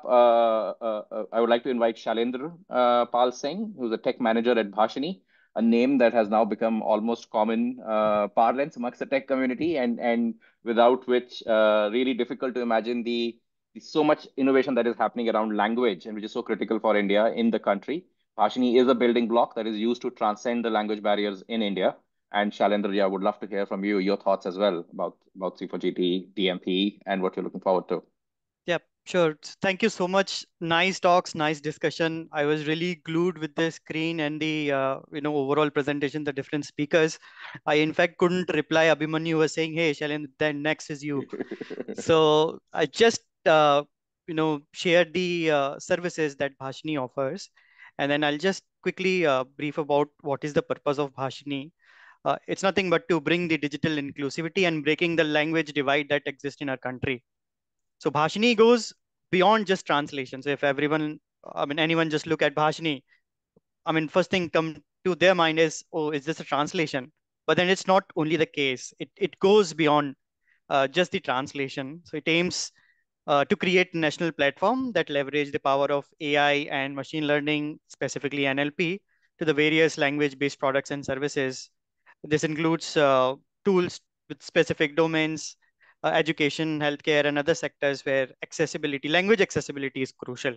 I would like to invite Shailendra Pal Singh, who's a tech manager at Bhashini, a name that has now become almost common parlance amongst the tech community, and without which really difficult to imagine the so much innovation that is happening around language, and which is so critical for India in the country. Bhashini is a building block that is used to transcend the language barriers in India. And Shailendra, I would love to hear from you, your thoughts as well about C4GT, DMP, and what you're looking forward to. Yeah, sure. Thank you so much. Nice talks, nice discussion. I was really glued with the screen and the overall presentation, the different speakers. I in fact couldn't reply. Abhimanyu was saying, "Hey, Shailendra, then next is you." So I just shared the services that Bhashini offers. And then I'll just quickly brief about what is the purpose of Bhashini. It's nothing but to bring the digital inclusivity and breaking the language divide that exists in our country. So Bhashini goes beyond just translation. So if anyone just look at Bhashini, first thing come to their mind is, oh, is this a translation? But then it's not only the case. It goes beyond just the translation. So it aims to create a national platform that leverage the power of AI and machine learning, specifically NLP, to the various language-based products and services. This includes tools with specific domains, education, healthcare, and other sectors where language accessibility is crucial.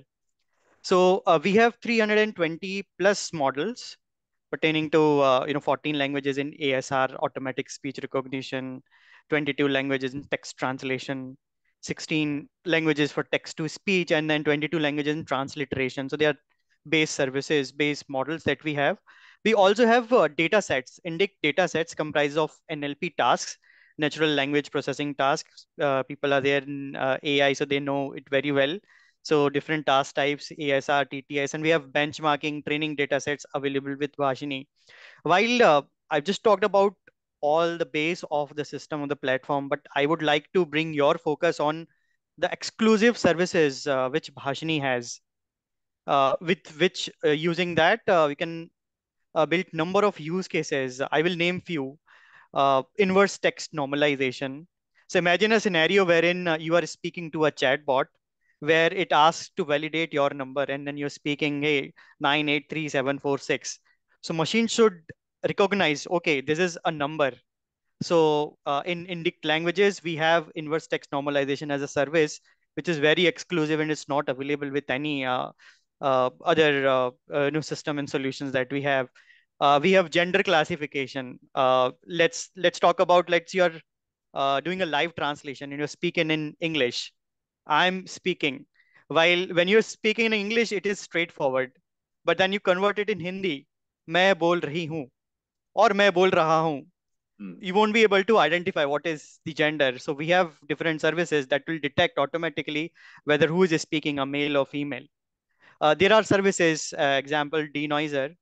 So we have 320 plus models pertaining to 14 languages in ASR, automatic speech recognition, 22 languages in text translation, 16 languages for text to speech, and then 22 languages in transliteration. So they are base services, base models that we have. We also have data sets. Indic data sets comprise of NLP tasks, natural language processing tasks. People are there in AI, so they know it very well. So different task types, ASR, TTS, and we have benchmarking training data sets available with Bhashini. While I've just talked about all the base of the system of the platform, but I would like to bring your focus on the exclusive services which Bhashini has, with which using that we can build number of use cases. I will name few. Inverse text normalization. So imagine a scenario wherein you are speaking to a chatbot where it asks to validate your number, and then you're speaking, hey, 983-746. So machine should recognize, okay, this is a number. So in Indic languages, we have inverse text normalization as a service, which is very exclusive and it's not available with any other system and solutions that we have. We have gender classification. Let's talk about, you're doing a live translation and you're speaking in English. I'm speaking. While when you're speaking in English, it is straightforward. But then you convert it in Hindi. मैं बोल रही हूँ और मैं बोल रहा हूँ. You won't be able to identify what is the gender. So we have different services that will detect automatically whether who is speaking, a male or female. There are services, example denoiser.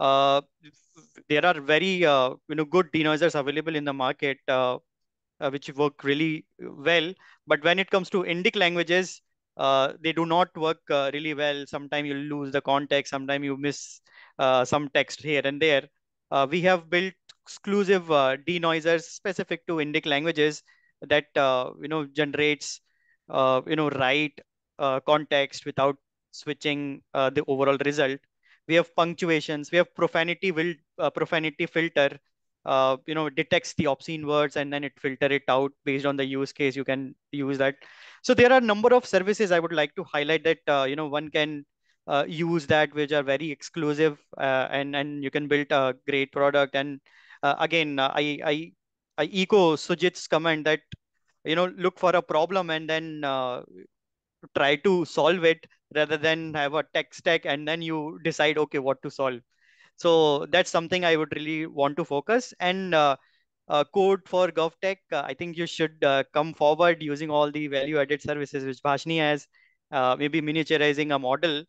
There are very good denoisers available in the market, which work really well. But when it comes to Indic languages, they do not work really well. Sometimes you lose the context. Sometimes you miss some text here and there. We have built exclusive denoisers specific to Indic languages that generates right context without switching the overall result. We have punctuations. We have profanity filter. Detects the obscene words and then it filter it out based on the use case. You can use that. So there are a number of services I would like to highlight that one can use that, which are very exclusive, and you can build a great product. And again, I echo Sujit's comment that look for a problem and then try to solve it rather than have a tech stack and then you decide, okay, what to solve. So that's something I would really want to focus. And code for GovTech, I think you should come forward using all the value-added services which Bhashini has, maybe miniaturizing a model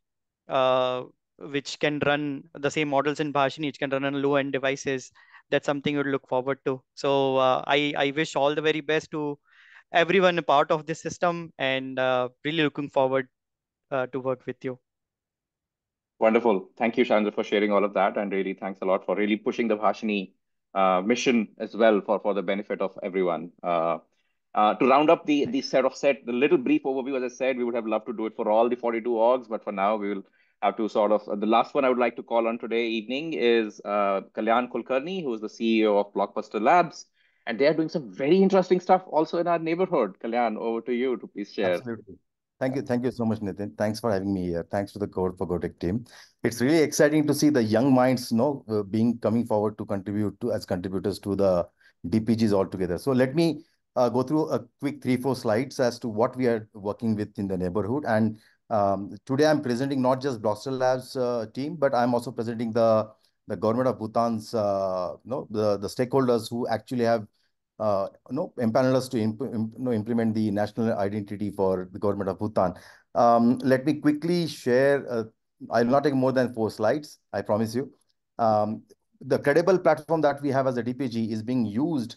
which can run the same models in Bhashini, which can run on low-end devices. That's something you'd look forward to. So I wish all the very best to everyone a part of this system, and really looking forward to work with you. Wonderful. Thank you, Chandra, for sharing all of that. And really, thanks a lot for really pushing the Bhashini mission as well for the benefit of everyone. To round up the the little brief overview, as I said, we would have loved to do it for all the 42 orgs, but for now, we will have to sort of, the last one I would like to call on today evening is Kalyan Kulkarni, who is the CEO of Blockbuster Labs. And they are doing some very interesting stuff also in our neighborhood. Kalyan, over to you to please share. Absolutely. Thank you so much, Nitin. Thanks for having me here. Thanks to the Code for GovTech team. It's really exciting to see the young minds, coming forward to contribute as contributors to the DPGs altogether. So let me go through a quick 3-4 slides as to what we are working with in the neighborhood. And today I'm presenting not just Blockbuster Labs team, but I'm also presenting the government of Bhutan's, the stakeholders who actually have empanel us to implement the national identity for the government of Bhutan. Let me quickly share. I'll not take more than 4 slides, I promise you. The credible platform that we have as a DPG is being used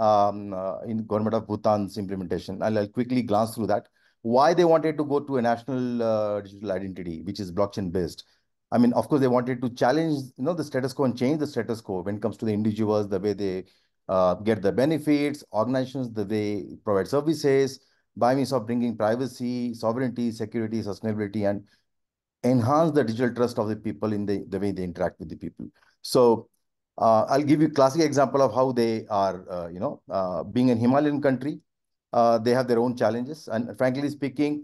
in government of Bhutan's implementation. I'll quickly glance through that. Why they wanted to go to a national digital identity, which is blockchain based. I mean, of course, they wanted to challenge, the status quo and change the status quo when it comes to the individuals, the way they get the benefits, organizations, the way provide services, by means of bringing privacy, sovereignty, security, sustainability, and enhance the digital trust of the people in the way they interact with the people. So I'll give you a classic example of how they are, being a Himalayan country, they have their own challenges. And frankly speaking,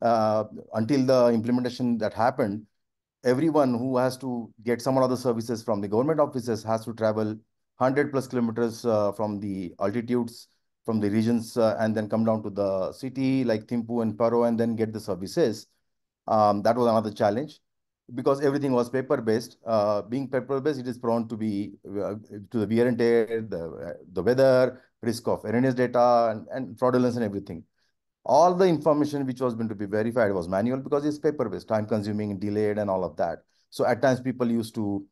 until the implementation that happened, everyone who has to get some of the services from the government offices has to travel 100+ kilometers from the altitudes, from the regions, and then come down to the city like Thimphu and Paro and then get the services. That was another challenge because everything was paper-based. Being paper-based, it is prone to be to the wear and tear, the weather, risk of erroneous data, and fraudulence and everything. All the information which was going to be verified was manual because it's paper-based, time-consuming, delayed, and all of that. So at times people used to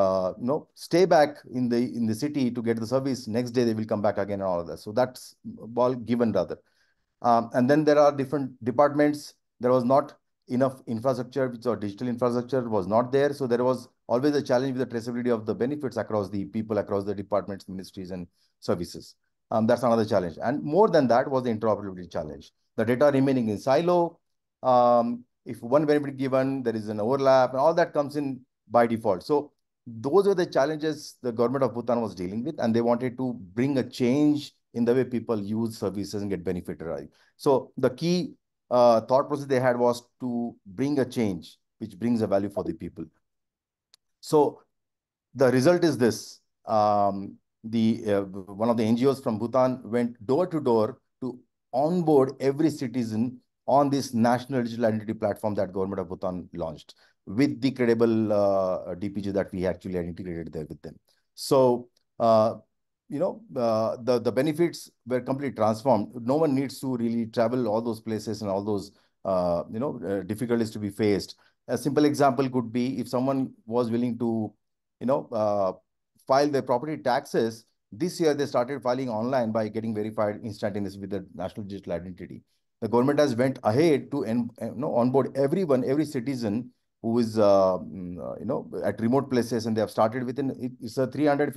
stay back in the city to get the service. Next day they will come back again and all of that. So that's all given rather. And then there are different departments. There was not enough infrastructure, which or digital infrastructure was not there. So there was always a challenge with the traceability of the benefits across the people, across the departments, ministries, and services. That's another challenge. And more than that was the interoperability challenge. The data remaining in silo. If one benefit given, there is an overlap, and all that comes in by default. So those were the challenges the government of Bhutan was dealing with, and they wanted to bring a change in the way people use services and get benefit. Right? So the key thought process they had was to bring a change which brings a value for the people. So the result is this. One of the NGOs from Bhutan went door to door to onboard every citizen on this national digital identity platform that government of Bhutan launched with the credible DPG that we actually had integrated there with them. So, the benefits were completely transformed. No one needs to really travel all those places and all those, difficulties to be faced. A simple example could be if someone was willing to, file their property taxes. This year, they started filing online by getting verified instantaneously with the national digital identity. The government has went ahead to onboard everyone, every citizen who is, at remote places, and they have started within, it's a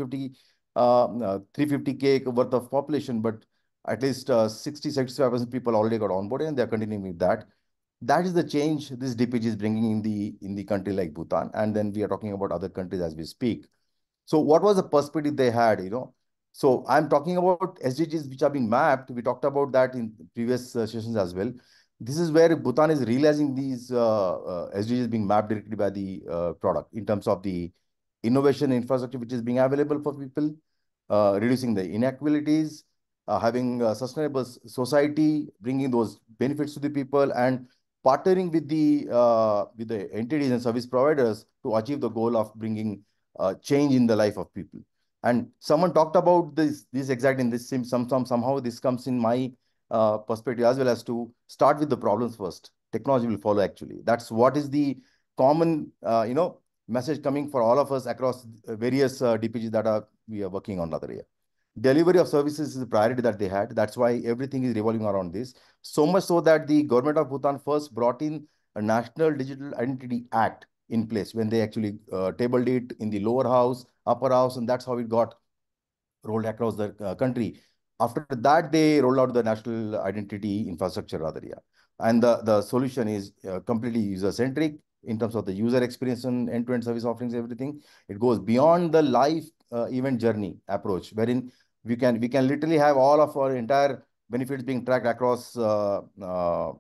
350K worth of population, but at least 60-65% people already got onboarded, and they're continuing with that. That is the change this DPG is bringing in the country like Bhutan, and then we are talking about other countries as we speak. So what was the perspective they had, So I'm talking about SDGs which have been mapped. We talked about that in previous sessions as well. This is where Bhutan is realizing these SDGs being mapped directly by the product in terms of the innovation infrastructure which is being available for people, reducing the inequalities, having a sustainable society, bringing those benefits to the people, and partnering with the entities and service providers to achieve the goal of bringing change in the life of people. And someone talked about this exact in this somehow this comes in my perspective as well, as to start with the problems first. Technology will follow actually. That's what is the common message coming for all of us across various DPGs that we are working on other area. Delivery of services is the priority that they had. That's why everything is revolving around this. So much so that the government of Bhutan first brought in a National Digital Identity Act in place when they actually tabled it in the lower house, upper house, and that's how it got rolled across the country. After that, they rolled out the national identity infrastructure rather, yeah. And the solution is completely user-centric in terms of the user experience and end-to-end service offerings, everything. It goes beyond the life event journey approach, wherein we can literally have all of our entire benefits being tracked across the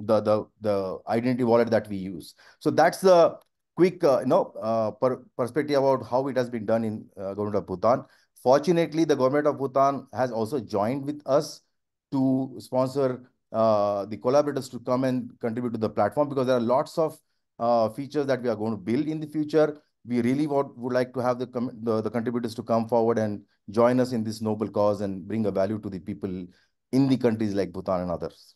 identity wallet that we use. So that's the quick perspective about how it has been done in government of Bhutan. Fortunately, the government of Bhutan has also joined with us to sponsor the collaborators to come and contribute to the platform, because there are lots of features that we are going to build in the future. We really would like to have the contributors to come forward and join us in this noble cause and bring a value to the people in the countries like Bhutan and others.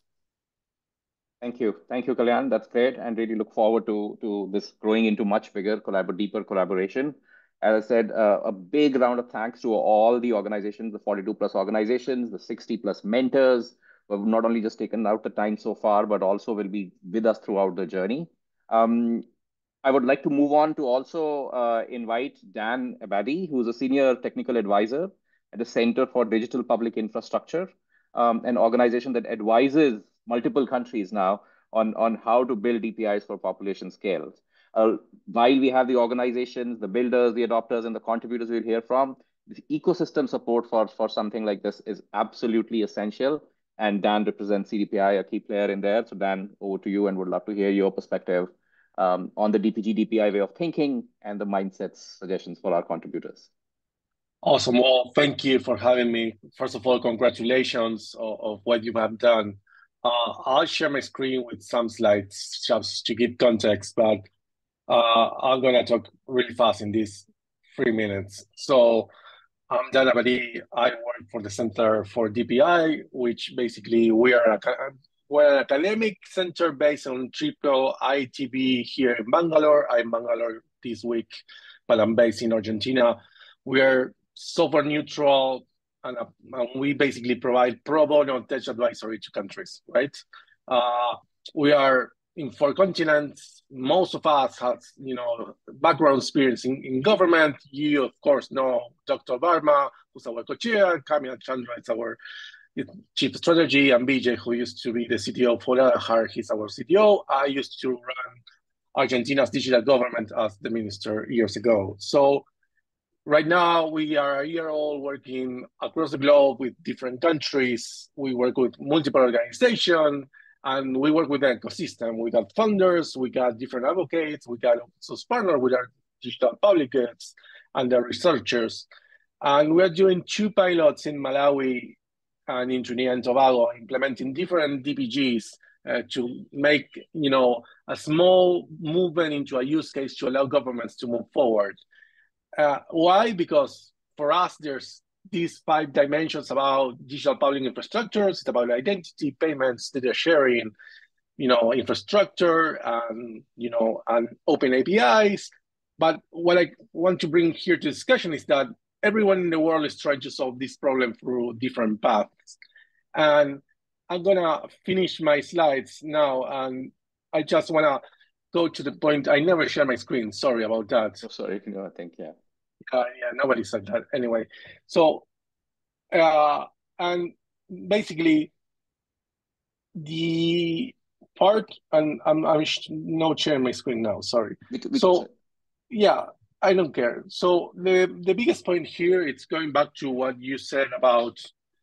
Thank you, Kalyan. That's great, and really look forward to this growing into much bigger, deeper collaboration. As I said, a big round of thanks to all the organizations, the 42+ organizations, the 60+ mentors who have not only just taken out the time so far, but also will be with us throughout the journey. I would like to move on to also invite Dan Abadi, who is a senior technical advisor at the Center for Digital Public Infrastructure, an organization that advises multiple countries now on how to build DPIs for population scales. While we have the organizations, the builders, the adopters, and the contributors we'll hear from, the ecosystem support for something like this is absolutely essential. And Dan represents CDPI, a key player in there. So Dan, over to you, and would love to hear your perspective on the DPI way of thinking and the mindsets suggestions for our contributors. Awesome. Well, thank you for having me. First of all, congratulations of what you have done. I'll share my screen with some slides just to give context, but I'm going to talk really fast in these 3 minutes. So I'm Dan Abadi. I work for the Center for DPI, which basically we're an academic center based on IIITB here in Bangalore. I'm in Bangalore this week, but I'm based in Argentina. We're software neutral, and we basically provide pro bono tech advisory to countries, right? We are in 4 continents. Most of us has, background experience in government. You, of course, know Dr. Verma, who's our co-chair. Kamila Chandra is our chief strategy, and BJ, who used to be the CTO for Aadhaar, he's our CTO. I used to run Argentina's digital government as the minister years ago. So right now, we are a year old working across the globe with different countries. We work with multiple organizations, And we work with the ecosystem. We got funders, we got different advocates, we got open-source partners with our digital public goods and the researchers. And we're doing 2 pilots in Malawi and in Trinidad and Tobago, implementing different DPGs to make, a small movement into a use case to allow governments to move forward. Why? Because for us, there's these 5 dimensions about digital public infrastructures. It's about identity, payments, data sharing, infrastructure, and open APIs. But what I want to bring here to discussion is that everyone in the world is trying to solve this problem through different paths. And I'm gonna finish my slides now, and I just wanna go to the point. I never share my screen. Sorry about that. Oh, sorry, I think, yeah. Yeah, nobody said that anyway. So, and basically the part, and I'm not sharing my screen now, sorry. So, yeah, I don't care. So the biggest point here, it's going back to what you said about,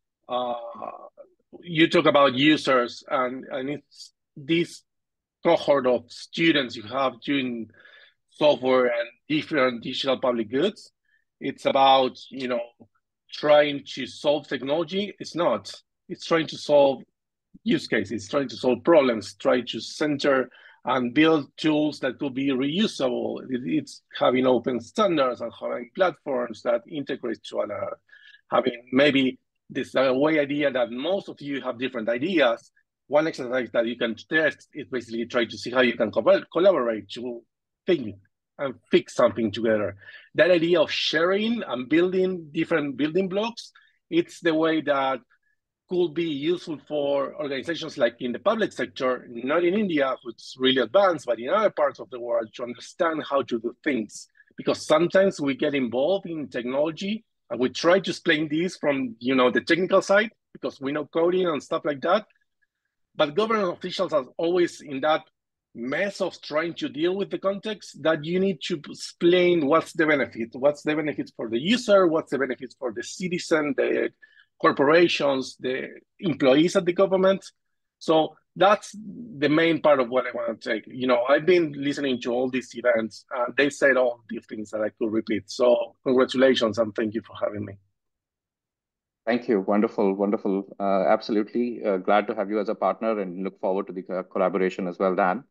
you talk about users, and it's this cohort of students you have doing software and different digital public goods. It's about, trying to solve technology. It's not. It's trying to solve use cases, trying to solve problems, trying to center and build tools that could be reusable. It's having open standards and having platforms that integrate to another. Having maybe this idea that most of you have different ideas. One exercise that you can test is basically try to see how you can collaborate to think and fix something together. That idea of sharing and building different building blocks, it's the way that could be useful for organizations like in the public sector, not in India, which is really advanced, but in other parts of the world to understand how to do things. Because sometimes we get involved in technology and we try to explain this from, the technical side, because we know coding and stuff like that. But government officials are always in that mess of trying to deal with the context that you need to explain what's the benefit for the user, what's the benefits for the citizen, the corporations, the employees at the government. So that's the main part of what I want to take. I've been listening to all these events. They said all these things that I could repeat. So congratulations and thank you for having me. Thank you. Wonderful, wonderful. Absolutely. Glad to have you as a partner and look forward to the collaboration as well, Dan.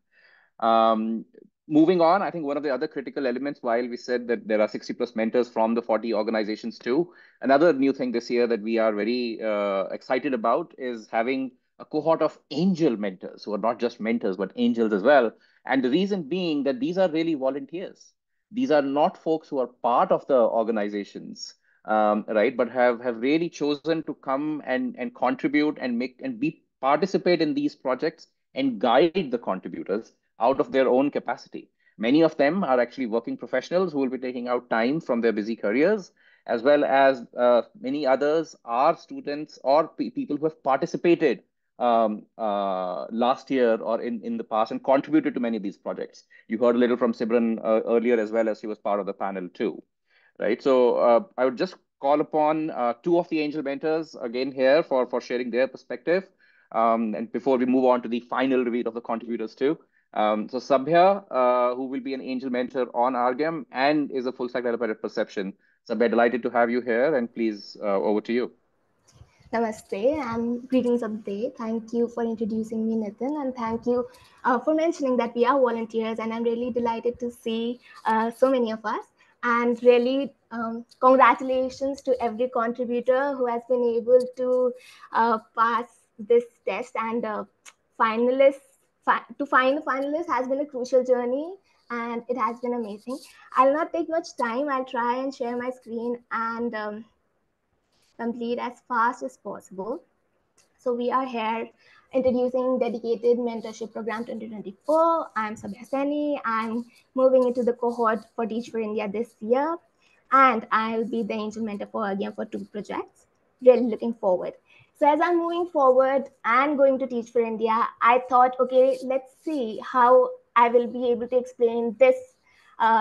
Moving on, I think one of the other critical elements, while we said that there are 60+ mentors from the 40 organizations too, another new thing this year that we are very excited about is having a cohort of angel mentors who are not just mentors, but angels as well. And the reason being that these are really volunteers. These are not folks who are part of the organizations, right? But have really chosen to come and contribute and participate in these projects and guide the contributors out of their own capacity. Many of them are actually working professionals who will be taking out time from their busy careers, as well as many others are students or people who have participated last year or in the past and contributed to many of these projects. You heard a little from Simran earlier, as well as she was part of the panel too, right? So I would just call upon 2 of the angel mentors again here for sharing their perspective. And before we move on to the final reveal of the contributors too. So Sabya, who will be an angel mentor on Argem and is a full stack developer at Perception. Sabya, delighted to have you here, and please, over to you. Namaste and greetings of the day. Thank you for introducing me, Nitin, and thank you for mentioning that we are volunteers, and I'm really delighted to see so many of us. And really, congratulations to every contributor who has been able to pass this test, and to find a finalist has been a crucial journey, and it has been amazing. I'll not take much time. I'll try and share my screen and complete as fast as possible. So we are here introducing Dedicated Mentorship Program 2024. I'm Sabya Seni. I'm moving into the cohort for Teach for India this year, and I'll be the angel mentor for Argem for 2 projects. Really looking forward. So as I'm moving forward and going to Teach for India, I thought, okay, let's see how I will be able to explain this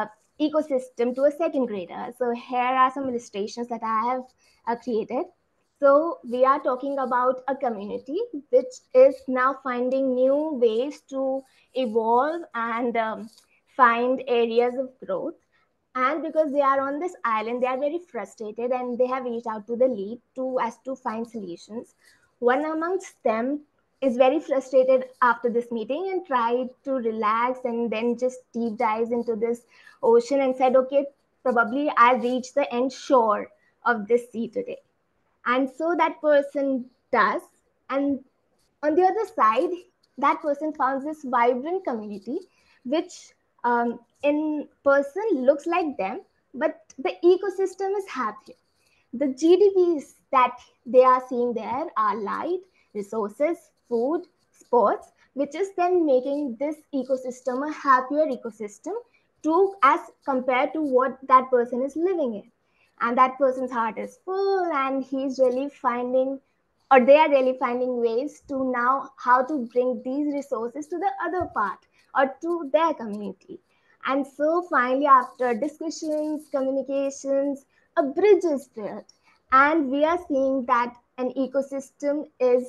ecosystem to a second grader. So here are some illustrations that I have created. So we are talking about a community which is now finding new ways to evolve and find areas of growth. And because they are on this island, they are very frustrated and they have reached out to the lead to find solutions. One amongst them is very frustrated after this meeting and tried to relax and then just deep dives into this ocean and said, okay, probably I'll reach the end shore of this sea today. And so that person does. And on the other side, that person found this vibrant community, which in person looks like them, but the ecosystem is happier. The GDPs that they are seeing there are light, resources, food, sports, which is then making this ecosystem a happier ecosystem as compared to what that person is living in. And that person's heart is full and he's really finding, or they are really finding ways to now how to bring these resources to the other part or to their community. And so finally, after discussions, communications, a bridge is built. And we are seeing that an ecosystem is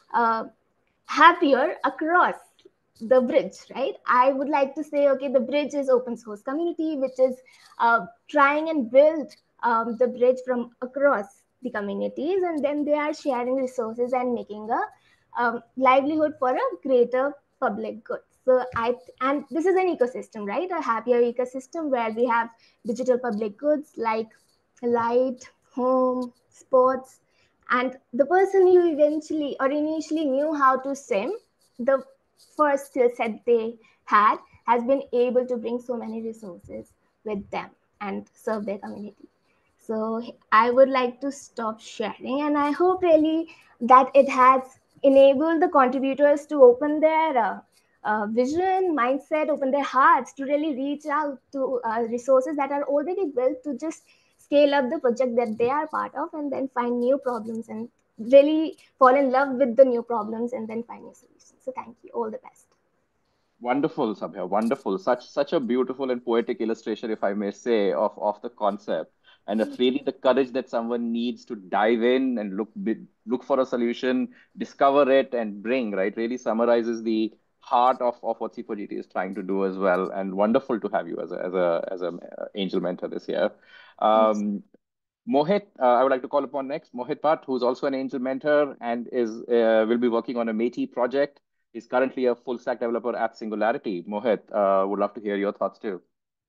happier across the bridge, right? I would like to say, okay, the bridge is open source community, which is trying and build the bridge from across the communities, and then they are sharing resources and making a livelihood for a greater public good. So and this is an ecosystem, right? A happier ecosystem where we have digital public goods like light, home, sports, and the person who eventually or initially knew how to swim, the first skill set they had, has been able to bring so many resources with them and serve their community. So I would like to stop sharing, and I hope really that it has enabled the contributors to open their vision, mindset, open their hearts to really reach out to resources that are already built to just scale up the project that they are part of and then find new problems and really fall in love with the new problems and then find new solutions. So thank you. All the best. Wonderful, Sabya. Wonderful. Such a beautiful and poetic illustration, if I may say, of the concept. And of really the courage that someone needs to dive in and look for a solution, discover it, and bring, right? Really summarizes the heart of what C4GT is trying to do as well. And wonderful to have you as a angel mentor this year. Mohit, I would like to call upon next. Mohit Bhatt, who's also an angel mentor and will be working on a METI project. He's currently a full stack developer at Singularity. Mohit, would love to hear your thoughts too.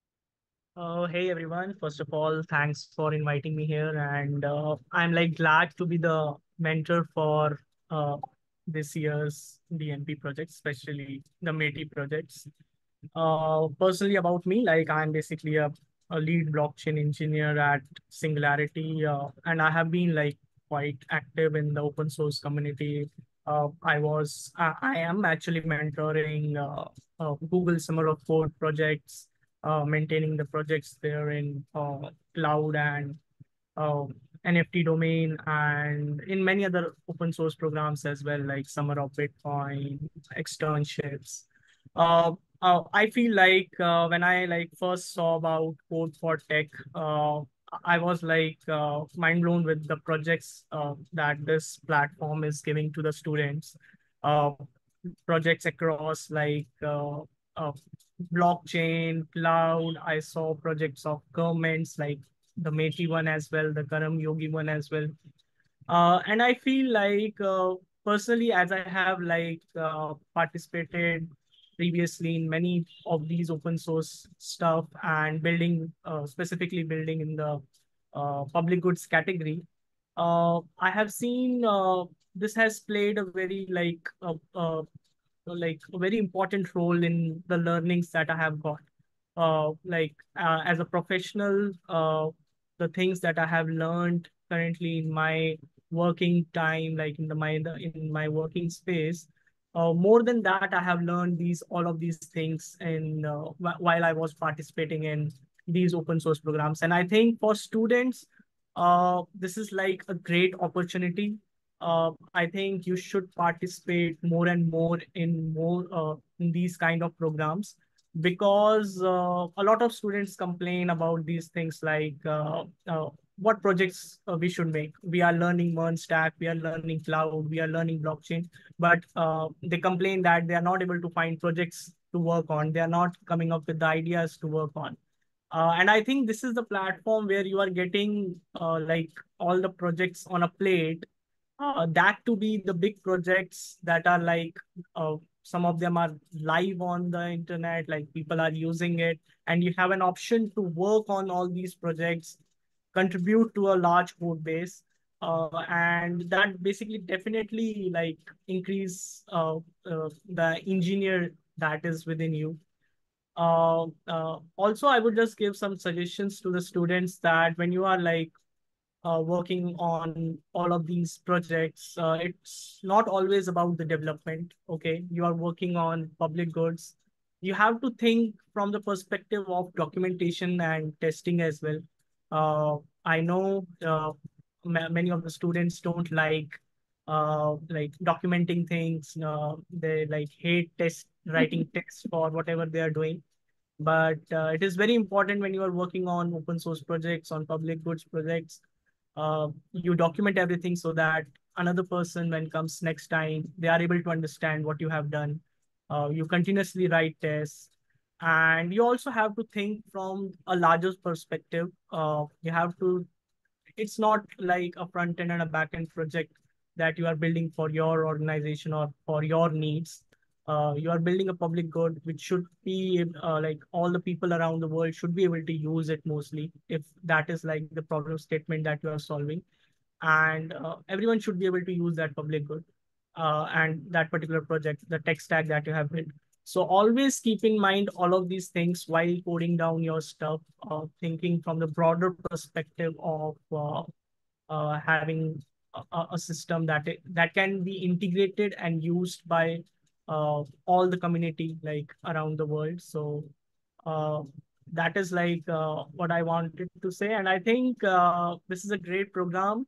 Hey everyone, first of all, thanks for inviting me here, and I'm like glad to be the mentor for this year's DMP projects, especially the METI projects. Personally about me, like I'm basically a lead blockchain engineer at Singularity, and I have been like quite active in the open source community. I am actually mentoring Google Summer of Code projects, maintaining the projects there in cloud and NFT domain, and in many other open source programs as well, like Summer of Bitcoin, externships. I feel like when I first saw about Code for Tech, I was mind blown with the projects that this platform is giving to the students. Projects across blockchain, cloud. I saw projects of governments like the METI one as well, the Karam Yogi one as well. And I feel like personally, as I have participated previously in many of these open source stuff and specifically building in the public goods category, I have seen this has played a very a very important role in the learnings that I have got. As a professional, the things that I have learned currently in my working time, like in my working space, more than that, I have learned all of these things while I was participating in these open source programs. And I think for students, this is like a great opportunity. I think you should participate more and more in these kind of programs. because a lot of students complain about these things like what projects we should make. We are learning MERN stack, we are learning cloud, we are learning blockchain, but they complain that they are not able to find projects to work on. They are not coming up with the ideas to work on. And I think this is the platform where you are getting like all the projects on a plate, that to be the big projects that are like some of them are live on the internet, like people are using it, and you have an option to work on all these projects, contribute to a large code base, and that basically definitely like increase the engineer that is within you. Also, I would just give some suggestions to the students that when you are like working on all of these projects, it's not always about the development. Okay, you are working on public goods. You have to think from the perspective of documentation and testing as well. I know many of the students don't like documenting things. They like hate writing tests for whatever they are doing. But it is very important when you are working on open source projects, on public goods projects, you document everything so that another person, when comes next time, they are able to understand what you have done. You continuously write tests, and you also have to think from a larger perspective. You have to, it's not like a front end and a back end project that you are building for your organization or for your needs. You are building a public good which should be like all the people around the world should be able to use it mostly, if that is like the problem statement that you are solving. And everyone should be able to use that public good and that particular project, the tech stack that you have built. So always keep in mind all of these things while coding down your stuff, thinking from the broader perspective of having a system that can be integrated and used by all the community like around the world. So that is like what I wanted to say. And I think this is a great program.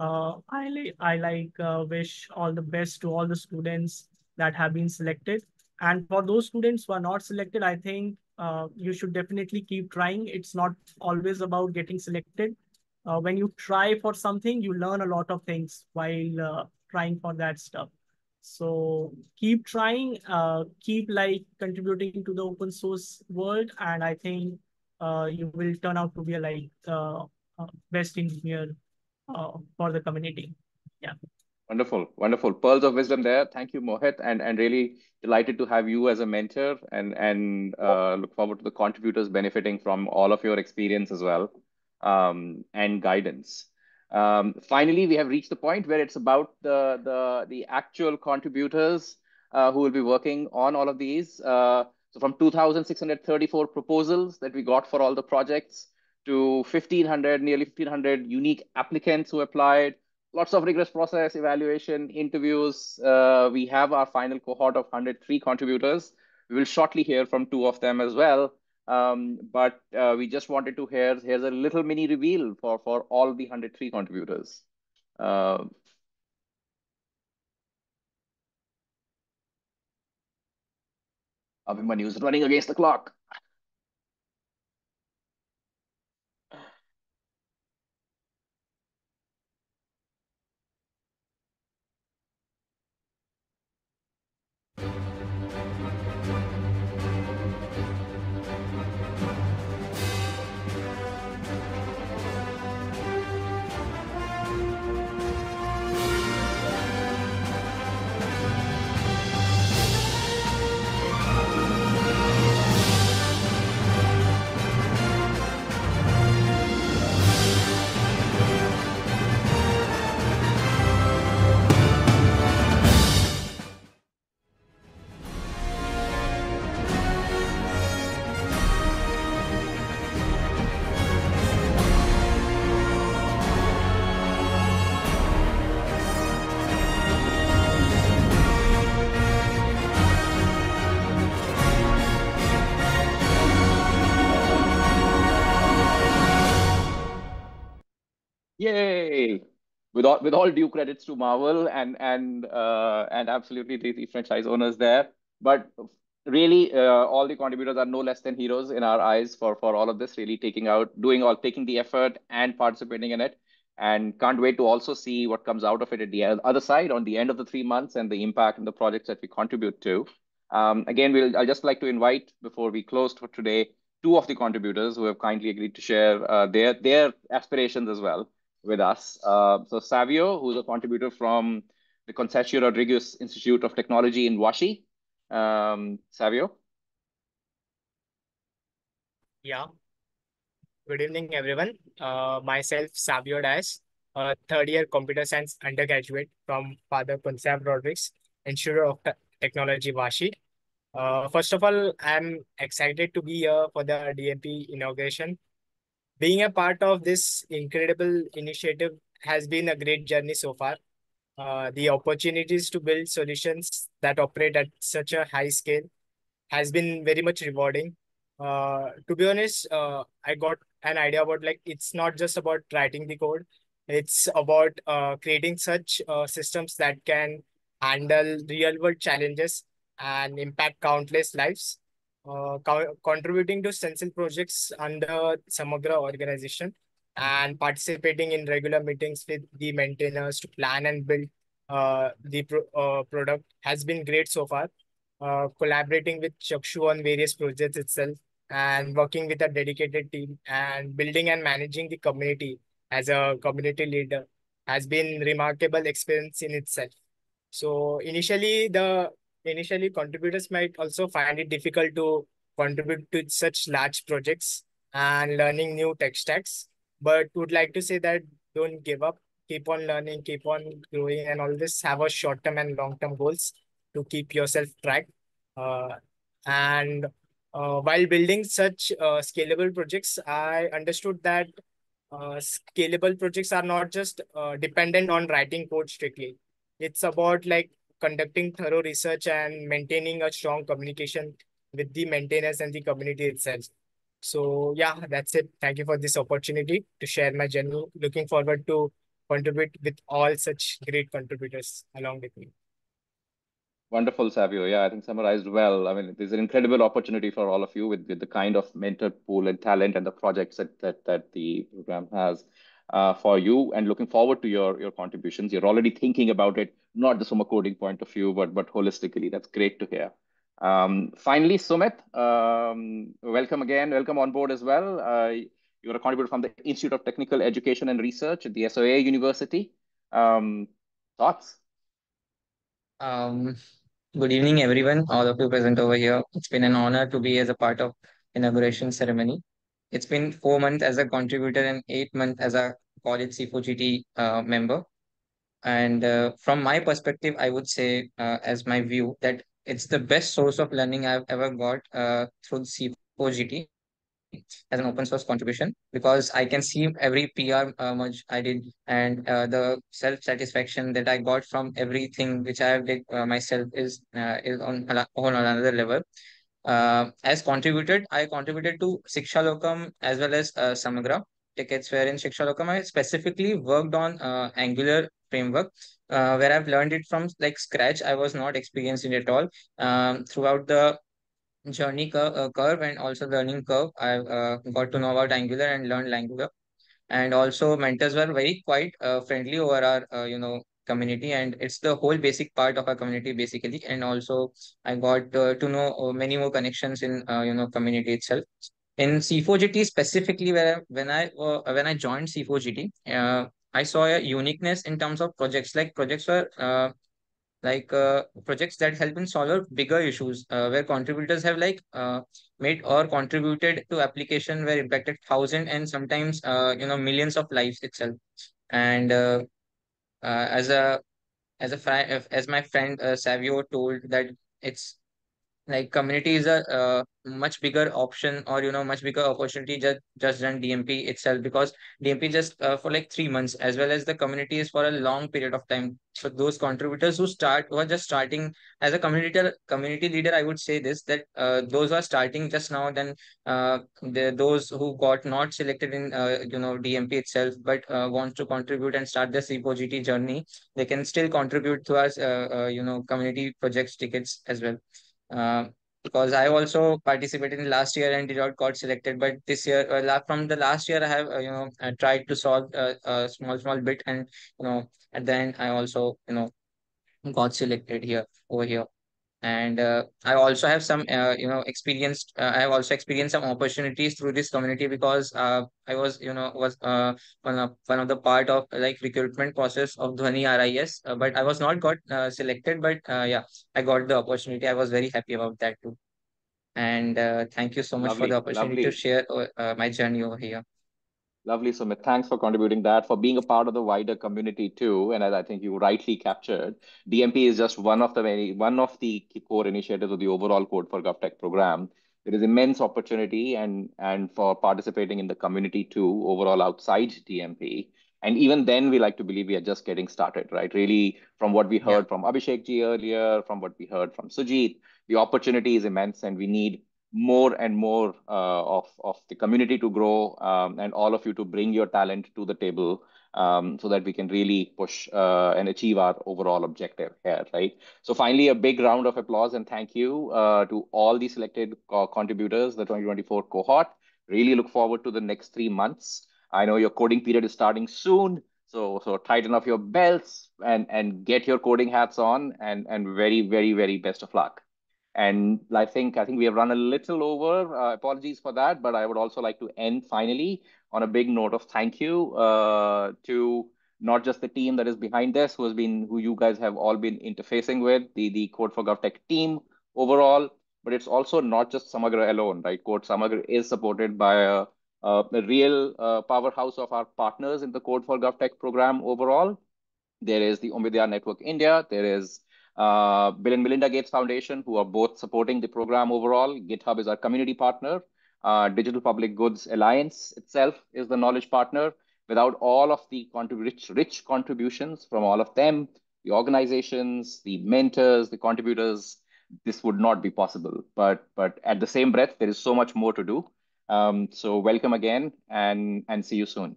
I wish all the best to all the students that have been selected. And for those students who are not selected, I think you should definitely keep trying. It's not always about getting selected. When you try for something, you learn a lot of things while trying for that stuff. So keep trying, keep like contributing to the open source world, and I think you will turn out to be a best engineer for the community. Yeah. Wonderful, wonderful. Pearls of wisdom there. Thank you, Mohit, and really delighted to have you as a mentor, and look forward to the contributors benefiting from all of your experience as well, and guidance. Finally, we have reached the point where it's about the actual contributors who will be working on all of these. So from 2,634 proposals that we got for all the projects to 1,500, nearly 1,500 unique applicants who applied, lots of rigorous process, evaluation, interviews. We have our final cohort of 103 contributors. We will shortly hear from 2 of them as well. But we just wanted to here's a little mini reveal for all the 103 contributors. Abhimanyu is running against the clock. Yay! With all due credits to Marvel and absolutely the franchise owners there, but really, all the contributors are no less than heroes in our eyes for all of this, really taking the effort and participating in it. And can't wait to also see what comes out of it at the other side on the end of the 3 months and the impact and the projects that we contribute to. Again, I'd just like to invite, before we close for today, two of the contributors who have kindly agreed to share their aspirations as well with us. So Savio, who's a contributor from the Concepcio Rodriguez Institute of Technology in Washi. Savio? Yeah. Good evening, everyone. Myself, Savio Das, a third-year computer science undergraduate from Father Concept Rodriguez Institute of Technology, Washi. First of all, I'm excited to be here for the DMP inauguration. Being a part of this incredible initiative has been a great journey so far. The opportunities to build solutions that operate at such a high scale has been very much rewarding. To be honest, I got an idea about like it's not just about writing the code, it's about creating such systems that can handle real world challenges and impact countless lives. Contributing to stencil projects under Samagra organization and participating in regular meetings with the maintainers to plan and build the product has been great so far. Collaborating with Chakshu on various projects itself and working with a dedicated team and building and managing the community as a community leader has been remarkable experience in itself. So initially contributors might also find it difficult to contribute to such large projects and learning new tech stacks, but would like to say that don't give up, keep on learning, keep on growing, and always have a short-term and long-term goals to keep yourself tracked. And while building such scalable projects, I understood that scalable projects are not just dependent on writing code strictly. It's about like conducting thorough research and maintaining a strong communication with the maintainers and the community itself. So yeah, that's it. Thank you for this opportunity to share my journey. Looking forward to contribute with all such great contributors along with me. Wonderful, Savio. Yeah, I think summarized well. I mean, there's an incredible opportunity for all of you with the kind of mentor pool and talent and the projects that the program has for you, and looking forward to your contributions. You're already thinking about it, not just from a coding point of view, but holistically. That's great to hear. Finally, Sumit, welcome again. Welcome on board as well. You're a contributor from the Institute of Technical Education and Research at the SOA University. Thoughts? Good evening, everyone, all of you present over here. It's been an honor to be as a part of inauguration ceremony. It's been 4 months as a contributor and 8 months as a college C4GT member. And from my perspective, I would say, as my view, that it's the best source of learning I've ever got through C4GT as an open source contribution, because I can see every PR merge I did and the self-satisfaction that I got from everything which I have did myself is on another level. As contributed, I contributed to Shiksha Lokam as well as Samagra tickets, where in Shiksha Lokam I specifically worked on Angular framework, where I've learned it from like scratch. I was not experienced in it at all. Throughout the journey curve and also learning curve, I've got to know about Angular and learned Angular. And also mentors were very quite friendly over our community, and it's the whole basic part of our community basically. And also I got to know many more connections in community itself. In C4GT specifically, where when I joined C4GT, I saw a uniqueness in terms of projects. Like projects were projects that help in solve bigger issues, where contributors have made or contributed to application where impacted thousands and sometimes millions of lives itself. And as my friend Savio told, that it's like community is a much bigger option, or much bigger opportunity just than DMP itself, because DMP just for like 3 months, as well as the community is for a long period of time. So those contributors who are just starting as a community leader, I would say this, that those who are starting just now, then those who got not selected in DMP itself, but wants to contribute and start the C4GT journey, they can still contribute to us community projects tickets as well. because I also participated in last year and did not got selected. But this year, from the last year, I have tried to solve a small bit, and at the end I also got selected over here. And I also have some I have also experienced some opportunities through this community, because I was one of the part of like recruitment process of Dhwani RIS, but I was not got selected, but yeah, I got the opportunity. I was very happy about that too. And thank you so much for the opportunity to share my journey over here. Lovely, Sumit. Thanks for contributing that, for being a part of the wider community too. And as I think you rightly captured, DMP is just one of the core initiatives of the overall Code for GovTech program. There is immense opportunity and for participating in the community too, overall outside DMP. And even then, we like to believe we are just getting started, right? Really, from what we heard from Abhishek ji earlier, from what we heard from Sujit, the opportunity is immense, and we need more and more of the community to grow, and all of you to bring your talent to the table, so that we can really push and achieve our overall objective here, right? So finally, a big round of applause and thank you to all the selected contributors, the 2024 cohort. Really look forward to the next 3 months. I know your coding period is starting soon, so tighten up your belts and get your coding hats on, and very best of luck. And I think we have run a little over. Apologies for that, but I would also like to end finally on a big note of thank you to not just the team that is behind this, who you guys have all been interfacing with, the Code for GovTech team overall, but it's also not just Samagra alone, right? Code Samagra is supported by a real powerhouse of our partners in the Code for GovTech program overall. There is the Om Vidya Network India. There is Bill and Melinda Gates Foundation, who are both supporting the program overall. GitHub is our community partner. Digital Public Goods Alliance itself is the knowledge partner. Without all of the rich contributions from all of them, the organizations, the mentors, the contributors, this would not be possible. But at the same breath, there is so much more to do. So welcome again, and see you soon.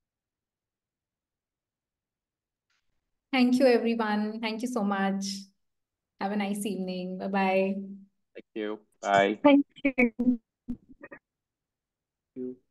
Thank you, everyone. Thank you so much. Have a nice evening. Bye-bye. Thank you. Bye. Thank you. Thank you.